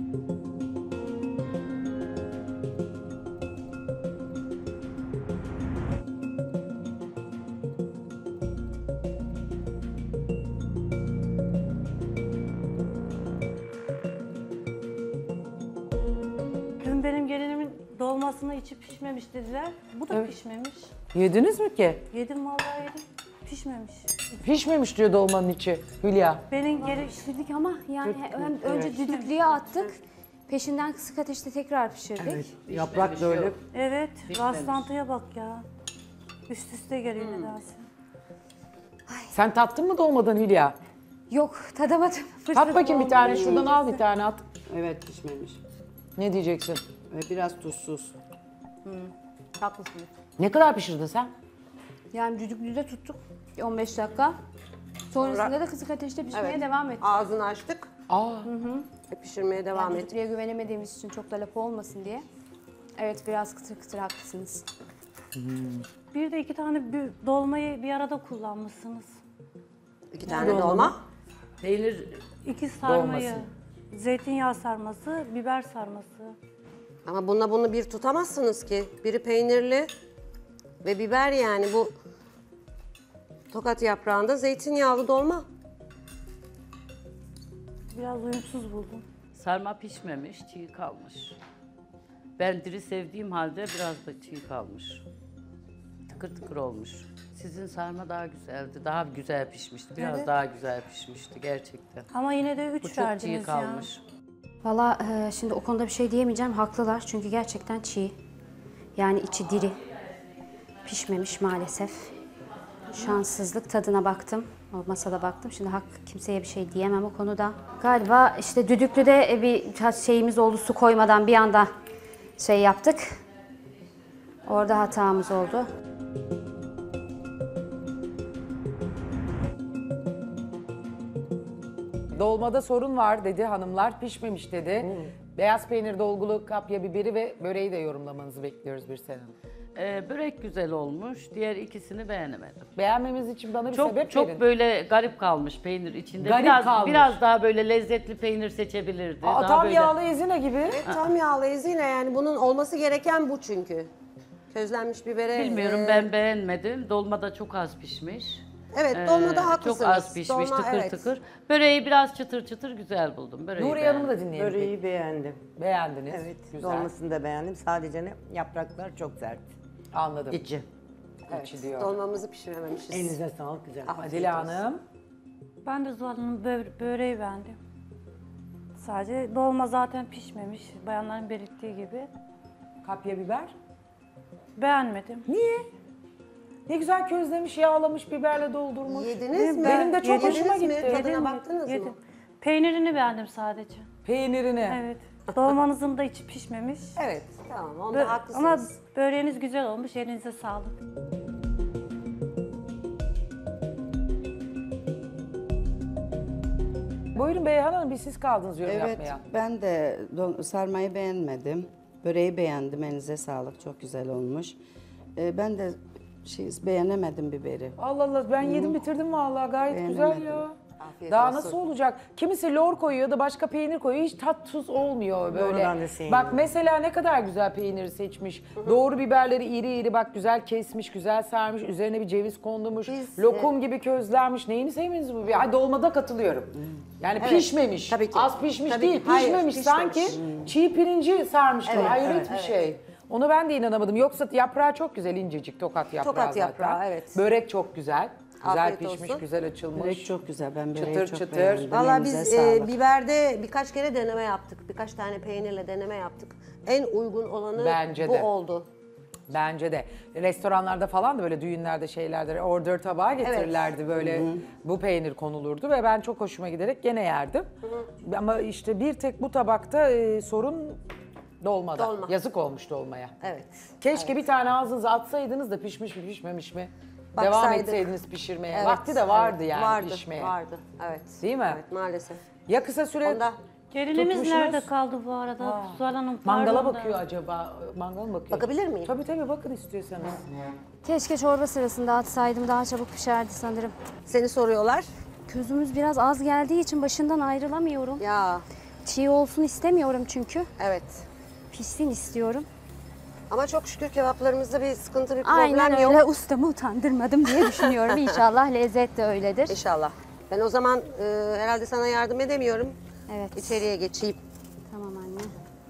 Dün benim gelinimin dolmasını içi pişmemiş dediler. Bu da pişmemiş. Yediniz mi ki? Yedim vallahi yedim. Pişmemiş. Pişmemiş diyor dolmanın içi Hülya. Benim gelin Pişirdik ama yani hem önce düdüklüye attık. Peşinden kısık ateşte tekrar pişirdik. Yaprak da öyle. evet rastlantıya bak ya. Üst üste geliyor nedense. Sen tattın mı dolmadan Hülya? Yok, tadamadım. Tat bakayım bir tane, şuradan al bir tane at. Evet pişmemiş. Ne diyeceksin? Biraz tuzsuz. Haklısınız. Ne kadar pişirdin sen? Yani düdüklüde tuttuk 15 dakika. Sonrasında da kısık ateşte pişmeye devam ettik. Ağzını açtık. Aa, Pişirmeye devam Yani ettik. düdüklüye güvenemediğimiz için çok da lapa olmasın diye. Evet, biraz kıtır kıtır haklısınız. Bir de 2 tane dolmayı bir arada kullanmışsınız. 2 tane dolma. Peynir 2 sarmayı. Zeytinyağı sarması, biber sarması. Ama bununla bunu bir tutamazsınız ki. Biri peynirli ve biber yani bu tokat yaprağında zeytinyağlı dolma. Biraz uyumsuz buldum. sarma pişmemiş, çiğ kalmış. Ben diri sevdiğim halde biraz da çiğ kalmış. Tıkır tıkır olmuş. Sizin sarma daha güzeldi, daha güzel pişmişti. Biraz daha güzel pişmişti gerçekten. Ama yine de Bu 3 çok verdiniz çiğ ya. kalmış. Valla şimdi o konuda bir şey diyemeyeceğim. Haklılar çünkü gerçekten çiğ. Yani içi diri. Pişmemiş maalesef. Şanssızlık, tadına baktım. O masada baktım. Şimdi kimseye bir şey diyemem o konuda. Galiba işte düdüklüde bir şeyimiz oldu. Su koymadan bir anda şey yaptık. Orada hatamız oldu. dolmada sorun var dedi hanımlar, pişmemiş dedi. Beyaz peynir, dolgulu kapya biberi ve böreği de yorumlamanızı bekliyoruz Birsen Hanım. Börek güzel olmuş, diğer ikisini beğenemedim. Beğenmemiz için bana bir sebep verin. Çok böyle garip kalmış peynir içinde. Garip kalmış. Biraz daha böyle lezzetli peynir seçebilirdi. Aa, Daha tam böyle... yağlı ezine gibi. Tam yağlı ezine yani bunun olması gereken bu çünkü. Közlenmiş bibere... Bilmiyorum, ben beğenmedim. Dolma da çok az pişmiş. Evet, dolmada haklısınız. Çok az pişmiş, Dolma, tıkır evet. tıkır. Böreği biraz çıtır çıtır güzel buldum. Böreği Nuriye Hanım'ı da dinleyelim. Böreği beğendim. Beğendiniz. Evet, Güzel. dolmasını da beğendim. Sadece yapraklar çok sert. Anladım. İçi. içi diyor. Dolmamızı pişirememişiz. Elinize sağlık güzel. Afiyet Adile olsun. Hanım. Ben de Zuhal Hanım böreği beğendim. Sadece dolma zaten pişmemiş. Bayanların belirttiği gibi. Kapya biber. Beğenmedim. Niye? Ne güzel közlemiş, yağlamış, biberle doldurmuş. Yediniz mi? Benim de çok Yediniz hoşuma mi? gitti. Tadına baktınız mı? Peynirini beğendim sadece. Peynirini. Evet. Dolmanızın da içi pişmemiş. Evet. Tamam onda haklısınız. Ama böreğiniz güzel olmuş. Elinize sağlık. Buyurun Beyhan Hanım, bir siz kaldınız yorum Evet, yapmaya. ben de sarmayı beğenmedim. Böreği beğendim, elinize sağlık, çok güzel olmuş. Ben de beğenemedim biberi. Allah Allah, ben yedim bitirdim vallahi, gayet güzel Beğenemedim. ya. Afiyet Daha olsun. nasıl olacak? Kimisi lor koyuyor da başka peynir koyuyor. Hiç tat tuz olmuyor böyle. ben de sevmiyorum. Bak mesela ne kadar güzel peyniri seçmiş. Doğru biberleri iri iri bak güzel kesmiş, güzel sarmış. Üzerine bir ceviz kondurmuş. Biz, Lokum gibi közlenmiş. Neyini sevmediniz bu? Ay dolmada katılıyorum. Yani pişmemiş. tabii ki. Az pişmiş Tabii değil, ki. Hayır, pişmemiş. Sanki çiğ pirinci sarmışlar. Evet, Hayret bir şey. Onu ben de inanamadım. Yoksa yaprağı çok güzel, incecik tokat yaprağı Tokat zaten. yaprağı, evet. Börek çok güzel. Güzel Afiyet pişmiş, olsun. güzel açılmış. Börek çok güzel, ben böreği Çıtır çok çıtır. beğendim. Valla elinize biz sağlık. biberde birkaç kere deneme yaptık. Birkaç tane peynirle deneme yaptık. En uygun olanı Bence bu de. oldu. Bence de. Restoranlarda falan da böyle düğünlerde şeylerde order tabağı getirirlerdi böyle. Bu peynir konulurdu ve ben çok hoşuma giderek gene yerdim. Ama işte bir tek bu tabakta sorun dolmada. Dolma. Yazık olmuş dolmaya. Evet. Keşke bir tane ağzınıza atsaydınız da pişmiş mi pişmemiş mi? Devam Baksaydık. etseydiniz pişirmeye. Evet, Vakti de vardı evet. yani vardı, pişmeye. Vardı, evet. Değil mi? Evet, maalesef. Ya kısa süre Onda Gelinimiz tutmuşsunuz. nerede kaldı bu arada? Zuhal Hanım Mangala pardon da. bakıyor acaba? Mangala mı bakıyor? bakabilir miyim? Tabii bakın istiyorsanız. Keşke çorba sırasında atsaydım, daha çabuk pişerdi sanırım. Seni soruyorlar. Közümüz biraz az geldiği için başından ayrılamıyorum. Ya Çiğ olsun istemiyorum çünkü. evet. Pişsin istiyorum. Ama çok şükür kebaplarımızda bir sıkıntı, bir problem Aynen yok. öyle, ustamı utandırmadım diye düşünüyorum. İnşallah lezzet de öyledir. İnşallah. Ben o zaman herhalde sana yardım edemiyorum. Evet. İçeriye geçeyim. Tamam anne.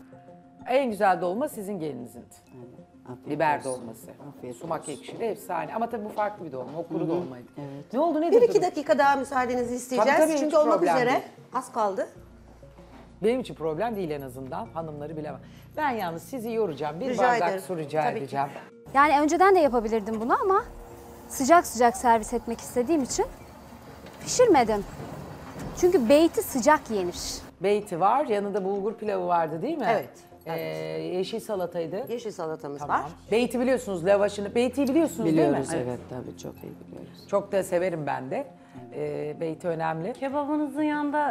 En güzel dolma sizin gelininizin. Afiyet Biber olsun. dolması. Afiyet Sumak olsun. ekşili efsane. Ama tabii bu farklı bir dolma. O kuru dolmaydı. Evet. Ne oldu nedir Bir iki durum? dakika daha müsaadenizi isteyeceğiz. Tabii, hiç Çünkü olmak problem üzere değil. az kaldı. Benim için problem değil en azından. Hanımları bilemem. Ben yalnız sizi yoracağım. Bir Rica bardak ederim. su rica Tabii ki. edeceğim. Yani önceden de yapabilirdim bunu ama sıcak sıcak servis etmek istediğim için pişirmedim. Çünkü beyti sıcak yenir. Beyti var. Yanında bulgur pilavı vardı değil mi? Evet. Yeşil salataydı. Yeşil salatamız Tamam. var. Beyti biliyorsunuz, lavaşını. Beyti'yi biliyorsunuz Biliyoruz değil mi? evet tabii çok iyi biliyoruz. Çok da severim ben de. Beyti önemli. Kebabınızın yanında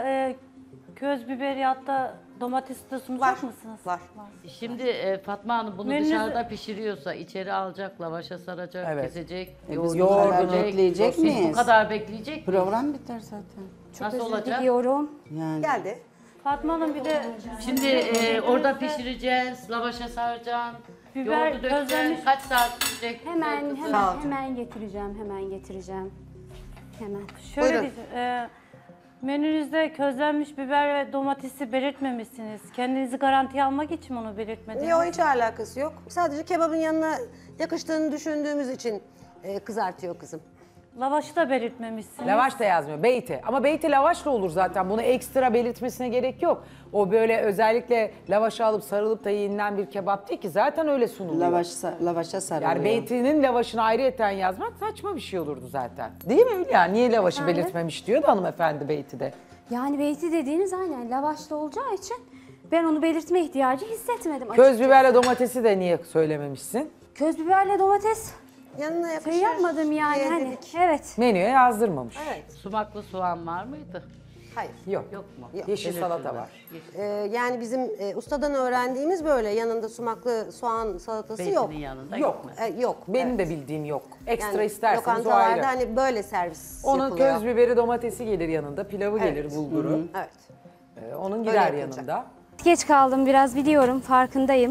köz biberi hatta domates de sunacak mısınız? Var. Şimdi Fatma Hanım bunu Menünüzü- dışarıda pişiriyorsa içeri alacak, lavaşa saracak, Evet. kesecek, Biz bu yoğurdunu kadar bekleyecek Biz bu miyiz? kadar bekleyecek miyiz? Program biter zaten. Nasıl olacak? Biliyorum. Yani Geldi. Fatma Hanım bir de Şimdi orada pişireceğiz, lavaşa saracaksın, Biber yoğurdu dökeceksin. közlenmiş- Kaç saat pişecek? Hemen getireceğim. Hemen. şöyle Buyurun. diyeceğim. Menünüzde közlenmiş biber ve domatesi belirtmemişsiniz. Kendinizi garantiye almak için mi onu belirtmediniz? Yok hiç alakası yok. Sadece kebabın yanına yakıştığını düşündüğümüz için kızartıyor kızım. Lavaşı da belirtmemişsiniz. Lavaş da yazmıyor. Beyti. Ama beyti lavaşla olur zaten. Bunu ekstra belirtmesine gerek yok. O böyle özellikle lavaşa alıp sarılıp da yenilen bir kebap değil ki. Zaten öyle sunuluyor. lavaşa sarılıyor. Yani beytinin lavaşını ayrıyeten yazmak saçma bir şey olurdu zaten. Değil mi Hülya? Niye lavaşı belirtmemiş diyor da hanımefendi beyti de. Yani beyti dediğiniz aynen lavaşlı olacağı için ben onu belirtme ihtiyacı hissetmedim. Köz biberle domatesi de niye söylememişsin? Köz biberle domates Yanına yakışır. şey yapmadım yani diye hani. dedik. Evet. Menüye yazdırmamış. Evet. Sumaklı soğan var mıydı? Hayır. Yok. Yok mu? Yeşil salata var. Yani bizim ustadan öğrendiğimiz böyle yanında sumaklı soğan salatası Beytinin yok. yanında Yok. mu? Yok. Benim evet. de bildiğim yok. Ekstra Yani isterseniz o lokantalarda ayrı. hani böyle servis Onun yapılıyor. köz biberi domatesi gelir yanında, pilavı gelir bulguru. Evet. Onun gider yapılacak. yanında. Geç kaldım biraz biliyorum, farkındayım.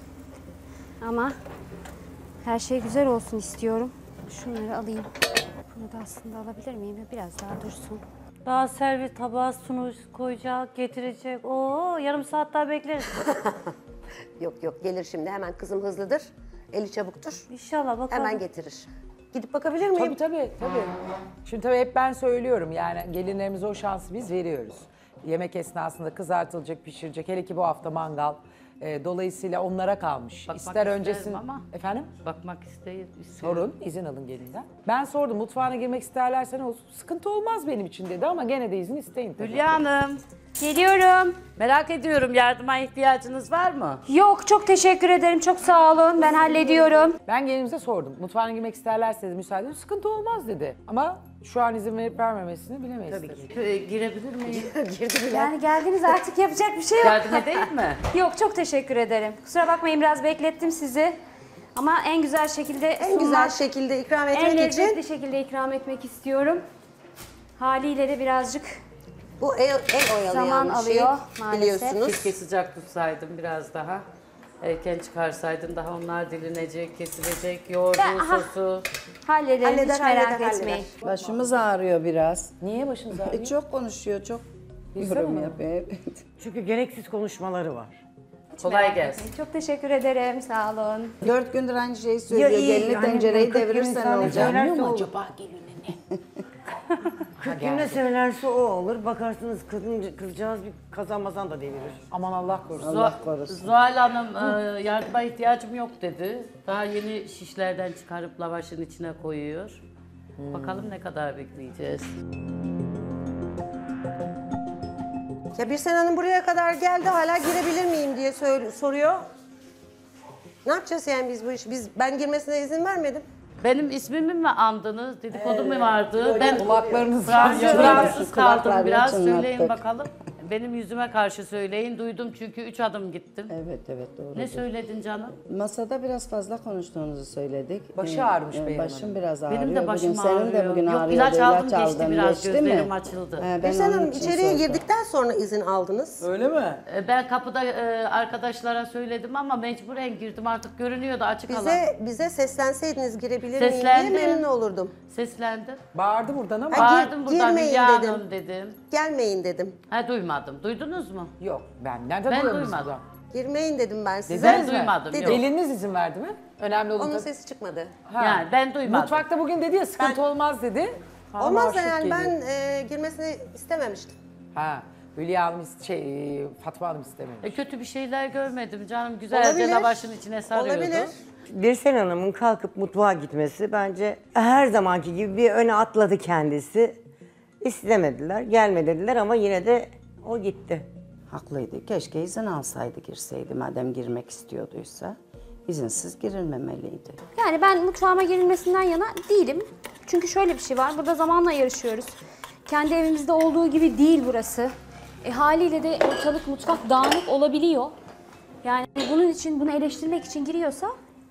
Ama her şey güzel olsun istiyorum. Şunları alayım. Bunu da aslında alabilir miyim? Biraz daha dursun. Daha servis tabağı koyacak, getirecek. Oo yarım saat daha bekleriz. Yok gelir şimdi hemen kızım hızlıdır. Eli çabuktur. İnşallah bakalım. Hemen getirir. Gidip bakabilir miyim? Tabii. Şimdi tabii hep ben söylüyorum yani gelinlerimize o şansı biz veriyoruz. Yemek esnasında kızartılacak, pişirecek. Hele ki bu hafta mangal. Dolayısıyla onlara kalmış. Bakmak İster isterim öncesin... ama. Efendim? Bakmak istiyorum. Sorun, izin alın gelinden. Ben sordum, mutfağına girmek isterlerse ne olsun? Sıkıntı olmaz benim için dedi ama gene de izin isteyin tabii. Hülya Hanım, Geliyorum. merak ediyorum, yardıma ihtiyacınız var mı? Yok, çok teşekkür ederim. Çok sağ olun. Ben hallediyorum. Ben gelinimize sordum. Mutfağına girmek isterlerse dedi, müsaade edin. Sıkıntı olmaz dedi. Ama şu an izin verip vermemesini bilemeyiz tabii. Girebilir miyim? Yani geldiniz artık yapacak bir şey yok. Yardım edeyim mi? Yok, çok teşekkür ederim. Kusura bakmayın biraz beklettim sizi. Ama en güzel şekilde En güzel şekilde ikram en etmek lezzetli için şekilde ikram etmek istiyorum. Haliyle de birazcık bu el oyalayan zaman bir şey alıyor maalesef. biliyorsunuz. Keşke sıcak tutsaydım biraz daha. Erken çıkarsaydım daha onlar dilinecek, kesilecek, yoğurdu, sosu. hallederim. Hiç merak halleder. etmeyin. Başımız ağrıyor biraz. Niye başınız ağrıyor? Çok konuşuyor, çok yorum yapıyor. Evet. Çünkü gereksiz konuşmaları var. Kolay gelsin. Çok teşekkür ederim. Sağ olun. 4 gündür aynı şeyi söylüyor. Gelini tencereyi devirirsen ne olacak? Anlıyor mu acaba gelinini? 40 günde söylerse o olur. Bakarsınız kızcağız bir kazanmasan da devirir. Aman Allah korusun. Allah korusun. Zuhal Hanım yardıma ihtiyacım yok dedi. Daha yeni şişlerden çıkarıp lavaşın içine koyuyor. Bakalım ne kadar bekleyeceğiz. Ya Birsen Hanım buraya kadar geldi hala girebilir miyim diye soruyor. Ne yapacağız yani biz bu işi? Ben girmesine izin vermedim. Benim ismimi mi andınız? Dedikodu mu vardı? Ben Kulaklarınız Fransız kaldım Kulaklarını biraz. çınlattık. Söyleyin bakalım. Benim yüzüme karşı söyleyin. Duydum çünkü 3 adım gittim. Evet doğru. Ne söyledin canım? Masada biraz fazla konuştuğunuzu söyledik. Başı ağrımış Beyhan Başım biraz ağrıyor. Benim de başım bugün senin de ağrıyor. bugün Yok, ağrıyordu. ilaç aldım, geçti biraz, geçti gözlerim mi? açıldı. Ben Birsen onun Hanım için içeriye sordum. girdikten sonra izin aldınız. Öyle mi? Ben kapıda arkadaşlara söyledim ama mecburen girdim. Artık görünüyordu açık alan. Bize seslenseydiniz girebilir miyim Seslendim. diye memnun olurdum. Seslendim. Bağırdı buradan ama. Bağırdım buradan girmeyin Hülya dedim. Hanım dedim. Gelmeyin dedim. Ha duymadım. Duydunuz mu? Yok ben nereden Ben duyuyorum duymadım. Girmeyin dedim ben size. Ben duymadım. Dedim. Yok. Gelininiz izin verdi mi? Önemli olan Onun tabii. sesi çıkmadı. Ha. Yani ben duymadım. Mutfakta bugün dedi ya sıkıntı olmaz dedi. Hanım Olmaz da aşık yani geliyor. ben girmesini istememiştim. Ha. Hülya Hanım, Fatma Hanım istememiş. Kötü bir şeyler görmedim canım. Güzelce Olabilir. lavaşın içine sarıyordu. Olabilir. Birsen Hanım'ın kalkıp mutfağa gitmesi bence her zamanki gibi bir öne atladı kendisi. İstemediler, gelme dediler ama yine de o gitti. Haklıydı. Keşke izin alsaydı girseydi. Madem girmek istiyorduysa izinsiz girilmemeliydi. Yani ben mutfağıma girilmesinden yana değilim. Çünkü şöyle bir şey var. Burada zamanla yarışıyoruz. Kendi evimizde olduğu gibi değil burası. Haliyle de ortalık mutfak dağınık olabiliyor. Yani bunun için, bunu eleştirmek için giriyorsa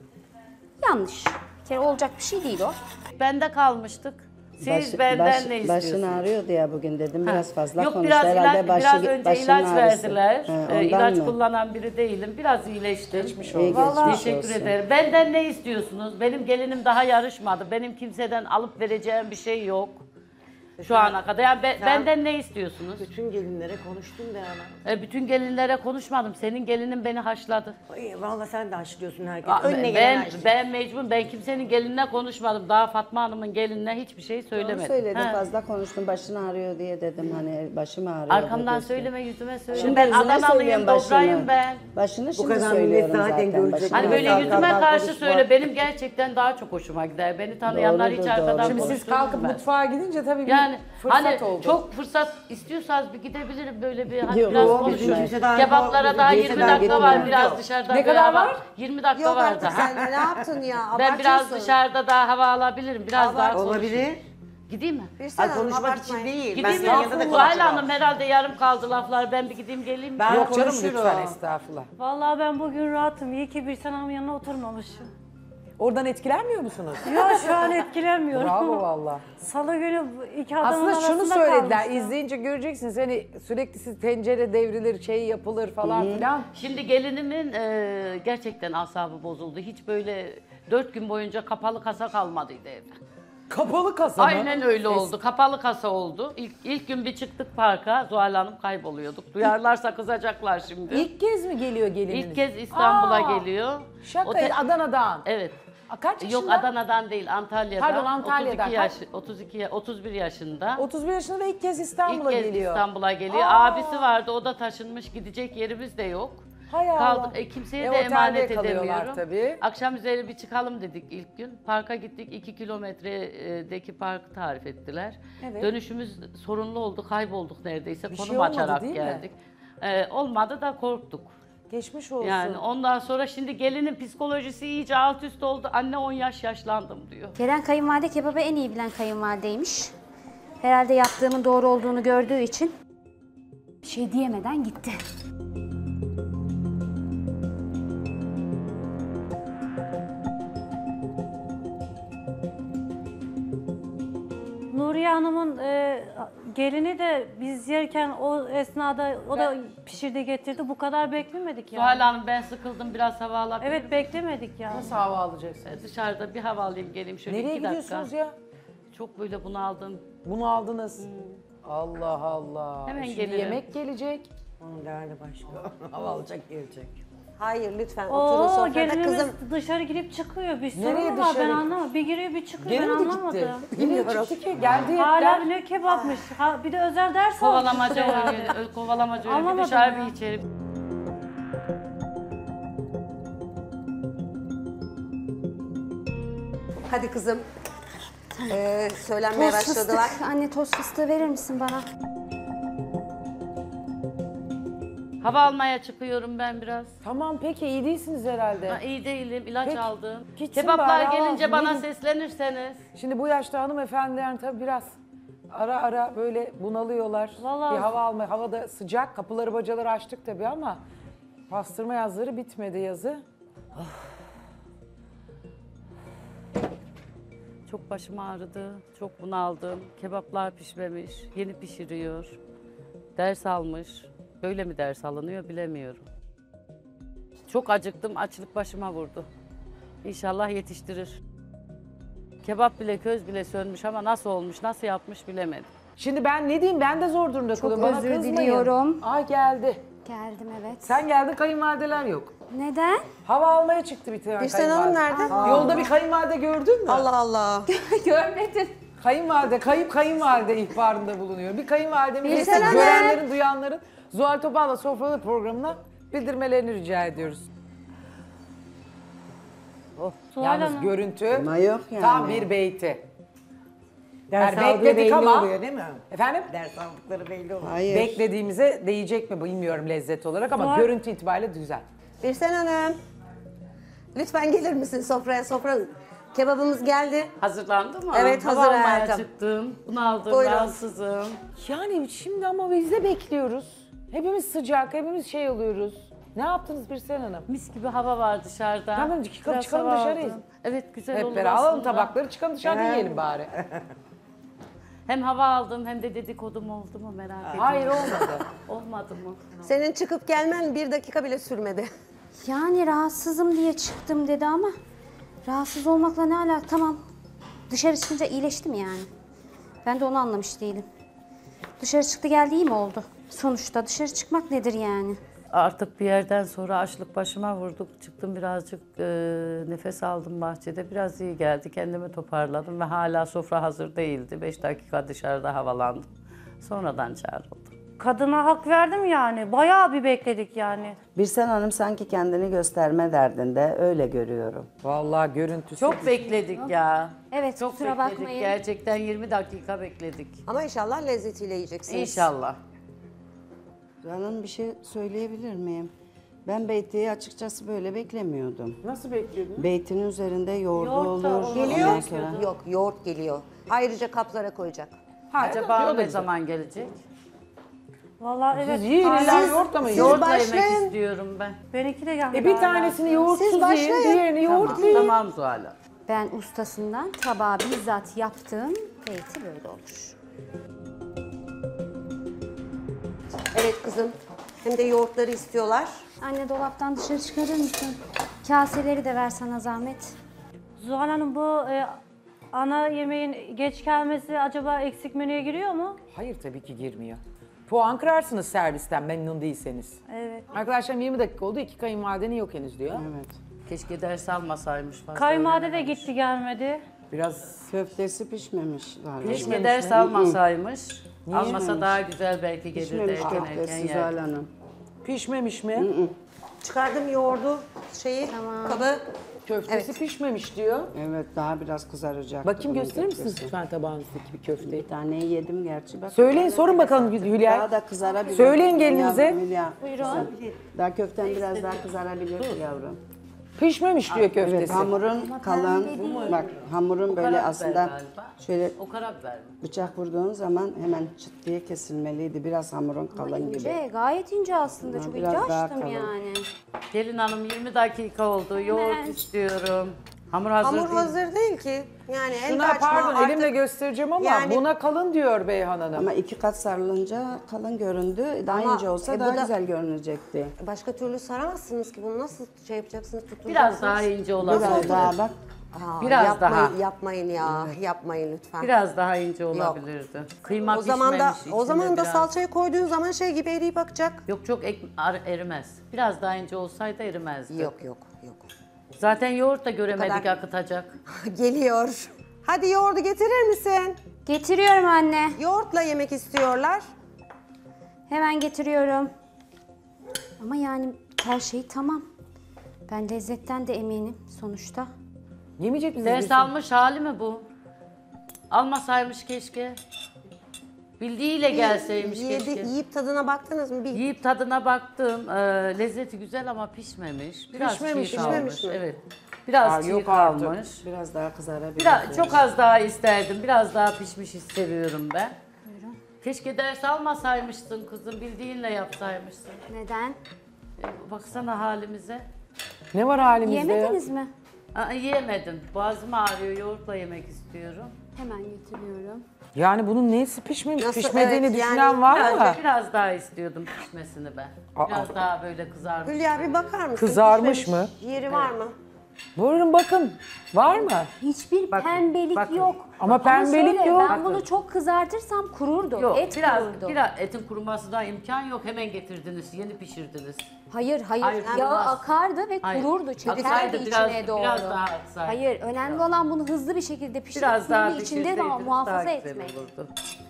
yanlış. Bir kere olacak bir şey değil o. Bende kalmıştık. Siz benden ne istiyorsunuz? Başın ağrıyordu ya bugün dedim. Biraz fazla Yok, konuştu biraz herhalde. biraz önce başın ilaç ağrısı. verdiler. Ondan İlaç mı? kullanan biri değilim. Biraz iyileştim. İyi, geçmiş Teşekkür olsun. ederim. Benden ne istiyorsunuz? Benim gelinim daha yarışmadı. Benim kimseden alıp vereceğim bir şey yok. Şu ana kadar. Yani benden ne istiyorsunuz? Bütün gelinlere konuştum de ana. Bütün gelinlere konuşmadım. Senin gelinin beni haşladı. Vallahi sen de haşlıyorsun herkes. Ben mecburum. Ben kimsenin gelinine konuşmadım. Daha Fatma Hanım'ın gelinine hiçbir şey Doğru söylemedim. söyledin. Ha. Fazla konuştun. Başın ağrıyor diye dedim. Hani başım ağrıyor. Arkamdan dedi. söyleme, yüzüme söyle. Şimdi Ben yüzüne Adanalıyım, söylüyorum dobrayım ben. Başını şimdi kadar söylüyorum millet zaten zaten. görecek. Başını Hani böyle Arkamdan yüzüme karşı konuşma. söyle. Benim gerçekten daha çok hoşuma gider. Beni tanıyanlar hiç Doğrudur, arkadan doğru. Şimdi siz konuşturmaz kalkıp ben. mutfağa gidince tabii bir Yani fırsat hani oldu. çok fırsat istiyorsanız bir gidebilirim böyle bir hani Yok, biraz yok, konuşuruz. kimse daha- Kebaplara daha kimse 20 daha dakika var, gitmiyor. biraz Yok. dışarıda Ne bir kadar hava. var? 20 dakika Yok var artık daha. sen de ne yaptın ya? Ben biraz Abartıyorsun. dışarıda daha hava alabilirim. Biraz daha konuşayım. Olabilir. Gideyim mi? Birsen Ay, Hanım, konuşmak için abartmayın. değil. Gideyim mi? senin yanında da Zuhal konuşamam. Hanım herhalde yarım kaldı laflar. Ben bir gideyim geleyim mi? Ben Yok canım konuşurum. lütfen estağfurullah. Vallahi ben bugün rahatım. İyi ki Birsen Hanım'ın yanına oturmamışım. Oradan etkilenmiyor musunuz? Yok şu an etkilenmiyorum. Bravo valla. Salı günü iki adamın Aslında şunu arasında söylediler, kalmıştım. izleyince göreceksiniz hani sürekli siz tencere devrilir, şey yapılır falan filan. Şimdi gelinimin gerçekten asabı bozuldu. Hiç böyle 4 gün boyunca kapalı kasa kalmadıydı evde. Kapalı kasa mı? Aynen öyle oldu. Kapalı kasa oldu. İlk gün bir çıktık parka. Zuhal Hanım kayboluyorduk. Duyarlarsa kızacaklar şimdi. İlk kez mi geliyor gelininiz? İlk kez İstanbul'a Aa, geliyor. Şaka, O te- Adana'dan. Evet. Kaç yaşında? Yok Adana'dan değil, Antalya'dan. Pardon, Antalya'dan. 31 yaşında. 31 yaşında ve ilk kez İstanbul'a İlk kez geliyor. İstanbul'a geliyor. Aa. Abisi vardı, o da taşınmış. Gidecek yerimiz de yok. Hay Allah. Kimseye de otelde emanet kalıyorlar edemiyorum. tabii. Akşam üzeri bir çıkalım dedik ilk gün. Parka gittik, 2 kilometredeki parkı tarif ettiler. Evet. Dönüşümüz sorunlu oldu, kaybolduk neredeyse. Bir Konum şey olmadı açarak değil mi? geldik. Olmadı da korktuk. Geçmiş olsun. Yani ondan sonra şimdi gelinin psikolojisi iyice alt üst oldu. Anne 10 yaş yaşlandım diyor. Gelen kayınvalide kebabı en iyi bilen kayınvalideymiş. Herhalde yaptığımın doğru olduğunu gördüğü için bir şey diyemeden gitti. Nuriye Hanım'ın gelini de biz yerken o esnada o da pişirdi getirdi. Bu kadar beklemedik yani. Zuhal Hanım ben sıkıldım, biraz hava alabilirim. Evet, beklemedik yani. Nasıl hava alacaksın? Dışarıda bir hava alayım geleyim şöyle Nereye 2 dakika. gidiyorsunuz ya? Çok böyle bunaldım. Bunu aldınız. Allah Allah. Hemen Şimdi gelirim. yemek gelecek. Onun derdi başka. Hava alacak gelecek. Hayır lütfen oturun Oo, sofrada gelinimiz kızım. dışarı girip çıkıyor. Bir Nereye sorun var ben dışarı? anlamadım. Bir giriyor bir çıkıyor Gene ben mi gitti? anlamadım. Yine çıktı ki geldi Hala hepler. ne kebapmış. Ha, bir de özel ders Kovalamaca almış herhalde. oynuyor. Kovalamaca oynuyor. Bir Anlamadım dışarı ya. bir içeri. Hadi kızım. Söylenmeye Toz başladılar. fıstık. Anne toz fıstığı verir misin bana? Hava almaya çıkıyorum ben biraz. Tamam peki iyi değilsiniz herhalde. Ha, iyi değilim, ilaç Peki, aldım. gitsin Kebaplar bari, gelince al, bana gidin. seslenirseniz. Şimdi bu yaşta hanımefendiler tabii biraz ara ara böyle bunalıyorlar. Vallahi- Bir hava alma. Hava da sıcak. Kapıları bacaları açtık tabii ama pastırma yazları bitmedi yazı. Çok başım ağrıdı, çok bunaldım. Kebaplar pişmemiş, yeni pişiriyor. Ders almış. Böyle mi ders alınıyor bilemiyorum. Çok acıktım, açlık başıma vurdu. İnşallah yetiştirir. Kebap bile, köz bile sönmüş ama nasıl olmuş, nasıl yapmış bilemedim. Şimdi ben ne diyeyim, ben de zor durumda kalıyorum. Bana özür kızmayın. diliyorum. Ay geldi. Geldim evet. Sen geldin, kayınvalideler yok. Neden? Hava almaya çıktı bir tane Birsen Hanım nerede? Yolda bir kayınvalide gördün mü? Allah Allah. Görmedim. Kayınvalide, kayıp kayınvalide ihbarında bulunuyor. Bir kayınvalidemiz Birsen Hanım. görenlerin, duyanların Zuhal Topal'la Sofralı programına bildirmelerini rica ediyoruz. Zuhal Yalnız Hanım. görüntü Ama yok yani. tam bir beyti. Ders Yani aldığı bekledik belli ama- oluyor değil mi? Efendim? Ders aldıkları belli oluyor. Hayır. Beklediğimize değecek mi bilmiyorum lezzet olarak ama Zuhal- görüntü itibariyle güzel. Birsen Hanım. Lütfen gelir misin sofraya? Sofra kebabımız geldi. Hazırlandı mı? Evet, Hava hazır almaya hayatım. çıktım, bunaldım, Buyurun. rahatsızım. Yani şimdi ama biz de bekliyoruz. Hepimiz sıcak, hepimiz şey oluyoruz. Ne yaptınız Birsen Hanım? Mis gibi hava var dışarıda. Tamam, Biraz çıkalım hava dışarıya. aldım. Evet güzel Hep olur beraber alalım aslında. tabakları, çıkalım dışarıda yiyelim bari. Hem hava aldım hem de dedikodum oldu mu merak ediyorum. Hayır olmadı. Olmadı mı? Senin çıkıp gelmen 1 dakika bile sürmedi. Yani rahatsızım diye çıktım dedi ama rahatsız olmakla ne alaka? Tamam. Dışarı çıkınca iyileştim yani. Ben de onu anlamış değilim. Dışarı çıktı geldi iyi mi oldu? Sonuçta dışarı çıkmak nedir yani? Artık bir yerden sonra açlık başıma vurduk. Çıktım birazcık nefes aldım bahçede. Biraz iyi geldi. Kendimi toparladım ve hala sofra hazır değildi. 5 dakika dışarıda havalandım. Sonradan çağrıldım. Kadına hak verdim yani. Bayağı bir bekledik yani. Birsen Hanım sanki kendini gösterme derdinde, öyle görüyorum. Vallahi görüntüsü. Çok bekledik ya. Evet, Çok kusura bekledik. bakmayın. Gerçekten 20 dakika bekledik. Ama inşallah lezzetiyle yiyeceksiniz. İnşallah. Hanım bir şey söyleyebilir miyim? Ben beytiyi açıkçası böyle beklemiyordum. Nasıl bekliyordun? Beytin üzerinde yoğurdu Yoğurt da olur. olur. Geliyor. ondan sonra- Yok yoğurt geliyor. Ayrıca kaplara koyacak. Acaba ne zaman gelecek? Vallahi evet. Siz yiyin illa yoğurtla mı yiyin? Yoğurtla yemek başlayın. istiyorum ben. Benimki de geldi. Bir galiba. tanesini yoğurtsuz Siz yiyin, başlayın. diğerini yoğurtlu yiyin. Tamam Zuhal Hanım. Ben ustasından tabağı bizzat yaptığım beyti böyle olur. Evet kızım. Hem de yoğurtları istiyorlar. Anne dolaptan dışarı çıkarır mısın? Kaseleri de ver sana zahmet. Zuhal Hanım bu Ana yemeğin geç gelmesi acaba eksik menüye giriyor mu? Hayır tabii ki girmiyor. Puan kırarsınız servisten memnun değilseniz. Evet. Arkadaşlarım 20 dakika oldu, 2 kayınvalidenin yok henüz diyor. Evet. Keşke ders almasaymış. fazla Kayınvalide de öğrenememiş. gitti gelmedi. Biraz Köftesi pişmemiş galiba. Keşke ders almasaymış. Almasa Pişmemiş. daha güzel belki gelirdi Pişmemiş erken köftesi erken Zuhal yer. Hanım. pişmemiş mi? Çıkardım yoğurdu, kabı. Köftesi pişmemiş diyor. Evet, daha biraz kızaracak. Bakayım bunun gösterir misiniz köftesi. lütfen tabağınızdaki bir köfteyi? Bir taneyi yedim gerçi. Bak, Söyleyin, sorun bakalım Hülya. Daha da kızarabilir. Söyleyin gelininize. Hülya. Daha köften biraz daha kızarabilir yavrum. Pişmemiş diyor köftesi. Evet, hamurun kalın. Bak, hamurun böyle Karabiber aslında galiba. şöyle O karabiber mi? bıçak vurduğun zaman hemen çıt diye kesilmeliydi. Biraz hamurun kalın gibi. İnce, gayet ince aslında. Ha, Çok biraz ince daha açtım kalın. yani. Gelin hanım 20 dakika oldu. Yoğurt istiyorum. Hamur hazır Hamur değil. hazır değil ki. Yani el Şuna açma pardon artık. elimle göstereceğim ama Yani- buna kalın diyor Beyhan Hanım. Ama 2 kat sarılınca kalın göründü. Daha Ama, ince olsa bu daha da- güzel görünecekti. Başka türlü saramazsınız ki. Bunu nasıl şey yapacaksınız, tuturacaksınız? Biraz daha ince olabilir. Biraz daha bak. Biraz yapmayın, daha. Yapmayın ya, yapmayın lütfen. Biraz daha ince olabilirdi. Kıyma o zaman da pişmemiş o zaman içinde da biraz. salçayı koyduğun zaman şey gibi eriyip bakacak. Yok çok erimez. Biraz daha ince olsaydı erimezdi. Yok yok yok. Zaten yoğurt da göremedik kadar- akıtacak. Geliyor. Hadi yoğurdu getirir misin? Getiriyorum anne. Yoğurtla yemek istiyorlar. Hemen getiriyorum. Ama yani her şey tamam. Ben lezzetten de eminim sonuçta. Yemeyecek misiniz? Ders almış hali mi bu? Almasaymış keşke. Bildiğiyle gelseymiş keşke. Yiyip tadına baktınız mı? Yiyip tadına baktım. Lezzeti güzel ama pişmemiş. Biraz Pişmemiş çiğ mi? kalmış. Pişmemiş mi? Evet. Biraz Aa, çiğ yok artık. kalmış. Biraz daha kızarabilir. Çok az daha isterdim. Biraz daha pişmiş seviyorum ben. Keşke ders almasaymışsın kızım. Bildiğinle yapsaymışsın. Neden? Baksana halimize. Ne var halimizde ya? Yemediniz mi? Yiyemedim. Boğazım ağrıyor. Yoğurtla yemek istiyorum. Hemen getiriyorum. Yani bunun neyisi pişmemiş? Nasıl? Pişmediğini Evet, düşünen yani var mı? Biraz daha istiyordum pişmesini ben. Biraz daha böyle kızarmış. Hülya bir bakar mısın? Kızarmış Pişmemiş. mı? Yeri var mı? Buyurun bakın. Var mı? Hiçbir pembelik bakın. yok. Ama pembelik şöyle, yok. Ben bunu çok kızartırsam kururdu. Yok, Et kururdu. biraz etin kurumasına imkan yok. Hemen getirdiniz, yeni pişirdiniz. Hayır. Hayır, Yağı olmaz. akardı ve Hayır. kururdu. Çekerdi Aksaydı içine doğru. Biraz daha aksaydı. Hayır, önemli olan bunu hızlı bir şekilde pişirip Biraz daha suyunu içinde pişirseydiniz muhafaza daha güzel etmek. olurdu.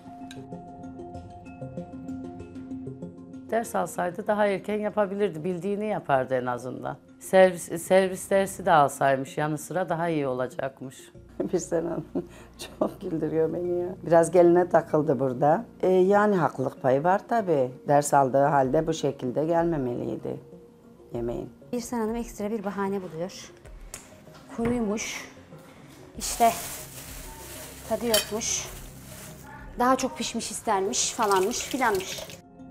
Ders alsaydı daha erken yapabilirdi. Bildiğini yapardı en azından. Servis dersi de alsaymış yanı sıra daha iyi olacakmış. Birsen Hanım çok güldürüyor beni ya. Biraz geline takıldı burada. Yani haklılık payı var tabii. Ders aldığı halde bu şekilde gelmemeliydi yemeğin. Birsen Hanım ekstra bir bahane buluyor. Kuruymuş. İşte tadı yokmuş. Daha çok pişmiş istermiş falanmış filanmış.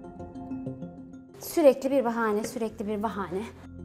Sürekli bir bahane, sürekli bir bahane.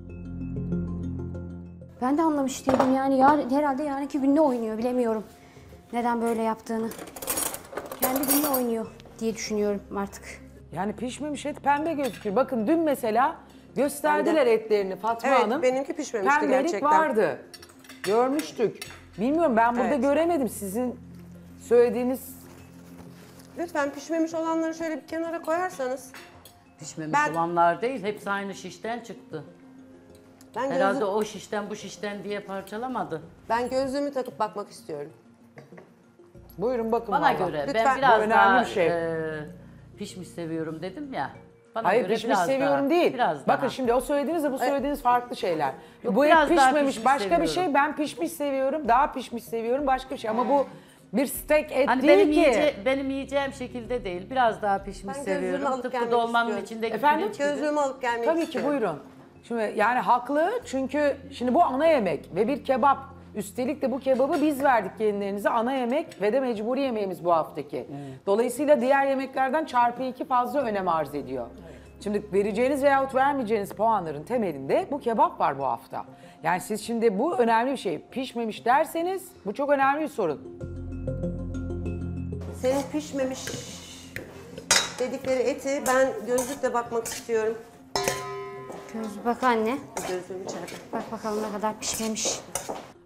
Ben de anlamış değilim yani herhalde yarınki günde oynuyor bilemiyorum. Neden böyle yaptığını. Kendi gününe oynuyor diye düşünüyorum artık. Yani pişmemiş et pembe gözüküyor. Bakın dün mesela gösterdiler etlerini Fatma Evet, Hanım. benimki pişmemişti Pembelik gerçekten. vardı. Görmüştük. Bilmiyorum ben burada Evet. göremedim sizin söylediğiniz. Lütfen pişmemiş olanları şöyle bir kenara koyarsanız. Pişmemiş Ben- olanlar değil, hepsi aynı şişten çıktı. Ben, Herhalde o şişten bu şişten diye parçalamadı. ben gözlüğümü takıp bakmak istiyorum. Buyurun bakın Bana vallahi. göre Lütfen. ben Bu biraz önemli daha bir şey. pişmiş seviyorum dedim ya. Bana Hayır göre pişmiş biraz seviyorum daha, değil. Biraz Bakın daha. şimdi o söylediğinizle bu söylediğiniz farklı şeyler. Yok, Bu et biraz daha pişmemiş pişmiş başka bir seviyorum. şey. Ben pişmiş seviyorum. Daha pişmiş seviyorum başka bir şey. Ama bu bir steak et Hani değil ki. benim yiyeceğim şekilde değil. Biraz daha pişmiş Ben gözlüğümü seviyorum. alıp Tıpkı gelmek dolmanın istiyorum. içindeki Efendim? pirinç gibi. Gözlüğümü alıp gelmek Tabii ki istiyorum. buyurun. Şimdi yani haklı çünkü şimdi bu ana yemek ve bir kebap. Üstelik de bu kebabı biz verdik gelinlerinize ana yemek ve de mecburi yemeğimiz bu haftaki. Dolayısıyla diğer yemeklerden çarpı 2 fazla önem arz ediyor. Şimdi vereceğiniz veyahut vermeyeceğiniz puanların temelinde bu kebap var bu hafta. Yani siz şimdi bu önemli bir şey. Pişmemiş derseniz bu çok önemli bir sorun. Senin pişmemiş dedikleri eti ben gözlükle bakmak istiyorum. Bak anne. Gözlüğüm içeride. Bak bakalım ne kadar pişmemiş.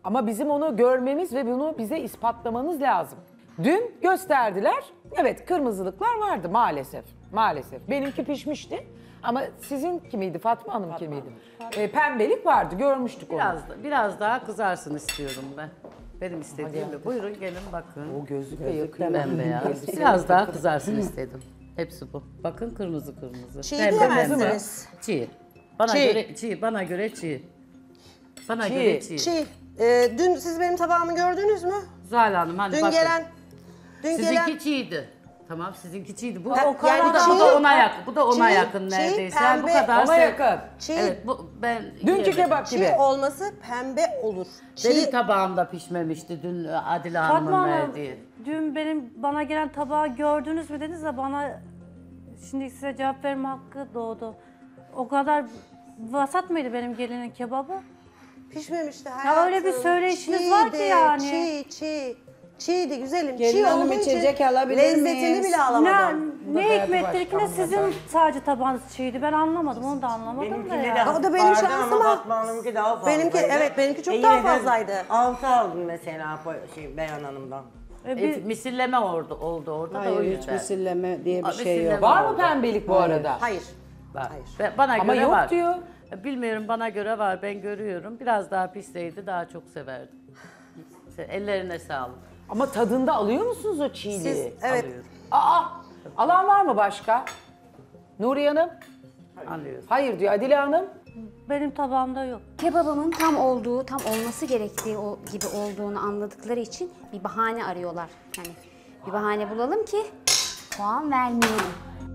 Ama bizim onu görmemiz ve bunu bize ispatlamanız lazım. Dün gösterdiler. Evet, kırmızılıklar vardı maalesef. Maalesef. Benimki pişmişti. Ama sizin kimiydi? Fatma Hanım kimiydi? Pembelik vardı. Görmüştük onu. Biraz daha kızarsın istiyorum ben. Benim istediğim de. Buyurun gelin bakın. O gözlük de yakıyor. Bembeyaz. Biraz daha kızarsın istedim. Hepsi bu. Bakın kırmızı. Çiğ Pembe diyemezsiniz. Çiğ. Bana göre çiğ. Bana Çiğ. göre çiğ. Çiğ. Dün siz benim tabağımı gördünüz mü? Zuhal Hanım hani Dün bakın. dün Sizinki gelen çiğdi. Tamam sizinki çiğdi. Bu, Ha, o kadar, yani bu çiğ, da ona yakın. Bu da ona çiğ, yakın çiğ, neredeyse. Yani bu pembe, kadar Ona yakın. çiğ, Evet bu ben Dünkü yiyemedim. kebap gibi. çiğ olması pembe olur. Benim Çiğ tabağımda pişmemişti dün Adile Hanım'ın Fatma Hanım, verdiği. dün bana gelen tabağı gördünüz mü dediniz de bana şimdi size cevap verme hakkı doğdu. O kadar vasat mıydı benim gelinin kebabı? pişmemişti Ya hayatım. öyle bir söyleyişiniz var ki yani. Çiğdi güzelim. Gelin Çiğ hanım, olduğu için içecek alabilir lezzetini miyiz? bile alamadım. Ne hikmettir ki ne sizin sadece tabağınız çiğdi. Ben anlamadım, onu da anlamadım da Benimkileri ya. O da benim vardı şansıma. ama Fatma Hanım'ınki daha fazlaydı. Benimki evet benimki çok daha fazlaydı. 6 aldım mesela Beyhan Hanım'dan. Misilleme oldu orada da o Hayır, hiç yüzden. misilleme diye bir şey misilleme yok. Var mı pembelik bu arada? Hayır. Var. Bana Ama göre yok var. diyor. Bilmiyorum bana göre var ben görüyorum. Biraz daha pişseydi daha çok severdim. Ellerine sağlık. Ama tadında alıyor musunuz o çiğliği? Siz evet. Aa, alan var mı başka? Nuriye Hanım? Alıyoruz. Hayır diyor. Adile Hanım? Benim tabağımda yok. Kebabımın tam olması gerektiği gibi olduğunu anladıkları için bir bahane arıyorlar. Yani bir bahane bulalım ki puan vermeyelim.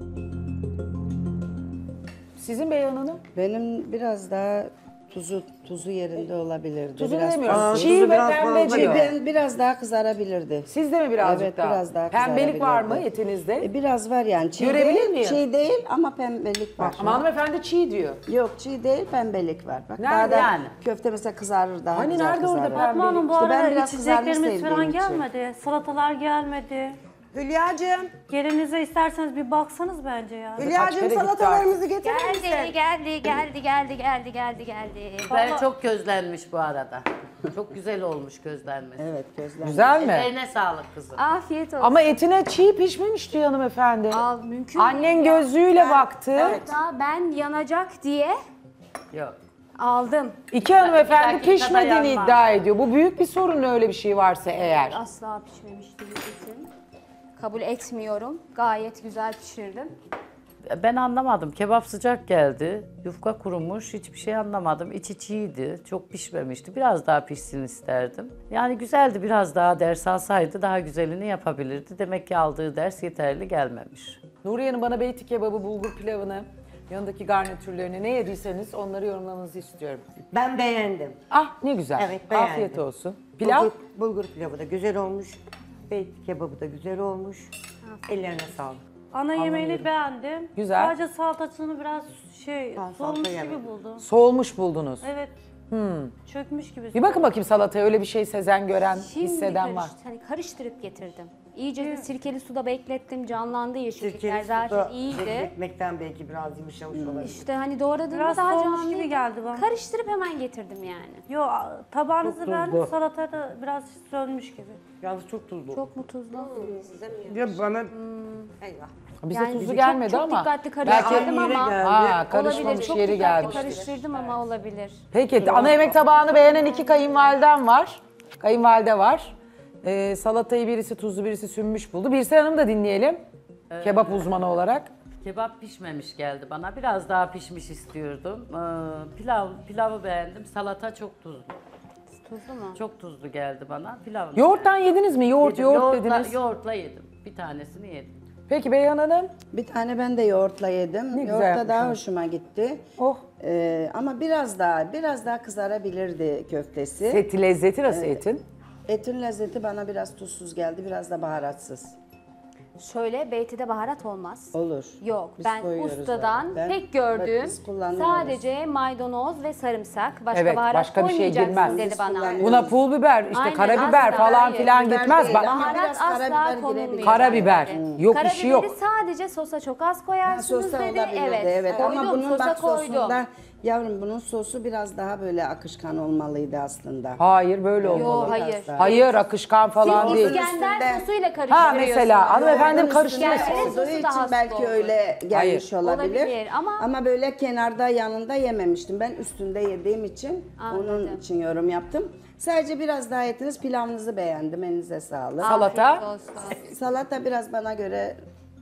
Sizin Beyhan Hanım? Benim biraz daha tuzu yerinde olabilirdi. Tuzu biraz demiyorum. tuzu Çiğ ve biraz pembe fazla diyor. Biraz daha kızarabilirdi. Sizde mi birazcık Evet, daha? biraz daha Pembelik var mı kızarabilirdi. etinizde? Biraz var yani. Çiğ Görebilir değil, miyim? Çiğ değil ama pembelik var. Ama hanımefendi çiğ diyor. Yok çiğ değil, pembelik var. Bak Nerede daha da yani? köfte mesela kızarır daha Hani güzel nerede orada kızarır. pembe? Fatma Hanım bu İşte ben arada biraz kızarmış içeceklerimiz falan sevdiğim için. gelmedi. Salatalar gelmedi. Hülya'cığım. Gelinize isterseniz bir baksanız bence ya. Hülya'cığım kere gitti salatalarımızı getirir misin? Geldi. Ben çok közlenmiş bu arada. Çok güzel olmuş közlenmesi. Evet gözler. Güzel mi? Ellerine sağlık kızım. Afiyet olsun. Ama etine çiğ pişmemiş diyor hanımefendi. Mümkün Annen gözlüğüyle baktı. Hatta ben yanacak diye Yok. aldım. İki hanımefendi dakikada pişmediğini yanmaz. iddia ediyor. Bu büyük bir sorun öyle bir şey varsa eğer. Asla pişmemişti bu etim. Kabul etmiyorum. Gayet güzel pişirdim. Ben anlamadım. Kebap sıcak geldi. Yufka kurumuş. Hiçbir şey anlamadım. İçi çiğdi. Çok pişmemişti. Biraz daha pişsin isterdim. Yani güzeldi. Biraz daha ders alsaydı daha güzelini yapabilirdi. Demek ki aldığı ders yeterli gelmemiş. Nuriye Hanım bana beyti kebabı, bulgur pilavını, yanındaki garnitürlerini ne yediyseniz onları yorumlamanızı istiyorum. Ben beğendim. Ah ne güzel. Evet, beğendim. Afiyet olsun. Pilav? Bulgur pilavı da güzel olmuş. Beyti kebabı da güzel olmuş. Ellerine sağlık. Ana yemeğini beğendim. Güzel. Sadece salatasını biraz salata solmuş gibi yemedim. buldum. Soğumuş buldunuz. Evet. Çökmüş gibi. Bir bakın bakayım salataya öyle bir şey sezen, gören, Şimdi hisseden var. karıştırıp getirdim. İyice de sirkeli suda beklettim. Canlandı yeşillikler. Sirkeli Zaten suda iyiydi. bekletmekten belki biraz yumuşamış olabilir. İşte hani doğradığımda Biraz daha soğumuş canlıydı. gibi geldi bana. Karıştırıp hemen getirdim yani. Yo tabağınızı Çok beğendim. tuzlu. Salata da biraz sönmüş gibi. Yalnız çok tuzlu. Çok mu tuzlu? Size mi? Ya bana Eyvah. Bize Yani tuzu çok- gelmedi çok ama. dikkatli belki karıştırdım yere ama geldi. ha, karışmamış olabilir. Çok yeri dikkatli gelmiş. karıştırdım ama olabilir. Peki ana yemek tabağını beğenen iki kayınvalidem var. Kayınvalide var. Salatayı birisi tuzlu birisi sünmüş buldu. Birsel Hanım da dinleyelim. Kebap uzmanı olarak. Kebap pişmemiş geldi bana. Biraz daha pişmiş istiyordum. Pilavı beğendim. Salata çok tuzlu. Tuzlu mu? Çok tuzlu geldi bana. Pilavını Yoğurttan yediniz mi? Yoğurt dediniz. Yoğurtla yedim. Bir tanesini yedim. Peki Beyhan Hanım? Bir tane ben de yoğurtla yedim. Ne güzel Yoğurtla daha yapmışsınız. hoşuma gitti. Oh. Ama biraz daha kızarabilirdi köftesi. Eti lezzeti nasıl etin? Etin lezzeti bana biraz tuzsuz geldi, biraz da baharatsız. Şöyle beytide baharat olmaz. Olur. Yok, Biz ben koyuyoruz ustadan zaten. pek gördüğüm Biz kullanıyoruz. sadece maydanoz ve sarımsak. Başka Evet, baharat başka bir şey koymayacaksın girmez. dedi Biz bana. kullanıyoruz. Buna pul biber, işte Aynen, karabiber asla, falan hayır. filan Biber gitmez. değil Bak, ama Baharat biraz karabiber asla girebilir. konulmuyor. Karabiber. dedi. Yok, işi yok. Karabiberi sadece sosa çok az koyarsınız Sosa dedi. olabilirdi, Evet, koydum, ama bunun sosa bak koydum. sosunda Yavrum bunun sosu biraz daha böyle akışkan olmalıydı aslında. Hayır böyle olmalı. Yo hayır. Hayır akışkan falan Siz değil. İskender Üstünde- sosuyla karıştırıyorsunuz. Ha mesela hanımefendim Bunun karıştırıyor. üstünde Yani olduğu sosu için daha belki sulu öyle gelmiş olabilir. Olabilir ama- böyle kenarda yanında yememiştim. Ben üstünde yediğim için Anladım. onun için yorum yaptım. Sadece biraz daha ettiniz. Pilavınızı beğendim. Elinize sağlık. Salata Afiyet olsun. Salata biraz bana göre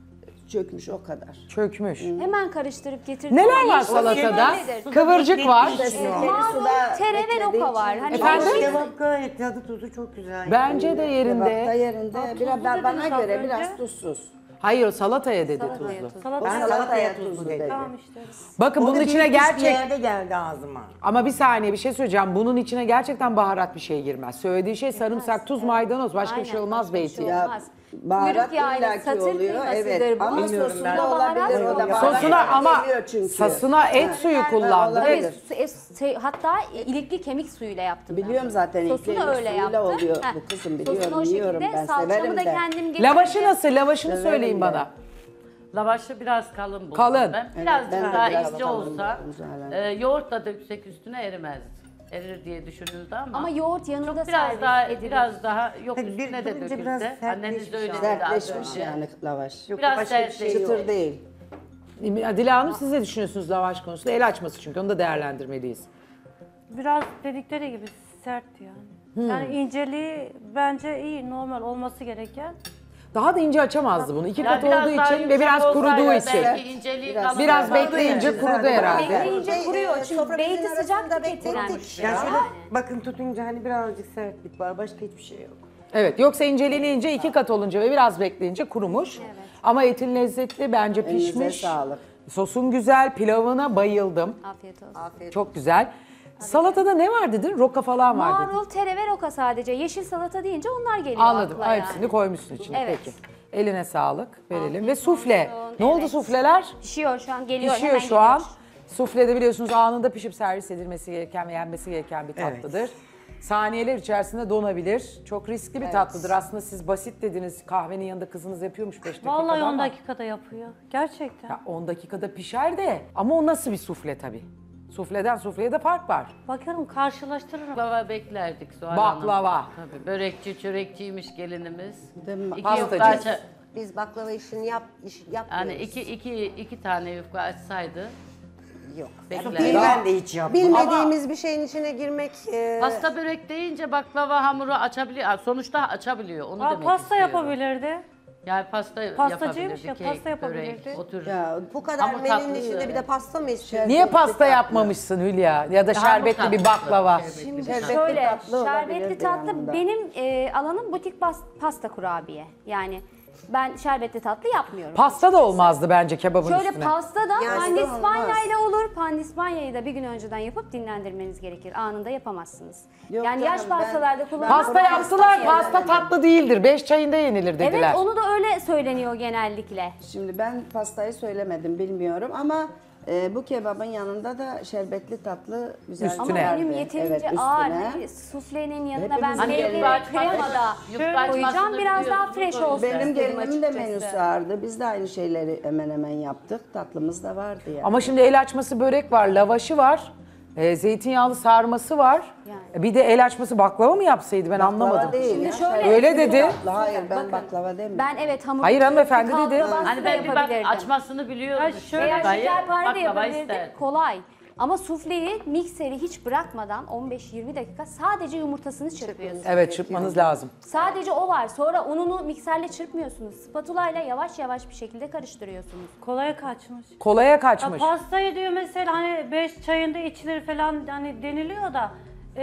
çökmüş o kadar. çökmüş. Hemen karıştırıp getirdim. Neler Ama var yeşil salatada? öyledir. Kıvırcık var. Marul, tere ve roka var. Hani Efendim? Kebap gayet tadı tuzu çok güzel. Bence de Kebapta yerinde. yerinde. Biraz bana dediniz göre az biraz önce. tuzsuz. Hayır o salataya dedi Salataya tuzlu. tuzlu. O Salata salataya tuzlu dedi. tamam işte. Bakın bunun içine Bir gerçek yerde geldi ağzıma. ama bir saniye bir şey söyleyeceğim. Bunun içine gerçekten baharat bir şey girmez. Söylediği şey sarımsak, tuz, maydanoz. Başka bir şey Aynen, olmaz başka bir şey beyti. olmaz. Baharat Kuyruk yağıyla illaki satır oluyor. kıymasıdır Evet. bu. Ama Bilmiyorum sosunda ben. olabilir. O da Baharat baharat Sosuna ama geliyor çünkü. sosuna et suyu kullandı. olabilir. Hatta ilikli kemik suyuyla yaptım ben. Biliyorum zaten Sosunu ilk öyle suyuyla yaptım. oluyor Heh. bu kızım, Sosunu biliyorum, o yiyorum şekilde, ben, salçamı severim da de. kendim getirdim. Lavaşı nasıl? Lavaşını Severim söyleyin de. bana. Lavaşı biraz kalın buldum Kalın. ben. Birazcık ben de daha biraz ince kalın olsa buldum Zuhal yoğurtla döksek üstüne erimez. Erir diye düşünüldü ama, Ama yoğurt yanında biraz servis daha edilir. biraz daha yok Tabii üstüne de durunca biraz dökülse. Anneniz de sertleşmiş öyle ama. dedi az Sertleşmiş önce. yani lavaş. Biraz başka bir şey sertleşmiş. Çıtır değil. Dila Hanım siz ne düşünüyorsunuz lavaş konusunda? El açması çünkü onu da değerlendirmeliyiz. Biraz dedikleri gibi sert yani. Yani inceliği bence iyi, normal olması gereken. Daha da ince açamazdı bunu. İki Ya kat biraz olduğu daha için ve yumuşak biraz kuruduğu olsaydı için. belki inceliği kalın Biraz olsaydı. bekleyince kurudu herhalde. Bekleyince kuruyor çünkü soframızın beyti sıcak arasında tüketilen bir beklettik. şey. Ya şöyle bakın tutunca hani birazcık sertlik var. Başka hiçbir şey yok. Evet yoksa incelenince iki kat olunca ve biraz bekleyince kurumuş. Ama etin lezzetli bence Elinize pişmiş. sağlık. Sosun güzel, pilavına bayıldım. Afiyet olsun. Çok güzel. Salatada ne var dedin? Roka falan var dedin. Marul, tere ve roka sadece. Yeşil salata deyince onlar geliyor Anladım. akla Hepsini yani. koymuşsun içine. Evet. Peki. Eline sağlık. Verelim. Afiyet Ve sufle. olsun. Ne oldu Evet. sufleler? Pişiyor şu an geliyor. Pişiyor hemen şu geliyor. an. Sufle de biliyorsunuz anında pişip servis edilmesi gereken ve yenmesi gereken bir tatlıdır. Saniyeler içerisinde donabilir. Çok riskli bir tatlıdır. Aslında siz basit dediniz. Kahvenin yanında kızınız yapıyormuş 5 dakikada Vallahi 10 ama. dakikada yapıyor. Gerçekten. Ya 10 dakikada pişer de. Ama o nasıl bir sufle tabii. Sufleden sufleye de fark var. Bakıyorum karşılaştırırım. Baklava beklerdik Zuhal Baklava. Hanım. Tabii börekçi, çörekçiymiş gelinimiz. Değil mi? İki Pastacı. yufka aça- Biz baklava işini yapmıyoruz. yani iki tane yufka açsaydı Yok. beklerdik. Ben de hiç yapmadım. Bilmediğimiz bir şeyin içine girmek Pasta börek deyince baklava hamuru açabiliyor. Sonuçta açabiliyor. Onu demek Pasta istiyorum. yapabilirdi. Yani pasta Pastacıymış yapabilirdi. ya, kek, pasta yapabilirdi. börek, o tür. Ya bu kadar Hamur menünün tatlısı. içinde bir de pasta mı istiyorsun? Niye pasta yapmamışsın Hülya? Ya da şerbetli bir baklava. Şimdi Şerbetli şöyle, tatlı olabilir şerbetli bir tatlı yanında. benim alanım butik pasta kurabiye. Yani ben şerbetli tatlı yapmıyorum. Pasta da olmazdı bence kebabın Şöyle üstüne. pasta da Yani pandispanya olmaz. ile olur. Pandispanyayı da bir gün önceden yapıp dinlendirmeniz gerekir. Anında yapamazsınız. Yok yani canım, yaş pastalarda kullanılan Pasta yaptılar, pasta tatlı değildir. 5 çayında yenilir dediler. Evet, onu da öyle söyleniyor genellikle. Şimdi ben pastayı söylemedim bilmiyorum ama bu kebabın yanında da şerbetli tatlı güzel Üstüne. Ama Üstüne. benim yeterince Evet, üstüne. ağır. Hani suflenin yanına ben Hepimizin meyve yufka kremada koyacağım. Biraz daha fresh olsun. Benim istedim gelinimin de açıkçası. menüsü vardı. Biz de aynı şeyleri hemen hemen yaptık. Tatlımız da vardı yani. Ama şimdi el açması börek var, lavaşı var. Zeytinyağlı sarması var. Bir de el açması baklava mı yapsaydı ben anlamadım. değil. Şimdi ya, şöyle- Öyle dedi. Hayır ben baklava demiyorum. Ben evet hamur. Hayır hanımefendi kaldı dedi. bastı Hani da ben bir bak yapabilirdim. açmasını biliyorum. Veya Şerbetayı, şekerpare de baklava yapabilirdik. ister. Kolay. Ama sufleyi mikseri hiç bırakmadan 15-20 dakika sadece yumurtasını çırpıyorsunuz. Evet çırpmanız lazım. Sadece o var. Sonra ununu mikserle çırpmıyorsunuz. Spatula ile yavaş yavaş bir şekilde karıştırıyorsunuz. Kolaya kaçmış. Kolaya Ya kaçmış. pastayı diyor mesela hani 5 çayında içilir falan hani deniliyor da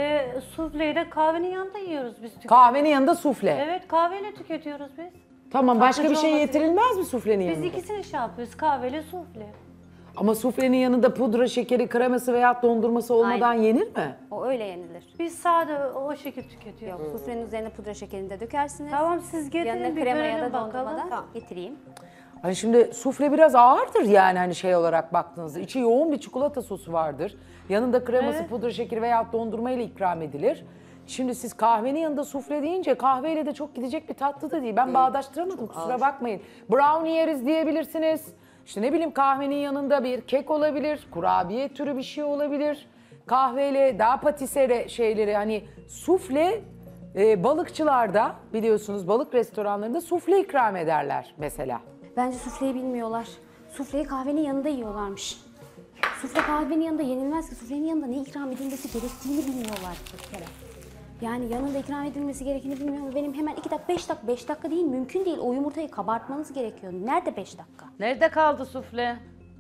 sufleyi de kahvenin yanında yiyoruz biz. Kahvenin yanında sufle. Evet kahveyle tüketiyoruz biz. Tamam başka bir Tatlıcı şey olması- getirilmez mi suflenin Biz yanında? ikisini şey yapıyoruz kahveli sufle. Ama suflenin yanında pudra şekeri, kreması veya dondurması olmadan Aynen. yenir mi? O öyle yenilir. Biz sade o şekil tüketiyoruz. Yok, suflenin üzerine pudra şekerini de dökersiniz. Tamam, siz getirin, Yanına bir kremaya görelim da dondurma bakalım. da getireyim. Hani şimdi sufle biraz ağırdır yani hani şey olarak baktığınızda. İçi yoğun bir çikolata sosu vardır. Yanında kreması, Evet. pudra şekeri veya dondurma ile ikram edilir. Şimdi siz kahvenin yanında sufle deyince kahveyle de çok gidecek bir tatlı da değil. Ben bağdaştıramadım kusura bakmayın. Brownie yeriz diyebilirsiniz. İşte ne bileyim kahvenin yanında bir kek olabilir, kurabiye türü bir şey olabilir. Kahveyle daha patisere şeyleri hani sufle balıkçılarda biliyorsunuz balık restoranlarında sufle ikram ederler mesela. Bence sufleyi bilmiyorlar. Sufleyi kahvenin yanında yiyorlarmış. Sufle kahvenin yanında yenilmez ki. Suflenin yanında ne ikram edilmesi gerektiğini bilmiyorlar bir kere. Yani yanında ikram edilmesi gerektiğini bilmiyorum. Benim hemen 2 dakika, 5 dakika, 5 dakika değil mümkün değil. O yumurtayı kabartmanız gerekiyor. Nerede 5 dakika? Nerede kaldı sufle?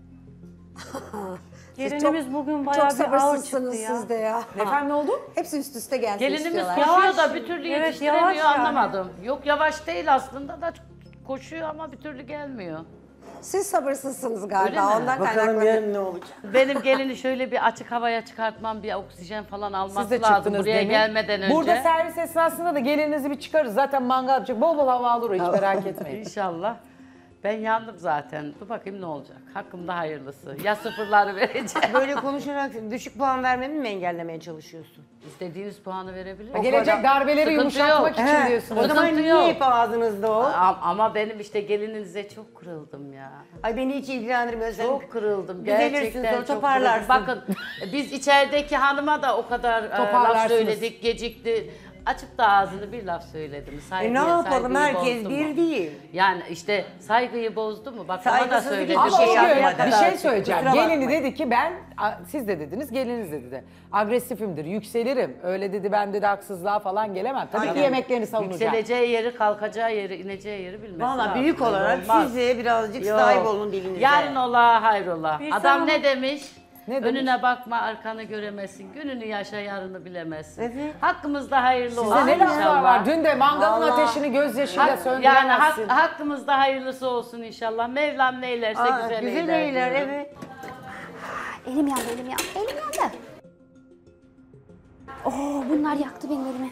Gelinimiz bugün bayağı Çok bir ağır çıktı sabırsızsınız ya. siz de ya. Efendim ne oldu? Hepsi üst üste gelsin Gelinimiz istiyorlar. koşuyor da bir türlü Evet, yetiştiremiyor yavaş yani. anlamadım. Yok yavaş değil aslında da koşuyor ama bir türlü gelmiyor. Siz sabırsızsınız Öyle galiba. mi? Ondan Bakalım kaynaklanıyor. yarın ne olacak? Benim gelini şöyle bir açık havaya çıkartmam, bir oksijen falan Siz alması de lazım çıktınız buraya demin. gelmeden önce. Burada servis esnasında da gelininizi bir çıkarız. Zaten mangal yapacak. Bol bol hava alır o hiç merak etmeyin. İnşallah. Ben yandım zaten. Dur bakayım ne olacak. Hakkımda hayırlısı. Ya sıfırları vereceğim. Böyle konuşarak düşük puan vermemi mi engellemeye çalışıyorsun? İstediğiniz puanı verebilir. Gelecek darbeleri Sıkıntı yumuşatmak yok. için He, diyorsunuz. o zaman Sıkıntı niye yok. hep ağzınızda o? Ama benim işte gelininize çok kırıldım ya. Ay beni hiç ilgilendirmiyor. Sen Çok kırıldım. düzelirsin, Gerçekten sonra çok toparlarsın. kırıldım. Bakın biz içerideki hanıma da o kadar laf Toparlarsınız. söyledik, gecikti. Açıp da ağzını bir laf söyledim. ne yapalım, herkes bir değil. Yani işte saygıyı bozdu mu? Bak ona da Saygısızlık söyledim. hiçbir Ama şey şöyle yapmadı. bir şey söyleyeceğim. Kusura Gelini bakmayın. dedi ki ben, siz de dediniz, geliniz de dedi. Agresifimdir, yükselirim. Öyle dedi, ben dedi haksızlığa falan gelemem. Tabii ki yemeklerini savunacağım. Yükseleceği yeri, kalkacağı yeri, ineceği yeri bilmesi Valla lazım. büyük Öyle olarak olmaz. siz de birazcık Yok. sahip olun dilinize. Yarın ola hayrola. Bir Adam sana- ne demiş? Ne demiş? Önüne bakma, arkanı göremezsin. Gününü yaşa, yarını bilemezsin. Evet. Hakkımızda hayırlı olsun Size ne laflar inşallah. var? Dün de mangalın Vallahi. ateşini gözyaşıyla Yani söndüremezsin. hakkımızda hayırlısı olsun inşallah. Mevlam neylerse güzel, güzel eyler, diyorum. evet. Elim yandı, elim yandı, elim yandı. Oo, bunlar yaktı benim elimi.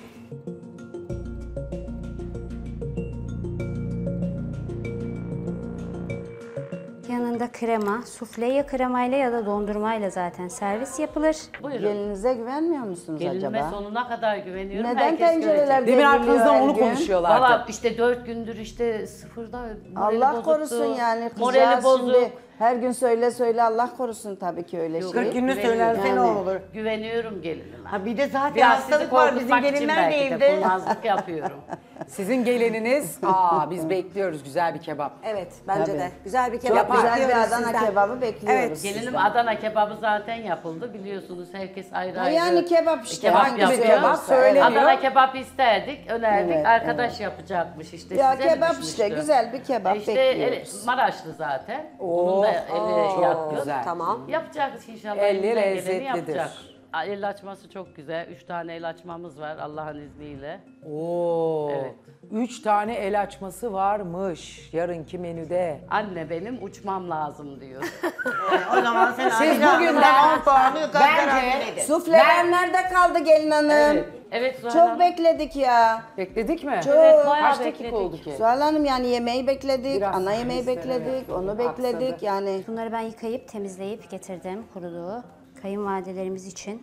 Yanında krema, sufle ya kremayla ya da dondurmayla zaten servis yapılır. Buyurun. Gelinize güvenmiyor musunuz Gelinime acaba? sonuna kadar güveniyorum. Neden Herkes tencereler görecek. Demin devriliyor arkanızdan her onu gün? konuşuyorlardı. Valla işte 4 gündür işte sıfırda morali Allah bozuktu. korusun yani. Morali Kızcağız bozuk. şimdi her gün söyle Allah korusun tabii ki öyle şey. 40 günde güveniyorum. söylerse ne Yani. olur? Güveniyorum gelinime. Ha bir de zaten Biraz sizi hastalık var. Bizim korkutmak için gelinler de belki de evde. kurnazlık yapıyorum. Sizin gelininiz, biz bekliyoruz güzel bir kebap. Evet bence Tabii. de. Güzel bir Çok kebap güzel bir bekliyoruz Adana sizden. kebabı bekliyoruz. Evet. Gelinim sizden. Adana kebabı zaten yapıldı biliyorsunuz. Herkes ayrı Ha, ayrı. yani kebap işte, hangisi yapıyor. kebap söyleniyor. Adana kebap isterdik, önerdik. Evet, Arkadaş yapacakmış işte. Ya size mi kebap düşmüştü? işte güzel bir kebap İşte bekliyoruz. Maraşlı zaten. Oo, Onun da eli çok yatkın. güzel. Tamam. Yapacağız inşallah. Eli elinden geleni lezzetlidir. yapacak. El açması çok güzel. 3 tane el açmamız var Allah'ın izniyle. Oo. Evet. 3 tane el açması varmış yarınki menüde. Anne benim uçmam lazım diyor. O zaman sen Siz Adile bugünden Hanım'dan 10 puanı bence Sufleler nerede kaldı gelin hanım? Evet Zuhal Çok Hanım. bekledik ya. bekledik mi? Çok. Kaç dakika oldu ki? Zuhal Hanım yani yemeği bekledik, Biraz ana yemeği servisleri, bekledik, evet, onu aksadı. bekledik yani. Bunları ben yıkayıp temizleyip getirdim kuruduğu. Kayınvalidelerimiz için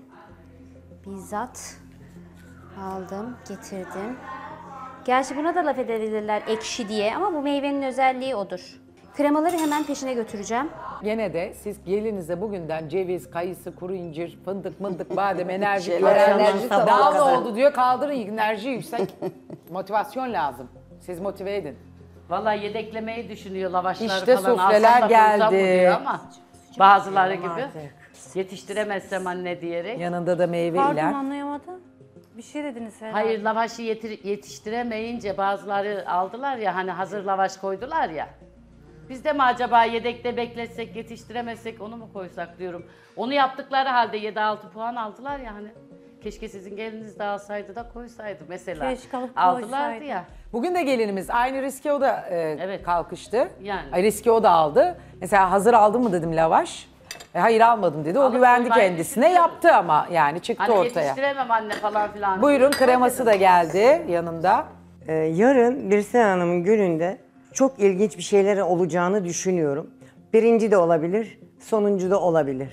bizzat aldım, getirdim. Gerçi buna da laf edebilirler ekşi diye ama bu meyvenin özelliği odur. Kremaları hemen peşine götüreceğim. Gene de siz gelinize bugünden ceviz, kayısı, kuru incir, fındık, mındık, badem, enerji, Şeyler, enerji tabağı daha kadar. oldu diyor kaldırın enerji yüksek. Motivasyon lazım. Siz motive edin. Vallahi yedeklemeyi düşünüyor lavaşları İşte falan. sufleler Alsam da koysam mı geldi. diyor ama bazıları gibi yetiştiremezsem anne diyerek. Yanında da meyve Pardon iler. anlayamadım. Bir şey dediniz herhalde. Hayır lavaşı yetiştiremeyince bazıları aldılar ya hani hazır lavaş koydular ya. Biz de mi acaba yedekte bekletsek yetiştiremezsek onu mu koysak diyorum. Onu yaptıkları halde 7-6 puan aldılar ya hani. Keşke sizin geliniz de alsaydı da koysaydı mesela. Keşke alıp aldılardı koysaydı. ya. Bugün de gelinimiz aynı riske o da Evet. kalkıştı. Yani. Ay, riski o da aldı. Mesela hazır aldın mı dedim lavaş. Hayır almadım dedi. O Alıp güvendi koymayı kendisine düşünüyorum. yaptı ama yani çıktı Hani ortaya. yetiştiremem anne falan filan. Buyurun kreması da geldi yanında. Yarın Birsen Hanım'ın gününde çok ilginç bir şeyler olacağını düşünüyorum. Birinci de olabilir, sonuncu da olabilir.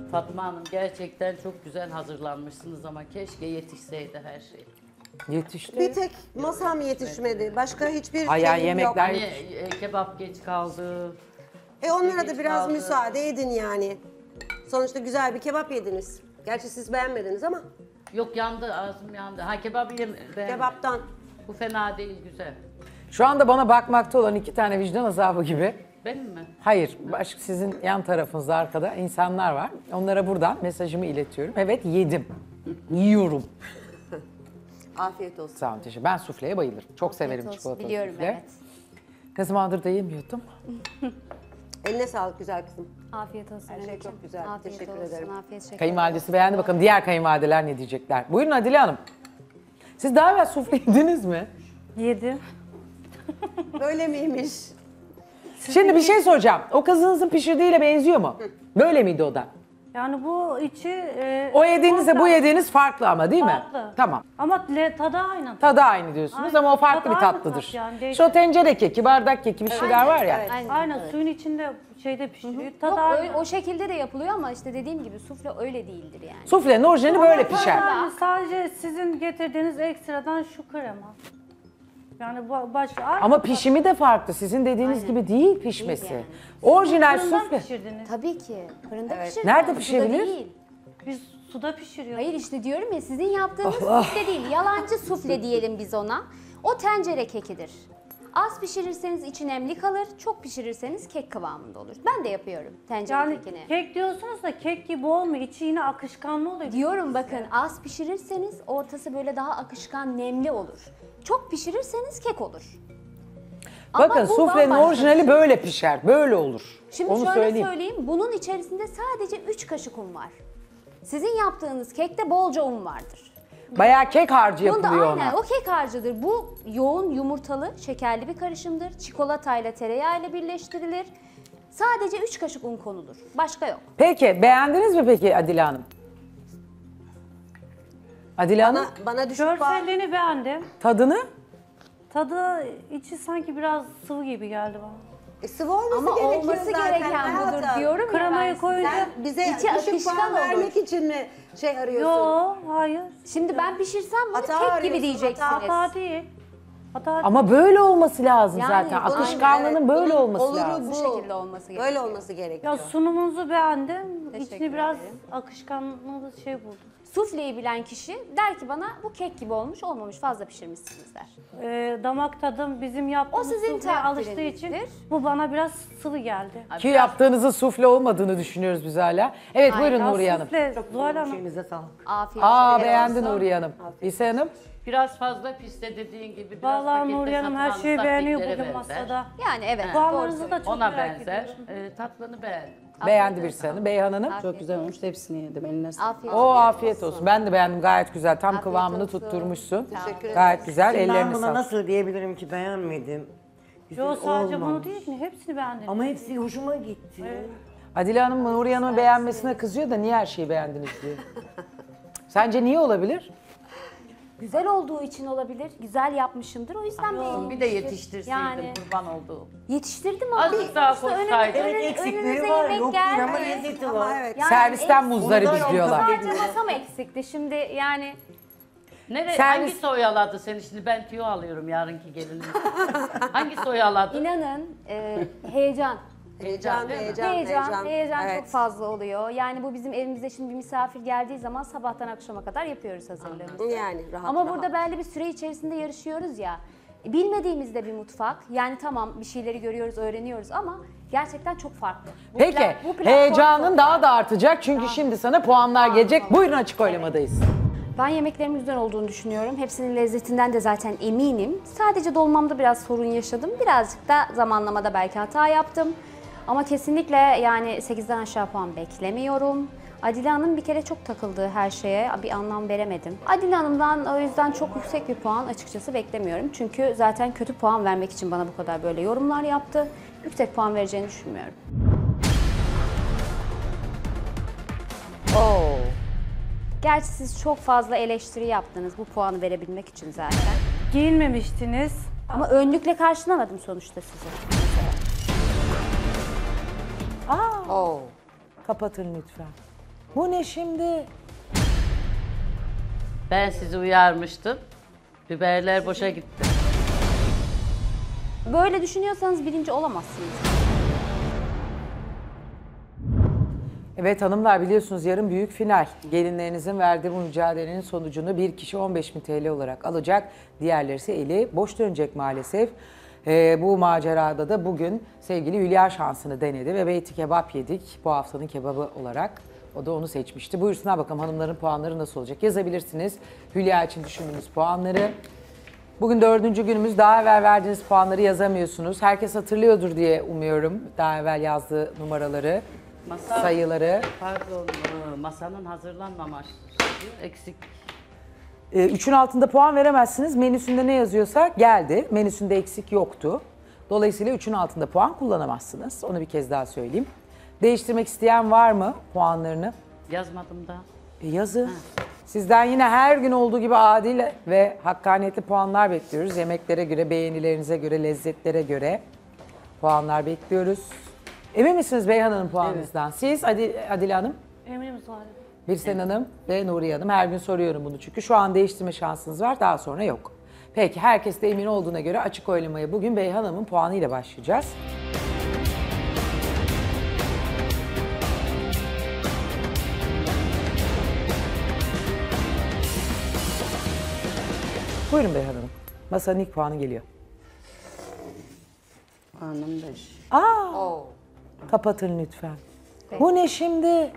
Fatma Hanım gerçekten çok güzel hazırlanmışsınız ama keşke yetişseydi her şey. Yetişti. Bir tek masam yetişmedi. Başka hiçbir Ay, yani şeyim yok. yemekler- Hani kebap geç kaldı. Onlara da geç biraz kaldı. müsaade edin yani. Sonuçta güzel bir kebap yediniz. Gerçi siz beğenmediniz ama Yok yandı, ağzım yandı. Ha kebap beğenmedim. kebaptan. Bu fena değil, güzel. Şu anda bana bakmakta olan 2 tane vicdan azabı gibi. Benim mi? Hayır, sizin yan tarafınızda arkada insanlar var. Onlara buradan mesajımı iletiyorum. Evet, yedim. Yiyorum. Afiyet olsun. Sağ olun, teşekkür. Ben sufleye bayılırım. Çok severim olsun, çikolatalı biliyorum, sufle. evet. Ne zamandır da yemiyordum. Eline sağlık güzel kızım. Afiyet olsun. Her şey anneciğim. çok güzel. Afiyet Teşekkür olsun, ederim. Afiyet şeker. Kayınvalidesi beğendi. Bakalım diğer kayınvalideler ne diyecekler. Buyurun Adile Hanım. Siz daha evvel sufle yediniz mi? Yedim. Böyle miymiş? Şimdi bir şey soracağım. O kızınızın pişirdiğiyle benziyor mu? Böyle miydi o da? Yani bu içi... O yediğinizle bu yediğiniz farklı ama değil mi? Farklı. Tamam. Ama tadı aynı. Tadı aynı diyorsunuz Aynen. ama o farklı Tadı bir aynı tatlıdır. tat yani, değil. İşte o tencere keki, bardak keki bir şeyler var ya. Aynen suyun içinde şeyde pişiriyor. Tadı Yok aynı. öyle, o şekilde de yapılıyor ama işte dediğim gibi sufle öyle değildir yani. Suflenin orijinali böyle Tadı pişer. aynı. Sadece sizin getirdiğiniz ekstradan şu krema. Yani başka... Ama pişimi de farklı. Sizin dediğiniz gibi değil pişmesi. Değil Orijinal Fırından sufle. pişirdiniz. Tabii ki. Fırında pişirilir. Nerede Suda pişirilir? değil. Biz suda pişiriyoruz. Hayır işte diyorum ya sizin yaptığınız sufle değil. Yalancı sufle diyelim biz ona. O tencere kekidir. Az pişirirseniz içi nemli kalır, çok pişirirseniz kek kıvamında olur. Ben de yapıyorum tencere Yani kekini. kek diyorsunuz da kek gibi olmuyor. İçi yine akışkanlı oluyor. Diyorum bakın az pişirirseniz ortası böyle daha akışkan, nemli olur. Çok pişirirseniz kek olur. Ama Bakın bu suflenin bambaşka orijinali bir şey. böyle pişer. Böyle olur. Şimdi Onu şöyle söyleyeyim. söyleyeyim, bunun içerisinde sadece 3 kaşık un var. Sizin yaptığınız kekte bolca un vardır. Bayağı kek harcı Bunda yapılıyor aynen ona. o kek harcıdır. Bu yoğun yumurtalı, şekerli bir karışımdır. Çikolatayla tereyağıyla birleştirilir. Sadece 3 kaşık un konulur. Başka yok. Peki beğendiniz mi peki Adile Hanım? Adile Hanım Bana düşük puan. Görselliğini beğendim. tadını? Tadı içi sanki biraz sıvı gibi geldi bana. Sıvı olması Ama gerekiyor olması zaten gereken hayatım. budur diyorum ya ben Kremayı size. koyunca... Sen bize İçi düşük akışkan puan olur. vermek için mi arıyorsun? Yo, hayır. Şimdi ben pişirsem bunu Hata kek gibi arıyorsun, diyeceksiniz. Hata değil. Hata Ama böyle olması lazım Yani zaten. bunun- Akışkanlığının Evet, böyle bunun olması oluru lazım. Bu şekilde olması gerekiyor. Böyle olması gerekiyor. Ya sunumunuzu beğendim. Teşekkür İçini biraz ederim. akışkanlı şey buldum. Sufleyi bilen kişi der ki bana bu kek gibi olmuş olmamış fazla pişirmişsiniz der. Damak tadım bizim yaptığımız O sizin sufleye alıştığı için takdirinizdir. bu bana biraz sıvı geldi. Ki yaptığınızın sufle olmadığını düşünüyoruz biz hala. Evet buyurun Ya Nuriye Hanım. sufle, Zuhal Hanım. Elinize sağlık. Afiyet Aa olsun. beğendi Nuriye Hanım. İsa Hanım? Biraz fazla pişse dediğin gibi biraz Vallahi pakette Nuriye Hanım her satılan şeyi beğeniyor taktiklere bugün benzer. masada. Yani evet doğru Puanlarınızı da çok Ona merak benzer. ediyorum. Tatlını beğendim. Beğendi bir hanım. Beyhan Hanım? Çok güzel olmuş. Hepsini yedim. Eline sağlık. Afiyet O afiyet olsun. Ben de beğendim gayet güzel. Tam kıvamını olsun. tutturmuşsun. Teşekkür ederim. Gayet güzel. Ben Ellerine buna sağlık. nasıl diyebilirim ki beğenmedim. Güzel Yo sadece bunu olmamış. değil ki hepsini beğendim. Ama hepsi hoşuma gitti. Adile Hanım Nuriye Hanım'ın beğenmesine kızıyor da niye her şeyi beğendiniz diyor. Sence niye olabilir? Güzel olduğu için olabilir. Güzel yapmışımdır. O yüzden beğenilmiştir. Bir de yetiştirseydim Yani kurban olduğum. yetiştirdim ama Azıcık daha işte koysaydım. Evet önünüze eksikleri var. yemek Yok değil ama geldi. lezzeti Ama var. evet. Yani Servisten eksik- muzdarı Onu da biz yok. diyorlar. Sadece masam eksikti. Şimdi yani Nereye, Servis- hangisi oyaladı seni? Şimdi ben tüyo alıyorum yarınki gelinin. Hangisi oyaladı? inanın heyecan. Heyecan, değil mi? Heyecan Evet. çok fazla oluyor. Yani bu bizim evimize şimdi bir misafir geldiği zaman sabahtan akşama kadar yapıyoruz hazırlığımızı. Yani rahat Ama rahat. burada belli bir süre içerisinde yarışıyoruz ya. Bilmediğimiz de bir mutfak. Yani tamam bir şeyleri görüyoruz, öğreniyoruz ama gerçekten çok farklı. Bu Peki bu platform heyecanın çok daha farklı. da artacak çünkü şimdi sana puanlar gelecek. Buyurun açık oylamadayız. Ben yemeklerimin güzel olduğunu düşünüyorum. Hepsinin lezzetinden de zaten eminim. Sadece dolmamda biraz sorun yaşadım. Birazcık da zamanlamada belki hata yaptım. Ama kesinlikle yani 8'den aşağı puan beklemiyorum. Adile Hanım bir kere çok takıldığı her şeye bir anlam veremedim. Adile Hanım'dan o yüzden çok yüksek bir puan açıkçası beklemiyorum. Çünkü zaten kötü puan vermek için bana bu kadar böyle yorumlar yaptı. Yüksek puan vereceğini düşünmüyorum. Oo. Gerçi siz çok fazla eleştiri yaptınız bu puanı verebilmek için zaten. Giyinmemiştiniz. Ama önlükle karşılamadım sonuçta sizi. Oo. Kapatın lütfen. Bu ne şimdi? Ben sizi uyarmıştım. Biberler boşa gitti. Böyle düşünüyorsanız birinci olamazsınız. Evet hanımlar, biliyorsunuz yarın büyük final. Gelinlerinizin verdiği bu mücadelenin sonucunu bir kişi 15.000 TL olarak alacak. Diğerleri ise eli boş dönecek maalesef. Bu macerada da bugün sevgili Hülya şansını denedi ve beyti kebap yedik bu haftanın kebabı olarak. O da onu seçmişti. Buyursunlar bakalım hanımların puanları nasıl olacak? Yazabilirsiniz Hülya için düşündüğünüz puanları. Bugün 4. günümüz. Daha evvel verdiğiniz puanları yazamıyorsunuz. Herkes hatırlıyordur diye umuyorum daha evvel yazdığı numaraları, sayıları. Pardon, masanın hazırlanmaması eksik. 3'ün altında puan veremezsiniz. Menüsünde ne yazıyorsa geldi. Menüsünde eksik yoktu. Dolayısıyla 3'ün altında puan kullanamazsınız. Onu bir kez daha söyleyeyim. Değiştirmek isteyen var mı puanlarını? Yazmadım da. Yazın. Sizden yine her gün olduğu gibi adil ve hakkaniyetli puanlar bekliyoruz. Yemeklere göre, beğenilerinize göre, lezzetlere göre puanlar bekliyoruz. Emin misiniz Beyhan Hanım puanınızdan? Siz Adile Hanım? Eminim Zuhal Hanım. Birsen Hanım ve Nuriye Hanım. Her gün soruyorum bunu çünkü şu an değiştirme şansınız var, daha sonra yok. Peki herkes de emin olduğuna göre açık oylamaya bugün Beyhan Hanım'ın puanıyla başlayacağız. Buyurun Beyhan Hanım. Masanın ilk puanı geliyor. Puanım 5. Kapatın lütfen. Bu ne şimdi?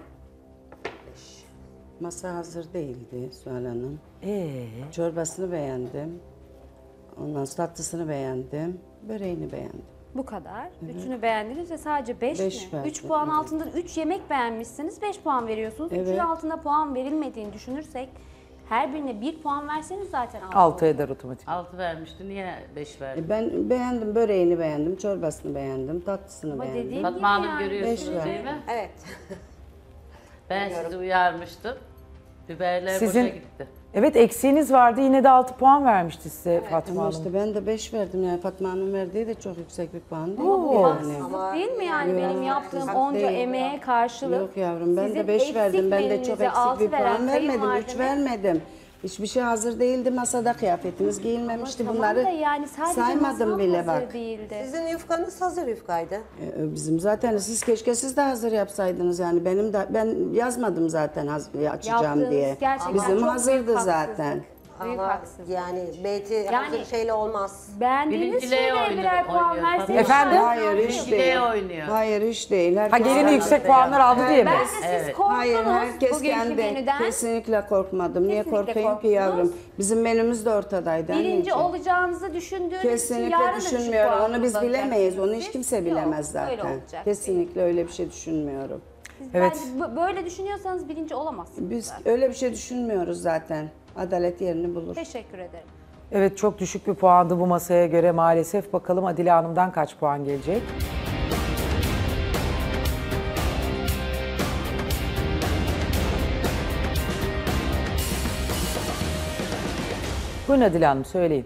Masa hazır değildi Zuhal Hanım. Çorbasını beğendim. Ondan sonra tatlısını beğendim. Böreğini beğendim. Bu kadar. Üçünü beğendiniz ve sadece 5 mi? Beş verdim, 3 puan evet. altında 3 yemek beğenmişsiniz, 5 puan veriyorsunuz. 3'ün Evet. altında puan verilmediğini düşünürsek her birine 1 puan verseniz zaten 6 6 eder otomatik. 6 vermişti, niye 5 verdi? Ben beğendim, böreğini beğendim, çorbasını beğendim, tatlısını Ama beğendim. dediğim Fatma Hanım yani. görüyorsunuz Beş değil mi? Evet. Ben sizi uyarmıştım. Biberler Sizin- boşa gitti. Evet eksiğiniz vardı, yine de 6 puan vermişti size Fatma Ama Hanım. işte ben de 5 verdim yani Fatma Hanım verdiği de çok yüksek bir puan değil Oo. yani. Değil mi yani benim yaptığım haksızlık onca değil. emeğe karşılık? Yok yavrum ben sizin de 5 eksik verdim. Ben de menünüze çok eksik altı bir veren puan vermedim. 3 kayınvalideme- vermedim. Hiçbir şey hazır değildi masada, kıyafetiniz giyilmemişti. Tamam Bunları da yani sadece saymadım masam bile hazır bak. değildi. Sizin yufkanız hazır yufkaydı. Bizim zaten siz keşke siz de hazır yapsaydınız yani ben yazmadım zaten açacağım Yaptığınız diye. gerçekten Bizim çok büyük hazırdı haksızlık. zaten. Büyük Ama haksızlık. yani beyti Yani- hazır şeyle olmaz. Beğendiğiniz Birinciliğe şeylere birer puan oynuyor. verseniz. Efendim? Hayır hiç Birinciliğe değil. oynuyor. Hayır hiç değil. Ha Herkes gelini kendi- yüksek puanlar aldı diye mi? Bence siz Evet. korktunuz Hayır herkes bugünkü kendi. menüden. Kesinlikle korkmadım. Niye Kesinlikle korkayım ki korktunuz. yavrum? Bizim menümüz de ortadaydı. Birinci anneciğim. olacağınızı düşündüğünüz için Kesinlikle yarın da düşük düşünmüyorum. puan Onu biz kullanacaksınız. bilemeyiz. Onu hiç Siz- kimse Yok, bilemez öyle zaten. olacak. Kesinlikle öyle bir şey düşünmüyorum. Evet. Bence böyle düşünüyorsanız birinci olamazsınız. Biz zaten. öyle bir şey düşünmüyoruz zaten. Adalet yerini bulur. Teşekkür ederim. Evet çok düşük bir puandı bu masaya göre maalesef. Bakalım Adile Hanım'dan kaç puan gelecek? Buyurun Adile Hanım söyleyin.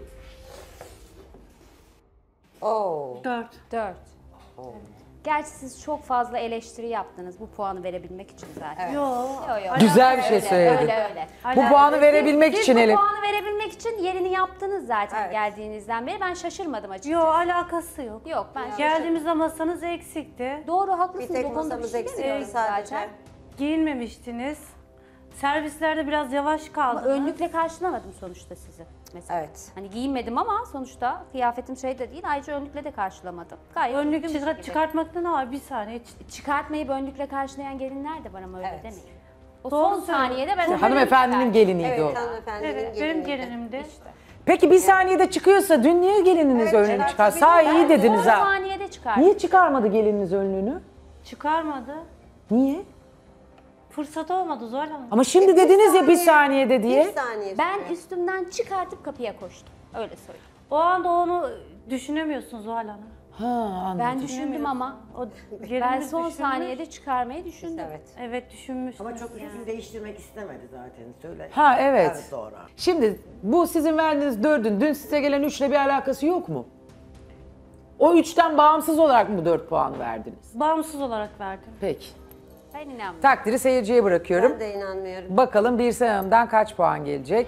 Oo. 4. 4. Gerçi siz çok fazla eleştiri yaptınız bu puanı verebilmek için zaten. Yok. Yo. Güzel bir şey Öyle, söyledin. öyle. Bu puanı verebilmek Siz için bu hele. puanı verebilmek için yerini yaptınız zaten Evet. geldiğinizden beri. Ben şaşırmadım açıkçası. Yok alakası yok. Yok ben şaşırmadım. Geldiğimizde masanız eksikti. Doğru Bir haklısınız. tek O konuda bir masamız şey eksik demiyorum sadece. zaten. Giyinmemiştiniz. Servislerde biraz yavaş Ama kaldınız. önlükle karşılamadım sonuçta sizi. Mesela. Evet. Hani giyinmedim ama sonuçta kıyafetim şey de değil. Ayrıca önlükle de karşılamadım. Gayet Önlük düzgün bir şekilde. çıkartmakta ne var? Bir saniye. Çıkartmayıp önlükle karşılayan gelinler de var ama öyle Evet. demeyin. O Doğru son söylüyorsun. saniyede ben Hanımefendinin geliniydi Evet o. hanımefendinin Evet, benim geliniydi. gelinimdi. Peki bir saniyede çıkıyorsa dün niye gelininiz önlüğünü çıkar? Sağ iyi dediniz son ha. saniyede çıkardım. Niye çıkarmadı gelininiz önlüğünü? Çıkarmadı. Niye? Fırsat olmadı Zuhal Hanım. Ama şimdi dediniz ya bir saniyede diye. Bir saniye Ben sürüyor. üstümden çıkartıp kapıya koştum. Öyle söyleyeyim. O anda onu düşünemiyorsun Zuhal Hanım. Ha anladım. Ben düşündüm ama O ben gelinimiz son düşünmüş. saniyede çıkarmayı düşündüm. Evet. Evet düşünmüş. Ama çok üzüm değiştirmek istemedi zaten. Söyle. Ha evet. Evet doğru. Şimdi bu sizin verdiğiniz 4'ün dün size gelen 3'le bir alakası yok mu? O 3'ten bağımsız olarak mı 4 puanı verdiniz? Bağımsız olarak verdim. Peki. Ben inanmıyorum. Takdiri seyirciye bırakıyorum. Ben de inanmıyorum. Bakalım Birsen Hanım'dan kaç puan gelecek?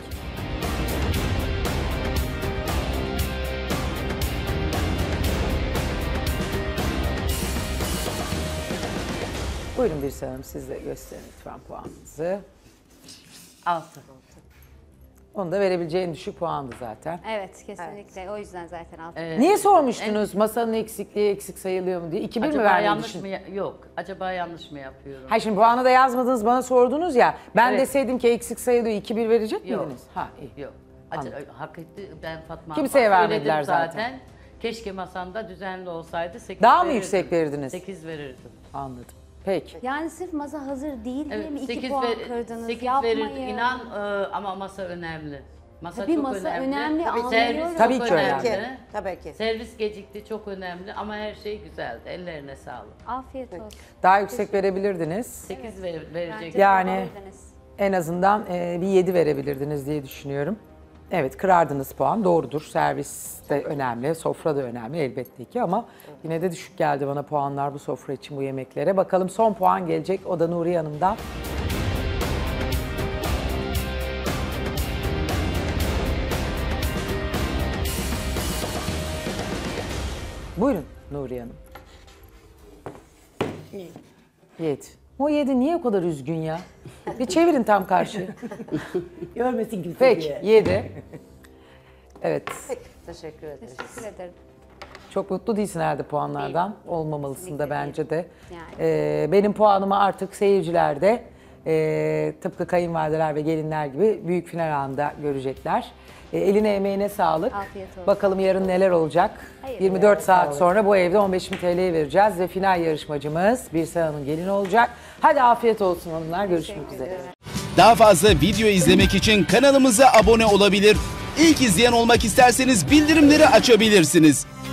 Buyurun Birsen Hanım, siz de gösterin lütfen puanınızı. 6. Onu da verebileceğin düşük puandı zaten. Evet kesinlikle. O yüzden zaten altı. Niye sormuştunuz masanın eksikliği eksik sayılıyor mu diye? 2-1 mi Acaba vermeyi yanlış mı düşündün? yok. Acaba yanlış mı yapıyorum? Hayır, şimdi puanı da yazmadınız, bana sordunuz ya. Ben Evet. deseydim ki eksik sayılıyor, 2-1 verecek Yok. miydiniz? Ha, iyi. Yok. Anladım. Hak etti. Ben Fatma Kimseye Hanım'a vermediler söyledim zaten. Keşke masanda düzenli olsaydı 8 Daha mı verirdim. yüksek verirdiniz? 8 verirdim. Anladım. Peki. Yani sırf masa hazır değil diye mi 2 8 puan kırdınız? 8 Yapmayın. verirdim. İnan ama masa önemli. Masa Tabii çok masa önemli, Servis anlıyorum. Tabii çok ki önemli. önemli. Tabii ki. Servis gecikti, çok önemli ama her şey güzeldi. Ellerine sağlık. Afiyet olsun. Daha yüksek verebilirdiniz. 8 verecek. Bence Yani yapabilirdiniz. en azından bir 7 verebilirdiniz diye düşünüyorum. Evet, kırardınız puan, doğrudur. Servis de önemli, sofra da önemli elbette ki ama yine de düşük geldi bana puanlar bu sofra için, bu yemeklere. Bakalım son puan gelecek, o da Nuriye Hanım'dan. Buyurun Nuriye Hanım. 7. O 7 niye o kadar üzgün ya? Bir çevirin tam karşıya. Görmesin kimse Peki, diye. 7. Evet, Teşekkür ederiz. Teşekkür ederim. çok mutlu değilsin herhalde puanlardan. Olmamalısın da Kesinlikle bence de. Yani. Benim puanımı artık seyirciler de tıpkı kayınvalideler ve gelinler gibi büyük final anında görecekler. Eline emeğine sağlık. Afiyet olsun. Bakalım yarın neler olacak. Hayırlı 24 saat sonra bu evde 15.000 TL'yi vereceğiz ve final yarışmacımız Birsen Hanım gelin olacak. Hadi afiyet olsun hanımlar. Görüşmek üzere. Daha fazla video izlemek için kanalımıza abone olabilir. İlk izleyen olmak isterseniz bildirimleri açabilirsiniz.